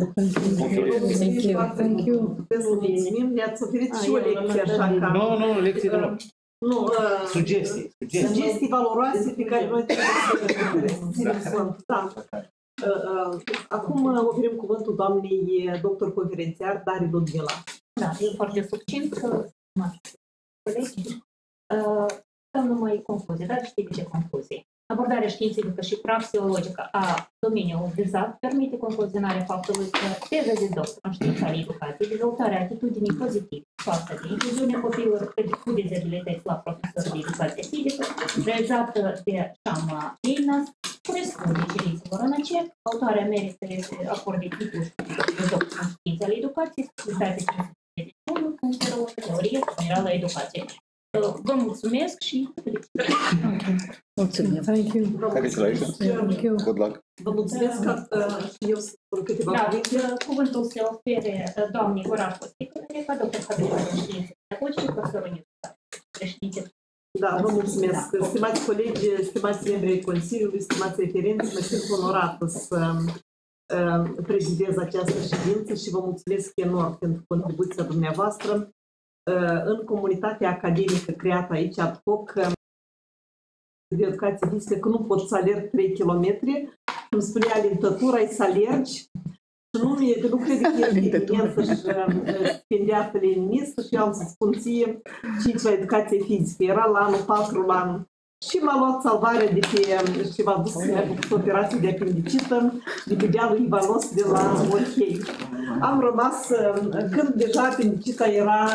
Thank you. Puteți să mulțumim, ne-ați oferit și o lecție așa ca... Nu, nu, lecții de loc. Nu, sugestii. Sugestii valoroase pe care noi trebuie să ținem cont. Da. Acum oferim cuvântul doamnei doctor conferențiar Dari Ludmila. Da, e foarte succint, colegi. Dăm numai concluzii, dar știi de ce concluzii. Abordarea științifică și praxeologică a domeniului vizat permite concluzionarea faptului că teza de doctor în știința educației, dezvoltarea atitudinii pozitive față de incluziunea copiilor cu dizabilități la profesori de educație fizică, realizată de Shama Einas, corespunde cerințelor în C E C. Autoarea merită să acorde titlul de doctor în știința ale educației, specialitate cincizeci și unu, în teorie generală a educației. Vă mulțumesc și... Mulțumim. Thank you. Congratulations. Thank you. Good luck. Vă mulțumesc că și eu să spun câteva cuvinte. Da, cuvântul se ofere doamnei Goraș Costică, ca doctor habilitat în științe pedagogice, profesor universitar. Da, vă mulțumesc. Da. Stimați colegi, stimați membri ai Consiliului, stimați referenți, mă simt onorată să uh, prezidez această ședință și vă mulțumesc enorm pentru contribuția dumneavoastră în comunitatea academică creată aici ad hoc de educație fizică, că nu pot să alerg trei kilometri. Îmi spunea alintătura, e să alergi. Și nu, nu cred că e evidență și stipendiată leninistă și eu am să spun ție cinci la educație fizică. Era la anul patru la Și m-a luat salvare de pe, și m-a dus, mi-a făcut operație de apendicită de pe dealul Ivanos de la Orhei. Am rămas, când deja apendicita era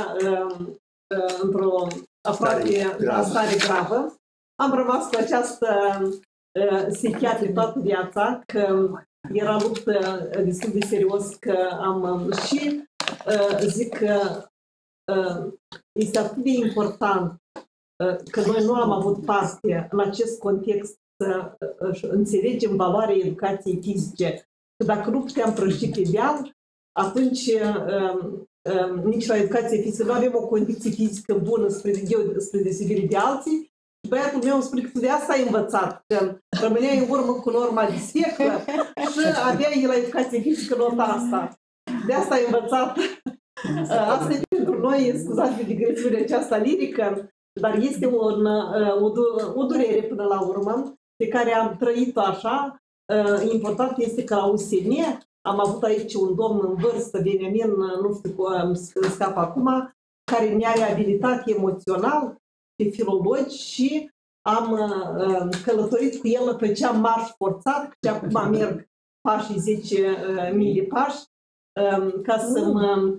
într-o aproape la stare gravă, am rămas cu această psihiatrie toată viața, că era luptă destul de serios, că am și zic că este atât de important că noi nu am avut parte în acest context să înțelegem valoarea educației fizice. Că dacă nu puteam prăji pe deal, atunci nici la educație fizică nu avem o condiție fizică bună spre, spre deosebire de alții. Și băiatul meu îmi spune că tu de asta ai învățat, că rămâneai în urmă cu norma de sfeclă și aveai la educație fizică nota asta. De asta ai învățat. Asta e pentru noi, scuzați de digresiunea aceasta lirică, dar este un, o, o durere până la urmă pe care am trăit-o așa. Important este că la U S N am avut aici un domn în vârstă, Beniamin, nu știu cum scap acum, care ne-a reabilitat emoțional pe filologi și am călătorit cu el, făceam marș forțat, și acum merg pașii zece mii de pași, ca să mă,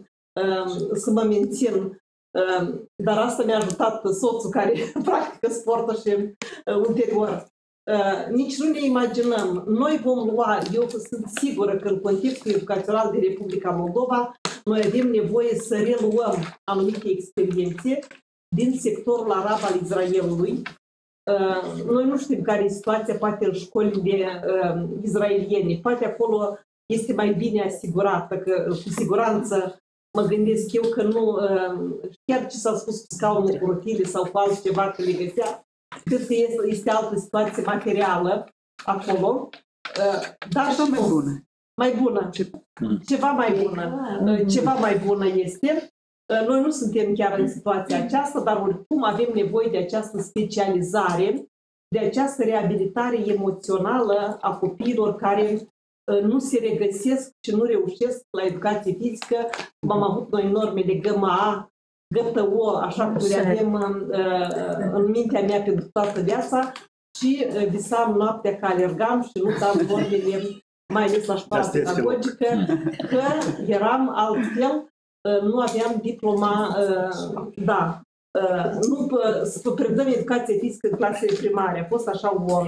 să mă mențin. Dar asta mi-a ajutat soțul care practică sportul și ulterior. Nici nu ne imaginăm. Noi vom lua, eu sunt sigură că în contextul educațional de Republica Moldova, noi avem nevoie să reluăm anumite experiențe din sectorul arab al Israelului. Noi nu știm care e situația, poate în școlile izraeliene, poate acolo este mai bine asigurată, că cu siguranță mă gândesc eu că nu, chiar ce s-a spus cu scaunul cu rotile sau cu altceva că le găsea, cred că este, este altă situație materială acolo. Dar și mai bună. Mai bună. Ceva mai bună. Ceva mai bună este. Noi nu suntem chiar în situația aceasta, dar oricum avem nevoie de această specializare, de această reabilitare emoțională a copiilor care nu se regăsesc și nu reușesc la educație fizică, cum am avut noi normele G M A, G T O, așa cum le avem în mintea mea pentru toată viața, și visam noaptea că alergam și nu dam normele, mai ales la școala pedagogică, că eram altfel, nu aveam diploma, da, nu să predăm educație fizică în clasele primare, a fost așa o...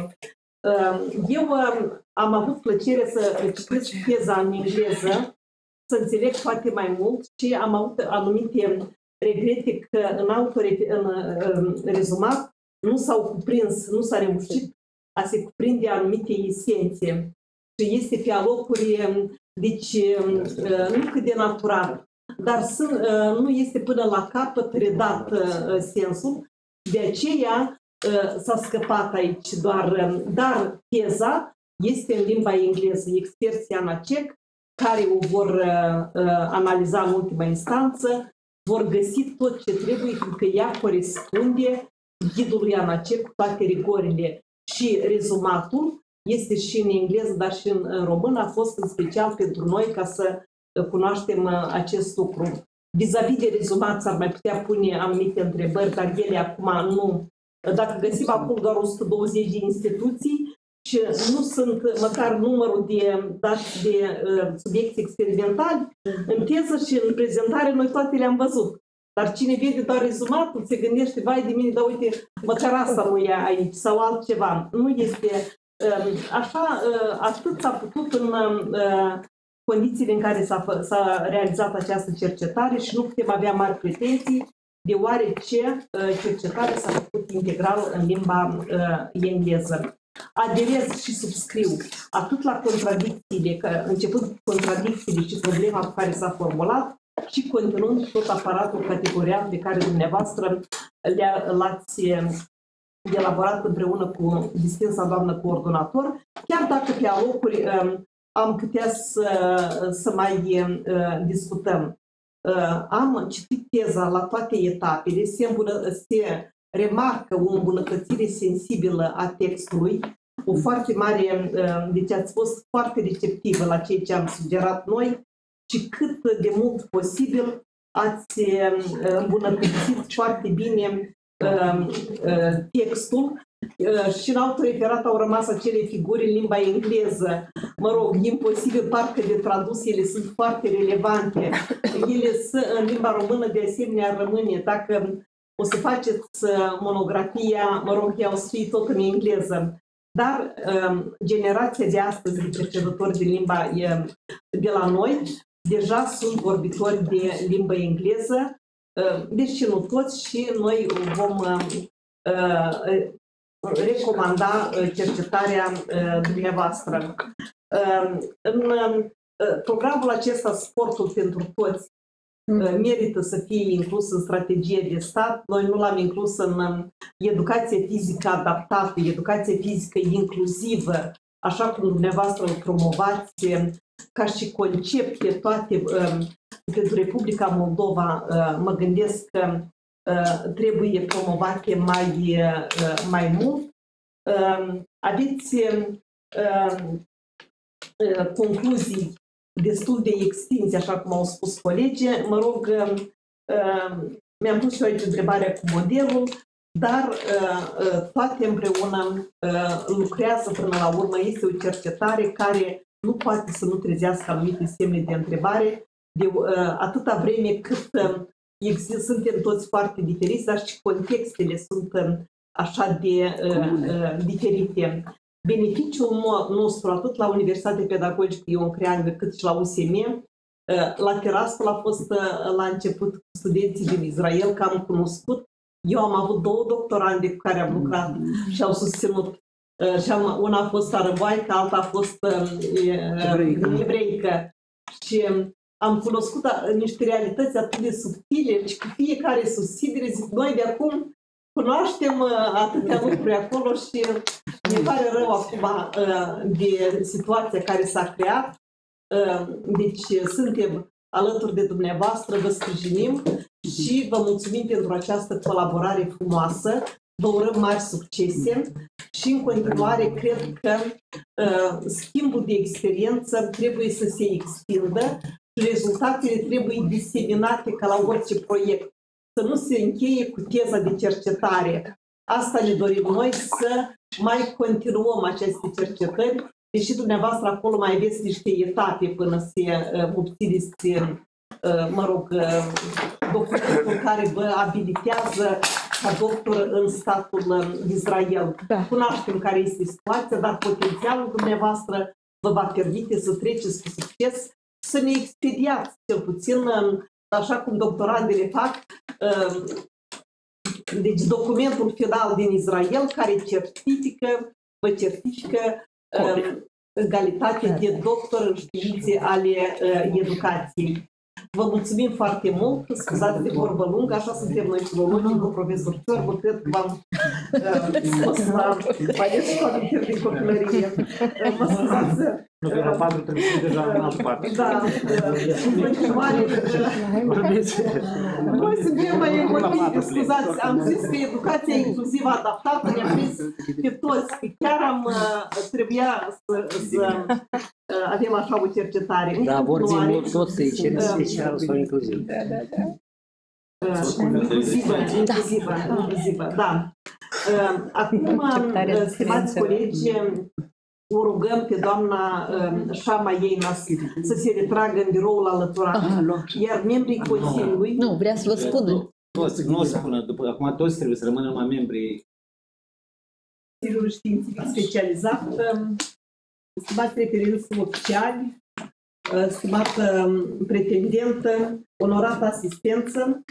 Eu am avut plăcere să citesc teza în engleză, să înțeleg foarte mai mult și am avut anumite regrete că în, autore, în, în rezumat nu s-au cuprins, nu s-a reușit a se cuprinde anumite esențe. Și este pe alocuri, deci nu cât de natural, dar sunt, nu este până la capăt redat sensul, de aceea s-a scăpat aici doar, dar teza este în limba engleză, experții ANACEC, care o vor uh, analiza în ultima instanță, vor găsi tot ce trebuie, pentru că ea corespunde ghidului ANACEC cu toate rigorile. Și rezumatul este și în engleză, dar și în, în română, a fost în special pentru noi ca să cunoaștem uh, acest lucru. Vis-a-vis de rezumat s-ar mai putea pune anumite întrebări, dar ele acum nu. Dacă găsim acum doar o sută douăzeci de instituții și nu sunt măcar numărul de dați de uh, subiecti experimentali, în teză și în prezentare noi toate le-am văzut. Dar cine vede doar rezumatul se gândește, vai de mine, dar uite, măcar asta nu e aici sau altceva. Nu este uh, așa, uh, atât s-a putut în uh, condițiile în care s-a realizat această cercetare și nu putem avea mari pretenții, deoarece cercetarea s-a făcut integral în limba uh, engleză. Aderez și subscriu atât la contradicțiile, că începând cu contradicțiile și problema cu care s-a formulat, și continuând tot aparatul categorial pe care dumneavoastră l-ați elaborat împreună cu distinsa doamnă coordonator, chiar dacă pe alocuri uh, am putea să, să mai uh, discutăm. Uh, am citit teza la toate etapele, se, îmbună, se remarcă o îmbunătățire sensibilă a textului, o foarte mare, uh, deci ați fost foarte receptivă la ceea ce am sugerat noi și cât de mult posibil ați uh, îmbunătățit foarte bine uh, uh, textul. și în autoreferat au rămas acele figuri în limba engleză. Mă rog, imposibil parcă de tradus, ele sunt foarte relevante. Ele sunt în limba română, de asemenea rămâne. Dacă o să faceți monografia, mă rog, ea o să fie tot în engleză. Dar um, generația de astăzi de cercetători de limba e, de la noi deja sunt vorbitori de limba engleză, uh, deci nu toți, și noi vom uh, recomanda cercetarea uh, dumneavoastră. Uh, în uh, programul acesta, Sportul pentru Toți, merită să fie inclus în strategie de stat. Noi nu l-am inclus în educație fizică adaptată, educație fizică inclusivă, așa cum dumneavoastră îl promovați ca și concept pe toate. Pentru Republica Moldova mă gândesc că trebuie promovate mai, mai mult. Aveți concluzii destul de extinse, așa cum au spus colegii. Mă rog, mi-am pus și eu aici întrebarea cu modelul, dar toate împreună lucrează până la urmă. Este o cercetare care nu poate să nu trezească anumite semne de întrebare, de atâta vreme cât există, suntem toți foarte diferiți, dar și contextele sunt așa de diferite. Beneficiul nostru, atât la Universitatea Pedagogică Ion Creangă, cât și la U S M, la Tiraspol a fost la început cu studenții din Israel, că am cunoscut. Eu am avut două doctorande cu care am lucrat și au susținut. Și am, una a fost arăboaică, alta a fost evreică. Și am cunoscut niște realități atât de subtile și cu fiecare susținere zic, noi de acum cunoaștem atâtea lucruri acolo și mi pare rău acum de situația care s-a creat. Deci suntem alături de dumneavoastră, vă sprijinim și vă mulțumim pentru această colaborare frumoasă. Vă urăm mari succese și în continuare cred că schimbul de experiență trebuie să se extindă și rezultatele trebuie diseminate ca la orice proiect. Să nu se încheie cu teza de cercetare. Asta ne dorim noi, să mai continuăm aceste cercetări, deși dumneavoastră acolo mai aveți niște etape până se uh, obțineți, uh, mă rog, uh, documentul care vă abilitează ca doctor în statul uh, Israel. Da. Cunoaștem care este situația, dar potențialul dumneavoastră vă va permite să treceți cu succes, să ne expediați, cel puțin, uh, așa cum doctorandele fac, uh, deci documentul final din Israel care certifică, vă certifică uh, egalitate de doctor în științe ale uh, educației. Vă mulțumim foarte mult, scuzați de vorbă lungă, așa suntem noi filologii cu profesor Țorbă, cred că v-am spus la mai des cu amintiri din copilărie. Vă scuzați. Nu, că la patru trebuie să deja în altă parte. Da, în continuare. Noi suntem mai emotivi, scuzați, am zis că educația inclusivă adaptată ne-a prins pe toți. Chiar am, trebuia să, să avem așa o cercetare. Da, vor țin mult tot să-i cer special sau inclusiv. Da, da, da. Inclusivă, inclusivă, inclusivă, da. Acum, stimați colegi, o rugăm pe doamna Shama Yeinas să se retragă în biroul alăturat. Iar membrii Consiliului... Nu, vrea să vă spună. Toți, nu o să spună, după, acum toți trebuie să rămână numai membrii Consiliul Științific Specializat, stimați referinți oficiali, stimată pretendentă, onorată asistență,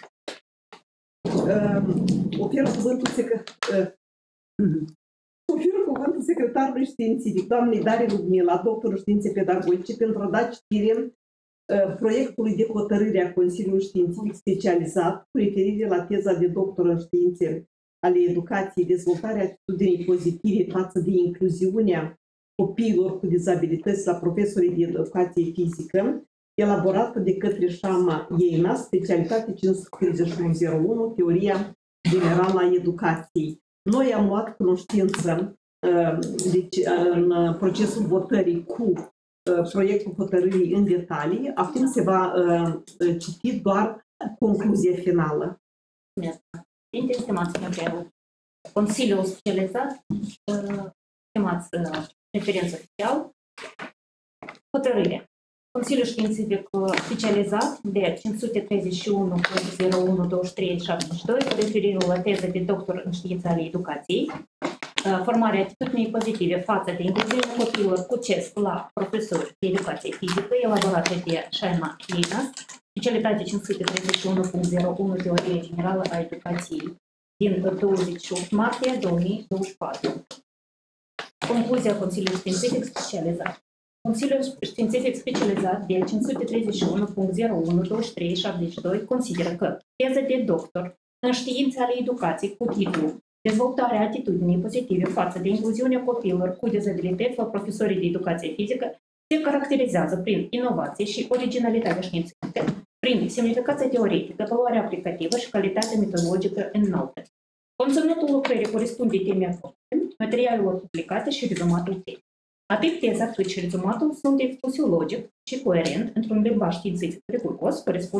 ofer cuvântul secretar. Ofer cuvântul secretarului științific, doamnei Darie Ludmila, doctorul științe pedagogice, pentru a da citire uh, proiectului de hotărâre a Consiliului Științific Specializat cu referire la teza de doctor în științe ale educației, dezvoltarea atitudinii pozitive față de incluziunea copiilor cu dizabilități la profesorii de educație fizică, elaborată de către Shama Yeinas, specialitate cinci sute treizeci și unu zero unu, teoria generală a educației. Noi am luat cunoștință deci, în procesul votării cu proiectul hotărârii în detalii. Acum se va citi doar concluzia finală. Stimați membri Consiliul Specializat, stimați referență oficial, hotărâre. Consiliul Științific Specializat de cinci sute treizeci și unu zero unu douăzeci și trei șaptezeci și doi cu referire la teză de doctor în științe ale educației, formarea atitudinii pozitive față de incluziunea copiilor cu C E S la profesori de educație fizică, elaborată de Shaima Inas, specialitate cinci sute treizeci și unu zero unu teorie generală a educației din douăzeci și opt martie două mii douăzeci și patru. Concluzia Consiliului Științific Specializat. Consiliul Științific Specializat de cinci sute treizeci și unu zero unu douăzeci și trei șaptezeci și doi consideră că teza de doctor în științe ale educației cu titlul Dezvoltarea atitudinii pozitive față de incluziunea copiilor cu dizabilități la profesorii de educație fizică se caracterizează prin inovație și originalitatea științifică, prin semnificația teoretică, valoarea aplicativă și calitatea metodologică înaltă. Conținutul lucrării corespunde temei apărate, materialelor publicate și rezumatul temei. Atât teza cât și rezumatul sunt expuse logic și coerent într-un limbaj științific riguros,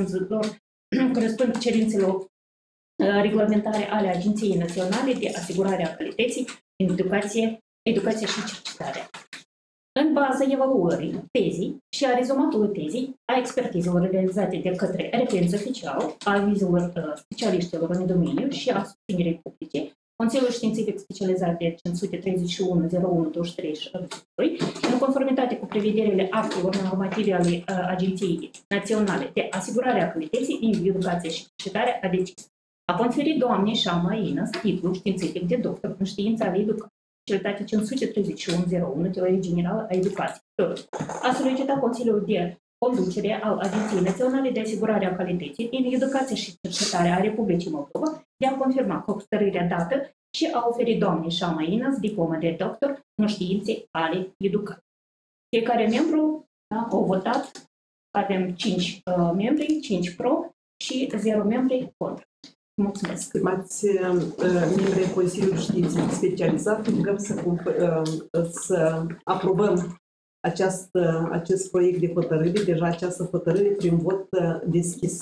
corespund cerințelor reglementare ale Agenției Naționale de Asigurare a Calității în Educație, Educație și Cercetare. În baza evaluării tezii și a rezumatului tezii, a expertizelor realizate de către referență oficial, a avizelor specialiștilor în domeniu și a susținerii publice, Consiliul Științific Specializat de cinci sute treizeci și unu zero unu douăzeci și trei șaptezeci și doi, în conformitate cu prevederile actelor normative ale Agenției Naționale de Asigurare a Calității în Educație și Cercetare, a decis a conferit doamnei Shaima Inas titlul științific de doctor în știința ale educației, specialitate cinci sute treizeci și unu zero unu teorie generală a educației. A solicitat Consiliul de Conducere al Agenției Naționale de Asigurare a Calității în Educație și Cercetare a Republicii Moldova de a confirma hotărârea dată și a oferit doamnei Shaima Inas diplomă de doctor în științe ale educației. Fiecare membru da, a votat, avem cinci uh, membri, cinci pro și zero membri contra. Mulțumesc. Stimați uh, membrii Consiliului Științific Specializat, rugăm să, uh, să aprobăm aceast, uh, acest proiect de hotărâre, deja această hotărâre prin vot uh, deschis.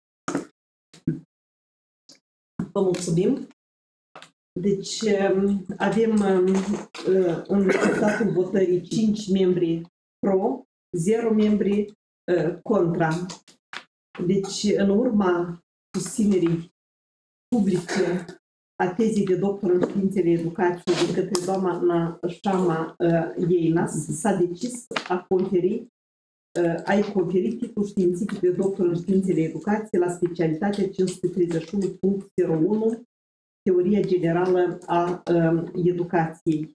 Vă mulțumim. Deci uh, avem uh, în rezultatul votării cinci membri pro, zero membri uh, contra. Deci în urma susținerii publice a tezei de doctor în științele educației de către doamna Shaima Inas s-a decis a conferi, a-i conferi titlul științific de doctor în științele educației la specialitatea cinci sute treizeci și unu zero unu teoria generală a educației.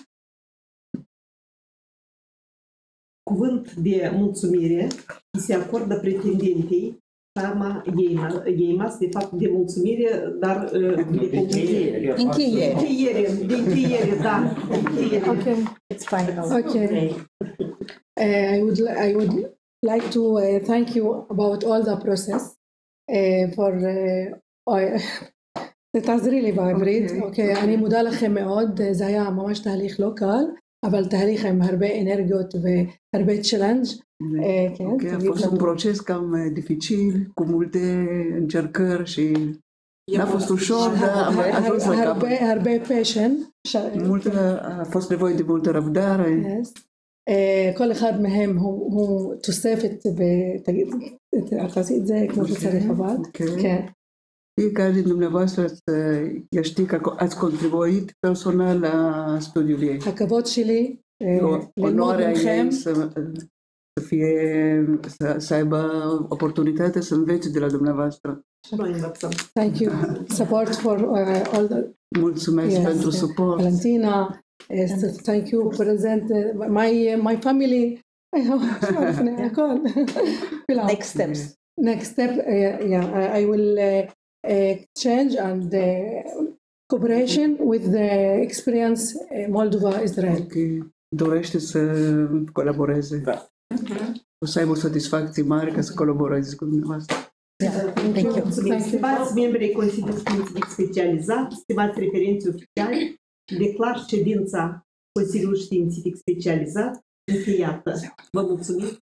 Cuvânt de mulțumire se acordă pretendentei Shaima Inas, de fapt de mulțumire, dar de Încheiere. Încheiere, de încheiere, da. Okay, it's final. Okay. Uh, I would I would like to uh, thank you about all the process uh, for uh, تعذري بعبريت اوكي אני מודה לכם מאוד, זה היה ממש תהליך לא קל, אבל תהליך עם הרבה אנרגיות והרבה צ'אלנג'. Okay, a fost un proces cam dificil, cu multe încercări și n-a fost ușor, dar am ajuns la capăt. הרבה passion. A fost nevoie de multă răbdare. כל אחד מהם הוא תוספת, תעשי את זה כמו שצריך אבל. כן. Fiecare din dumneavoastră eu știu că ați contribuit personal la studiul ei. הכבוד שלי ללמוד Onoarea מכם. ei să, să, fie, să, să aibă oportunitatea să învețe de la dumneavoastră. Thank you. Support for uh, all the. Mulțumesc Yes, pentru uh, suport. Valentina, yes, thank you. Present uh, my my family. Next steps. Next step, uh, yeah, I, I will uh, exchange and uh, cooperation with the experience uh, Moldova Israel. Okay. Dorește să colaboreze. Da. O să aibă o satisfacție mare ca să colaboreze cu dumneavoastră. Thank you. Stimați membrii Consiliului Științific Specializat, stimați referenți oficiali, declar ședința Consiliului Științific Specializat încheiată. Vă mulțumim!